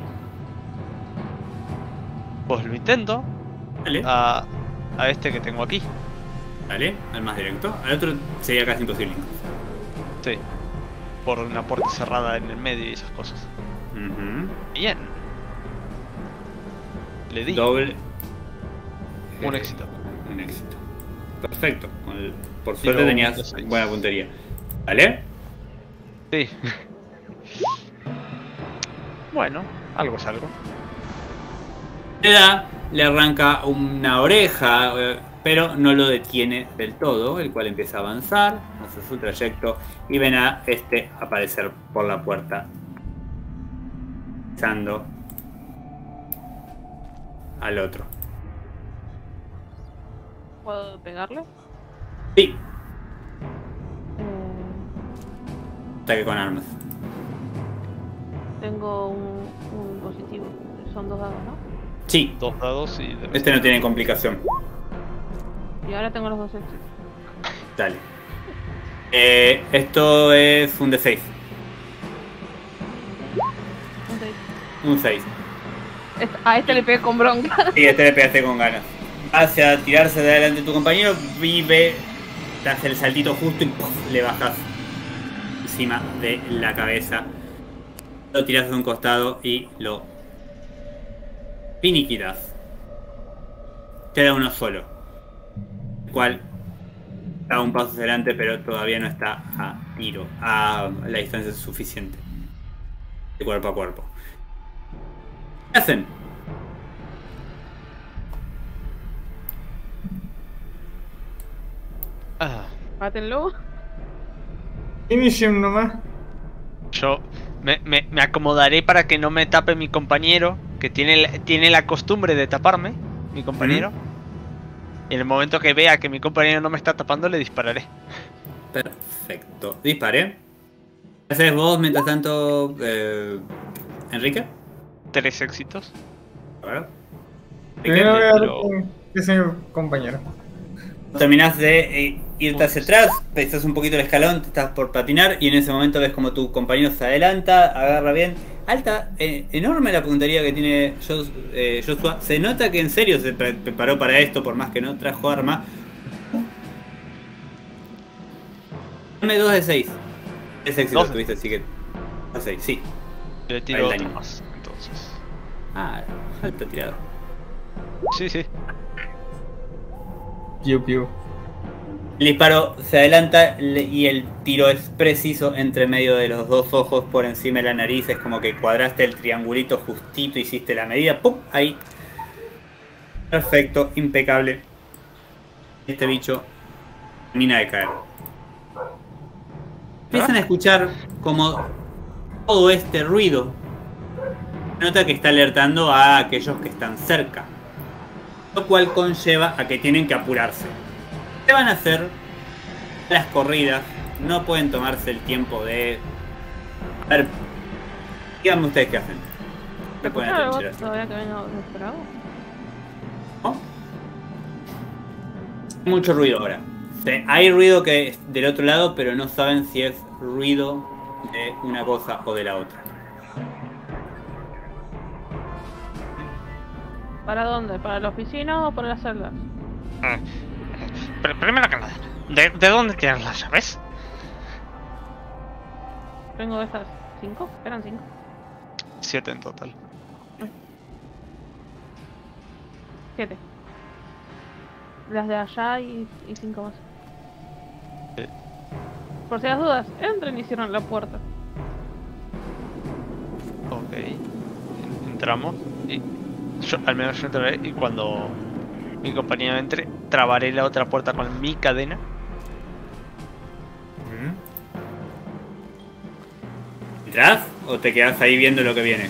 [SPEAKER 4] Pues lo intento
[SPEAKER 1] Dale,
[SPEAKER 4] a, a este que tengo aquí.
[SPEAKER 1] dale, al más directo. Al otro sería casi imposible.
[SPEAKER 4] Sí. Por una puerta cerrada en el medio y esas cosas.
[SPEAKER 1] Ujú.
[SPEAKER 4] Bien. Le di
[SPEAKER 1] Doble.
[SPEAKER 4] un
[SPEAKER 1] eh,
[SPEAKER 4] éxito.
[SPEAKER 1] Un éxito. Perfecto. Con el- Por
[SPEAKER 4] Tiro
[SPEAKER 1] suerte
[SPEAKER 4] un de
[SPEAKER 1] tenías
[SPEAKER 4] seis.
[SPEAKER 1] buena puntería. ¿Vale?
[SPEAKER 4] Sí. Bueno, algo es algo.
[SPEAKER 1] Le da, le arranca una oreja, eh, pero no lo detiene del todo, el cual empieza a avanzar, hace su trayecto y ven a este aparecer por la puerta, pisando al otro.
[SPEAKER 2] ¿Puedo pegarle?
[SPEAKER 1] Sí,
[SPEAKER 2] Eh,
[SPEAKER 1] ataque con armas.
[SPEAKER 2] tengo un, un positivo. Son dos dados, ¿no?
[SPEAKER 1] Sí,
[SPEAKER 4] Dos dados y... debe
[SPEAKER 1] este no
[SPEAKER 4] ser-
[SPEAKER 1] tiene complicación.
[SPEAKER 2] Y ahora tengo los dos éxitos.
[SPEAKER 1] Dale. Eh, esto es un D seis.
[SPEAKER 2] Un seis.
[SPEAKER 1] Un seis.
[SPEAKER 2] Est- A este le pegué con bronca.
[SPEAKER 1] Y este le pegaste con ganas. Hacia tirarse de adelante tu compañero, vive, te hace el saltito justo y ¡puf! Le bajas encima de la cabeza. Lo tiras de un costado y lo finiquitas. Queda uno solo. El cual da un paso hacia adelante, pero todavía no está a tiro, a la distancia suficiente. De cuerpo a cuerpo. ¿Qué hacen?
[SPEAKER 4] Ah,
[SPEAKER 2] Mátenlo.
[SPEAKER 3] Finishing nomás.
[SPEAKER 4] yo me, me, me acomodaré para que no me tape mi compañero, que tiene, la- tiene la costumbre de taparme, mi compañero. Y en el momento que vea que mi compañero no me está tapando, le dispararé.
[SPEAKER 1] Perfecto. Dispare. ¿Qué haces vos mientras tanto, eh, Enrique?
[SPEAKER 4] Tres éxitos.
[SPEAKER 1] A ver.
[SPEAKER 3] Primero voy
[SPEAKER 1] Enrique,
[SPEAKER 3] a ver
[SPEAKER 4] pero-
[SPEAKER 3] quién- qué es mi compañero.
[SPEAKER 1] terminás de eh, irte hacia atrás, pisas un poquito el escalón, te estás por patinar y en ese momento ves como tu compañero se adelanta, agarra bien. Alta, eh, enorme la puntería que tiene Jos- eh, Joshua. Se nota que en serio se pre- preparó para esto, por más que no trajo arma. Dame dos de seis. Es éxito
[SPEAKER 4] ¿Dos?
[SPEAKER 1] tuviste, así que. A seis, sí.
[SPEAKER 4] Le
[SPEAKER 1] Ahí
[SPEAKER 4] tiro
[SPEAKER 1] el
[SPEAKER 4] otro
[SPEAKER 1] daño.
[SPEAKER 4] más, entonces.
[SPEAKER 1] Ah, alto tirado.
[SPEAKER 4] Sí, sí.
[SPEAKER 3] Piu piu.
[SPEAKER 1] El disparo se adelanta le- y el tiro es preciso entre medio de los dos ojos, por encima de la nariz. Es como que cuadraste el triangulito justito, hiciste la medida. ¡Pum! Ahí. Perfecto, impecable. Este bicho termina de caer. Empiezan a escuchar como todo este ruido. Nota que está alertando a aquellos que están cerca, lo cual conlleva a que tienen que apurarse. ¿Qué van a hacer? Las corridas no pueden tomarse el tiempo de... A ver, díganme ustedes qué hacen. ¿Qué pueden
[SPEAKER 2] ¿Escucha
[SPEAKER 1] hacer?
[SPEAKER 2] algo todavía que venga desesperado?
[SPEAKER 1] ¿No? Hay mucho ruido ahora. Sí, hay ruido que es del otro lado, pero no saben si es ruido de una cosa o de la otra.
[SPEAKER 2] ¿Para dónde? ¿Para la oficina o para la celda?
[SPEAKER 4] Ah, Pero primero que nada, ¿de, de dónde tienes las llaves?
[SPEAKER 2] Tengo estas cinco. Eran cinco.
[SPEAKER 4] Siete en total.
[SPEAKER 2] Siete. Las de allá y, y cinco más.
[SPEAKER 4] Sí.
[SPEAKER 2] Por si las dudas, entren y cierran la puerta.
[SPEAKER 4] Ok. En- Entramos y yo, al menos yo entraré y cuando mi compañero entre, trabaré la otra puerta con mi cadena.
[SPEAKER 1] ¿Entrás o te quedas ahí viendo lo que viene?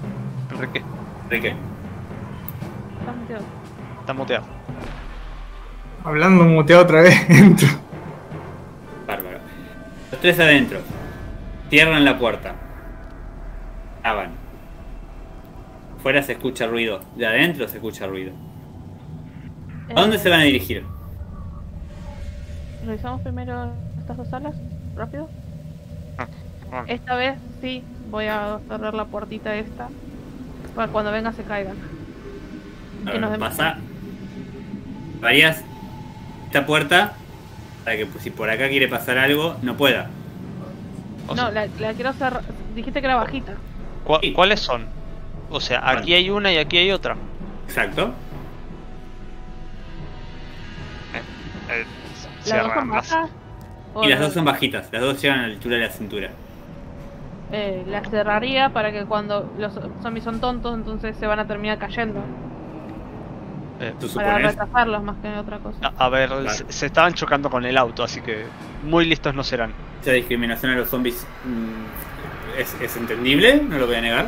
[SPEAKER 4] Enrique,
[SPEAKER 1] Enrique.
[SPEAKER 2] Estás metido.
[SPEAKER 4] está muteado.
[SPEAKER 3] Hablando muteado otra vez, entro.
[SPEAKER 1] Bárbaro. Los tres adentro. Cierran la puerta. Aban. Fuera se escucha ruido. De adentro se escucha ruido. ¿A dónde
[SPEAKER 2] Eh,
[SPEAKER 1] se van a dirigir?
[SPEAKER 2] Revisamos primero estas dos salas, rápido.
[SPEAKER 4] Ah, ah.
[SPEAKER 2] Esta vez sí voy a cerrar la puertita esta para cuando vengan se caigan. Y que nos den-
[SPEAKER 1] Pasa. Varías esta puerta para que pues, si por acá quiere pasar algo, no pueda.
[SPEAKER 4] O
[SPEAKER 2] No,
[SPEAKER 4] sea,
[SPEAKER 2] la, la quiero cerrar. Dijiste que era bajita.
[SPEAKER 4] ¿cu-
[SPEAKER 1] sí.
[SPEAKER 4] ¿Cuáles son? O sea, aquí hay una y aquí hay otra.
[SPEAKER 1] Exacto.
[SPEAKER 4] Eh,
[SPEAKER 2] ¿Las dos son
[SPEAKER 4] cierran las-
[SPEAKER 2] bajas? O
[SPEAKER 1] Y las
[SPEAKER 2] la-
[SPEAKER 1] dos son bajitas. Las dos llegan a la altura de la cintura.
[SPEAKER 2] Eh, la cerraría para que cuando los zombies son tontos, entonces se van a terminar cayendo.
[SPEAKER 4] eh,
[SPEAKER 1] ¿Tú
[SPEAKER 2] Para
[SPEAKER 1] supones?
[SPEAKER 2] retrasarlos más que otra cosa.
[SPEAKER 4] a, a ver,
[SPEAKER 1] Vale.
[SPEAKER 4] se, se estaban chocando con el auto, así que muy listos no serán.
[SPEAKER 1] Esa discriminación a los zombies mm, es, es entendible, no lo voy a negar.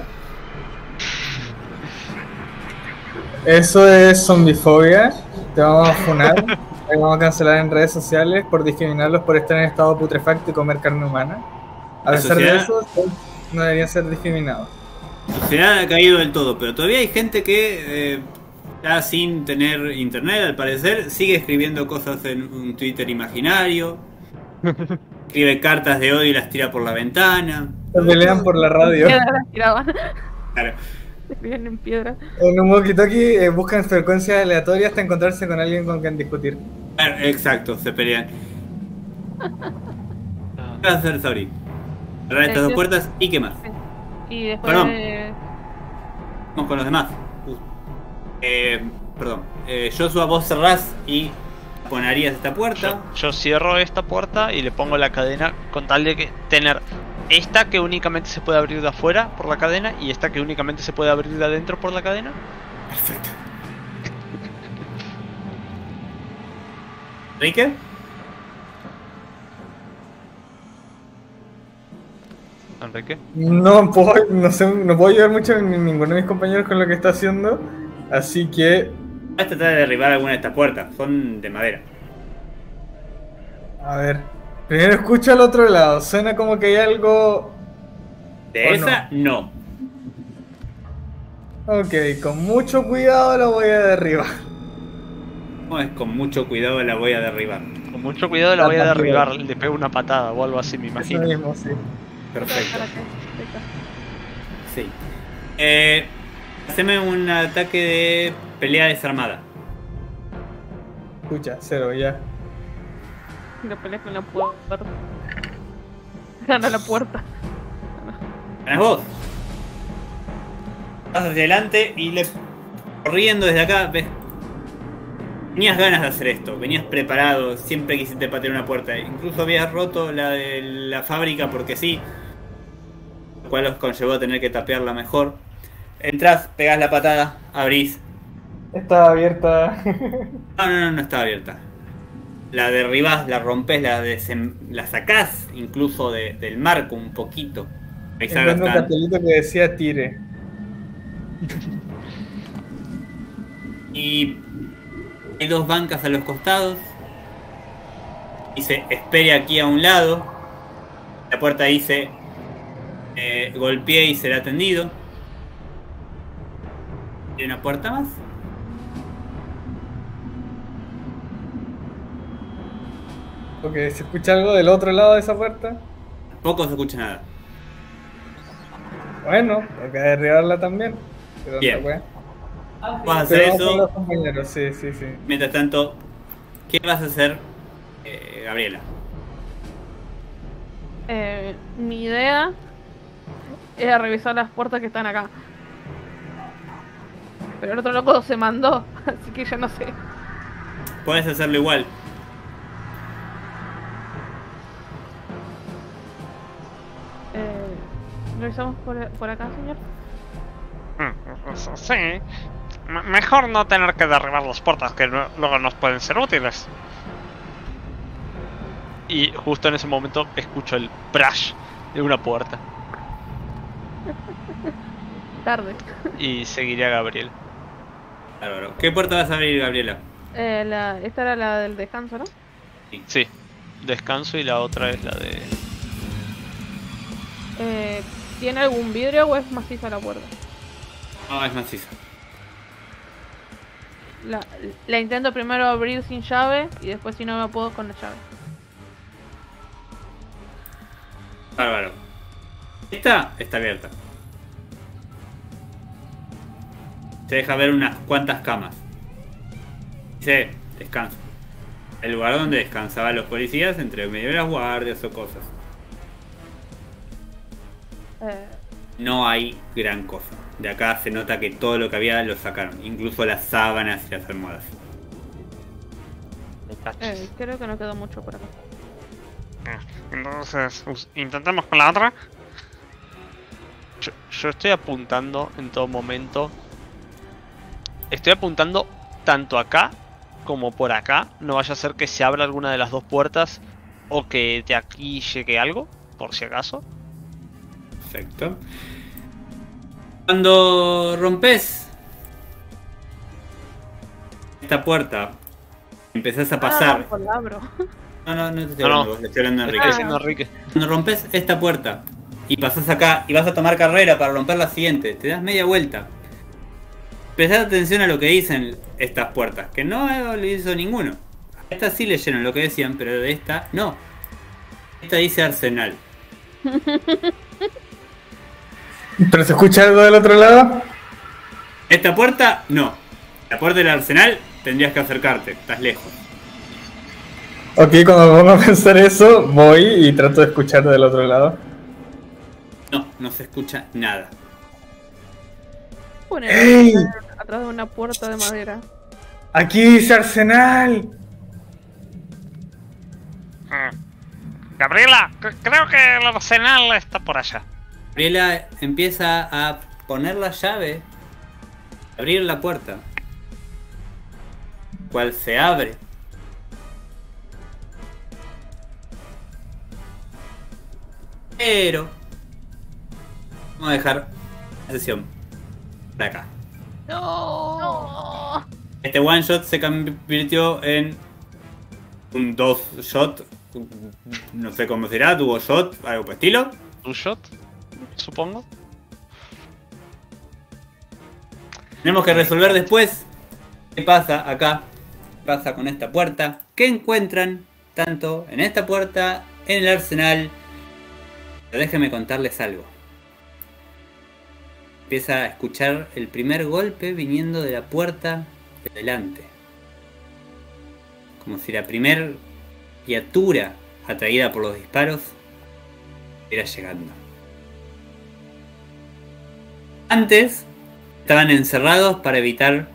[SPEAKER 3] Eso es zombifobia. Te vamos a funar. Te vamos a cancelar en redes sociales por discriminarlos por estar en estado putrefacto y comer carne humana. A
[SPEAKER 1] La
[SPEAKER 3] pesar de
[SPEAKER 1] sociedad-
[SPEAKER 3] eso, no deberían ser discriminados.
[SPEAKER 1] La sociedad ha caído del todo, pero todavía hay gente que, eh, ya sin tener internet, al parecer, sigue escribiendo cosas en un Twitter imaginario. Escribe cartas de odio y las tira por la ventana.
[SPEAKER 3] Se pelean por la radio.
[SPEAKER 2] Piedras las tiraban.
[SPEAKER 1] Claro.
[SPEAKER 2] Se escribían en piedra.
[SPEAKER 3] En un walkie-talkie eh, buscan frecuencias aleatorias hasta encontrarse con alguien con quien discutir.
[SPEAKER 1] Claro, exacto, se pelean. ¿Qué vas a hacer, Sauri? Cerrar estas
[SPEAKER 2] Eh,
[SPEAKER 1] dos
[SPEAKER 2] yo-
[SPEAKER 1] puertas y qué más.
[SPEAKER 2] Y después
[SPEAKER 1] Perdón.
[SPEAKER 2] de...
[SPEAKER 1] Vamos con los demás. Uh. Eh, perdón. Eh, Joshua, vos cerrás y ponerías esta puerta.
[SPEAKER 4] Yo, yo cierro esta puerta y le pongo la cadena con tal de que tener esta que únicamente se puede abrir de afuera por la cadena y esta que únicamente se puede abrir de adentro por la cadena.
[SPEAKER 1] Perfecto. ¿Enrique?
[SPEAKER 4] Enrique.
[SPEAKER 3] No puedo, no sé, no puedo ayudar mucho a ni- ninguno de mis compañeros con lo que está haciendo. Así que,
[SPEAKER 1] Vas a tratar de derribar alguna de estas puertas. Son de madera.
[SPEAKER 3] a ver. Primero escucho al otro lado. Suena como que hay algo.
[SPEAKER 1] De
[SPEAKER 3] ¿O
[SPEAKER 1] esa, no.
[SPEAKER 3] Ok, con mucho cuidado lo voy a derribar.
[SPEAKER 1] No, es con mucho cuidado la voy a derribar.
[SPEAKER 4] Con mucho cuidado la voy a
[SPEAKER 3] Patada.
[SPEAKER 4] derribar, le pego una patada o algo así, me
[SPEAKER 3] Eso
[SPEAKER 4] imagino.
[SPEAKER 3] mismo, sí.
[SPEAKER 1] Perfecto.
[SPEAKER 2] Para que-
[SPEAKER 1] Sí. Eh, haceme un ataque de pelea desarmada.
[SPEAKER 3] Escucha, cero, ya.
[SPEAKER 2] Lo peleas con la puerta. Gana la puerta.
[SPEAKER 1] Ganas vos. Vas hacia adelante y le. Corriendo desde acá, ves. Tenías ganas de hacer esto, venías preparado, siempre quisiste patear una puerta. Incluso habías roto la de la fábrica porque sí. Lo cual os conllevó a tener que tapearla mejor. Entrás, pegás la patada, abrís.
[SPEAKER 3] Está abierta.
[SPEAKER 1] No, no, no, no estaba abierta. La derribás, la rompés, la, desem- la sacás incluso de- del marco un poquito. Ahí
[SPEAKER 3] Encuentro un
[SPEAKER 1] están.
[SPEAKER 3] cartelito que decía tire.
[SPEAKER 1] Y hay dos bancas a los costados. Dice, espere aquí a un lado. La puerta dice, eh, golpeé y será atendido. ¿Hay una puerta más?
[SPEAKER 3] Ok, ¿se escucha algo del otro lado de esa puerta?
[SPEAKER 1] Tampoco se escucha nada.
[SPEAKER 3] Bueno, hay que derribarla también. Pero
[SPEAKER 1] Bien.
[SPEAKER 3] no, wea.
[SPEAKER 1] Vas a hacer
[SPEAKER 3] Pero vamos con
[SPEAKER 1] eso.
[SPEAKER 3] los compañeros, sí, sí, sí.
[SPEAKER 1] Mientras tanto, ¿qué vas a hacer, eh, Gabriela?
[SPEAKER 2] Eh, mi idea era revisar las puertas que están acá. Pero el otro loco se mandó, así que ya no sé.
[SPEAKER 1] Puedes hacerlo igual.
[SPEAKER 2] Eh, ¿Revisamos por, por acá, señor?
[SPEAKER 4] Mm, Sí. M- Mejor no tener que derribar las puertas que no- luego nos pueden ser útiles. Y justo en ese momento escucho el crash de una puerta.
[SPEAKER 2] Tarde.
[SPEAKER 4] Y seguiré a Gabriel.
[SPEAKER 1] Bárbaro. ¿Qué puerta vas a abrir, Gabriela?
[SPEAKER 2] Eh, la, esta era la del descanso, ¿no?
[SPEAKER 4] Sí, descanso y la otra es la de...
[SPEAKER 2] Eh, ¿Tiene algún vidrio o es maciza la puerta?
[SPEAKER 1] No, es maciza.
[SPEAKER 2] La, la intento primero abrir sin llave y después si no me puedo con la llave.
[SPEAKER 1] Bárbaro. Esta está abierta. Se deja ver unas cuantas camas. Dice, descanso. El lugar donde descansaban los policías entre medio de las guardias o cosas.
[SPEAKER 2] Eh,
[SPEAKER 1] No hay gran cosa. De acá se nota que todo lo que había lo sacaron. Incluso las sábanas y las almohadas.
[SPEAKER 4] de cachos.
[SPEAKER 2] eh, creo que no quedó mucho por acá.
[SPEAKER 4] Entonces, us- intentamos con la otra. Yo, yo estoy apuntando en todo momento. Estoy apuntando tanto acá como por acá. No vaya a ser que se abra alguna de las dos puertas o que de aquí llegue algo, por si acaso.
[SPEAKER 1] Perfecto. Cuando rompes esta puerta, empezás a pasar.
[SPEAKER 2] Ah, la abro.
[SPEAKER 1] No, no, no te estoy
[SPEAKER 4] No, no.
[SPEAKER 1] hablando, vos, le estoy hablando a
[SPEAKER 4] Me
[SPEAKER 1] Enrique.
[SPEAKER 4] está diciendo Enrique.
[SPEAKER 1] Cuando rompes esta puerta y pasás acá y vas a tomar carrera para romper la siguiente, te das media vuelta. Prestad atención a lo que dicen estas puertas, que no le hizo ninguno. A esta sí leyeron lo que decían, pero de esta no. Esta dice Arsenal.
[SPEAKER 3] ¿Pero se escucha algo del otro lado?
[SPEAKER 1] Esta puerta no. La puerta del Arsenal tendrías que acercarte, estás lejos.
[SPEAKER 3] Ok, cuando me pongo a pensar eso, voy y trato de escuchar del otro lado.
[SPEAKER 1] No, no se escucha nada.
[SPEAKER 2] Poner
[SPEAKER 3] ¡Ey!
[SPEAKER 2] atrás de una puerta de madera.
[SPEAKER 3] Aquí dice Arsenal.
[SPEAKER 4] Gabriela, c- creo que el arsenal está por allá.
[SPEAKER 1] Gabriela empieza a poner la llave, abrir la puerta, cual se abre. Pero vamos a dejar la sesión por acá.
[SPEAKER 2] ¡No!
[SPEAKER 1] Este one shot se convirtió en un dos shot, no sé cómo será, tuvo shot, algo por estilo.
[SPEAKER 4] ¿Un shot? Supongo.
[SPEAKER 1] Tenemos que resolver después qué pasa acá, qué pasa con esta puerta, qué encuentran tanto en esta puerta, en el arsenal. Pero déjenme contarles algo. Empieza a escuchar el primer golpe viniendo de la puerta de delante. Como si la primer criatura atraída por los disparos estuviera llegando. Antes estaban encerrados para evitar,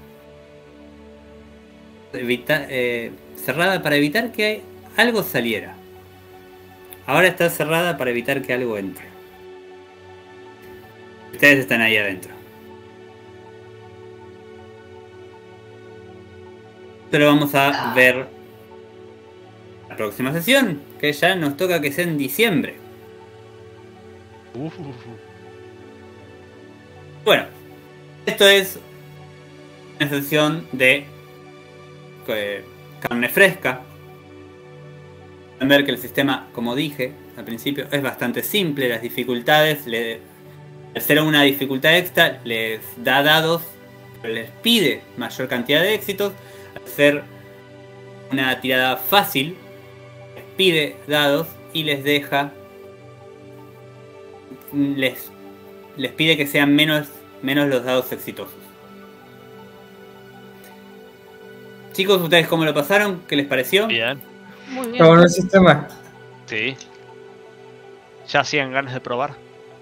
[SPEAKER 1] evita, eh, cerrada para evitar que algo saliera. Ahora está cerrada para evitar que algo entre. Ustedes están ahí adentro. Pero vamos a ver la próxima sesión, que ya nos toca que sea en diciembre.
[SPEAKER 4] Uh,
[SPEAKER 1] Bueno, esto es una sesión de eh, carne fresca. Pueden ver que el sistema, como dije al principio, es bastante simple. Las dificultades, le, al ser una dificultad extra, les da dados, pero les pide mayor cantidad de éxitos. Al ser una tirada fácil, les pide dados y les deja, les, les pide que sean menos, menos los dados exitosos. Chicos, ¿ustedes cómo lo pasaron? ¿Qué les pareció?
[SPEAKER 4] bien.
[SPEAKER 2] Muy bien.
[SPEAKER 3] Está bueno el sistema.
[SPEAKER 4] Sí. Ya hacían ganas de probar.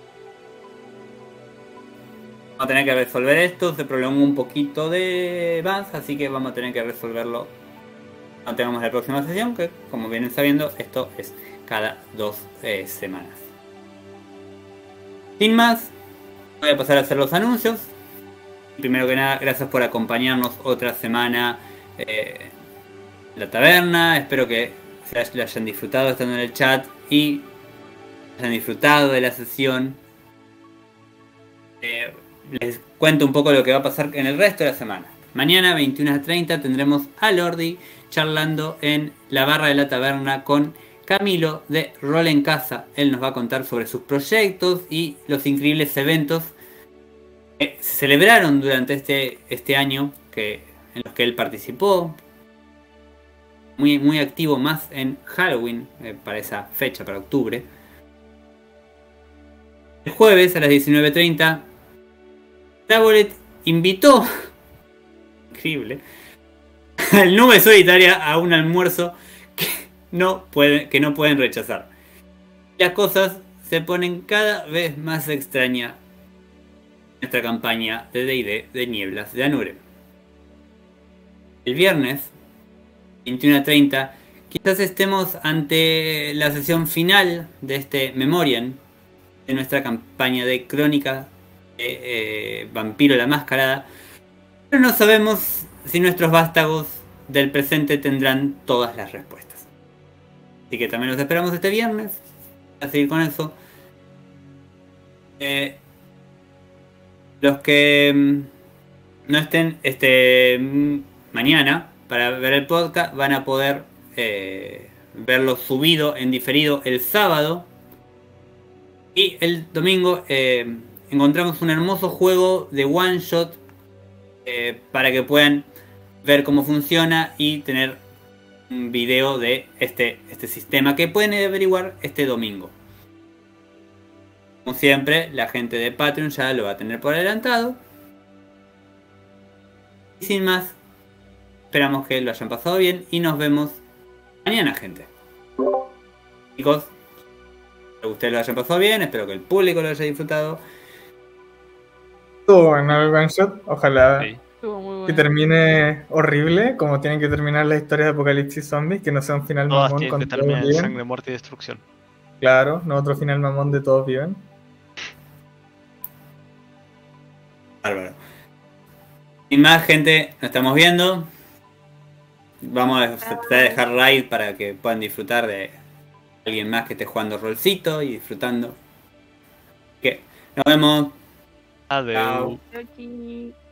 [SPEAKER 1] Vamos a tener que resolver esto, se prolongó un poquito de más, así que vamos a tener que resolverlo cuando tengamos la próxima sesión, que como vienen sabiendo, esto es cada dos eh, semanas. Sin más, voy a pasar a hacer los anuncios. Primero que nada, gracias por acompañarnos otra semana eh, en la taberna. Espero que se la hayan disfrutado estando en el chat y hayan disfrutado de la sesión. Eh, les cuento un poco lo que va a pasar en el resto de la semana. Mañana, veintiuna treinta, tendremos a Lordi charlando en la barra de la taberna con Camilo de Rol en Casa. Él nos va a contar sobre sus proyectos y los increíbles eventos que se celebraron durante este, este año que, en los que él participó. Muy, muy activo más en Halloween, eh, para esa fecha, para octubre. El jueves a las diecinueve treinta, Trabolet invitó, increíble, al Nube Solitaria a un almuerzo que no, pueden, que no pueden rechazar. Las cosas se ponen cada vez más extrañas en nuestra campaña de D y D de Nieblas de Anure. El viernes, veintiuna treinta, quizás estemos ante la sesión final de este Memoriam de nuestra campaña de Crónica de eh, Vampiro la Mascarada, pero no sabemos si nuestros vástagos del presente tendrán todas las respuestas. Así que también los esperamos este viernes a seguir con eso. Eh, los que mm, no estén este mm, mañana para ver el podcast van a poder eh, verlo subido en diferido el sábado. Y el domingo eh, encontramos un hermoso juego de one shot eh, para que puedan ver cómo funciona y tener un video de este, este sistema que pueden averiguar este domingo. Como siempre, la gente de Patreon ya lo va a tener por adelantado. Y sin más, esperamos que lo hayan pasado bien y nos vemos mañana, gente. Chicos, espero que ustedes lo hayan pasado bien, espero que el público lo haya disfrutado.
[SPEAKER 3] Estuvo bueno el one shot, ojalá
[SPEAKER 4] Sí.
[SPEAKER 2] Estuvo muy
[SPEAKER 3] que
[SPEAKER 2] bueno.
[SPEAKER 3] termine horrible, como tienen que terminar las historias de Apocalipsis Zombies, que no sea un final
[SPEAKER 4] Todas
[SPEAKER 3] mamón
[SPEAKER 4] tienen
[SPEAKER 3] con
[SPEAKER 4] que
[SPEAKER 3] todos
[SPEAKER 4] terminar en
[SPEAKER 3] viven.
[SPEAKER 4] sangre, muerte y destrucción.
[SPEAKER 3] Claro, no otro final mamón de todos viven.
[SPEAKER 1] Bárbaro. Sin más, gente, nos estamos viendo. Vamos a tratar de dejar raid para que puedan disfrutar de alguien más que esté jugando rolcito y disfrutando. Que nos vemos.
[SPEAKER 4] Adeu.
[SPEAKER 1] Chao.
[SPEAKER 2] Yoshi.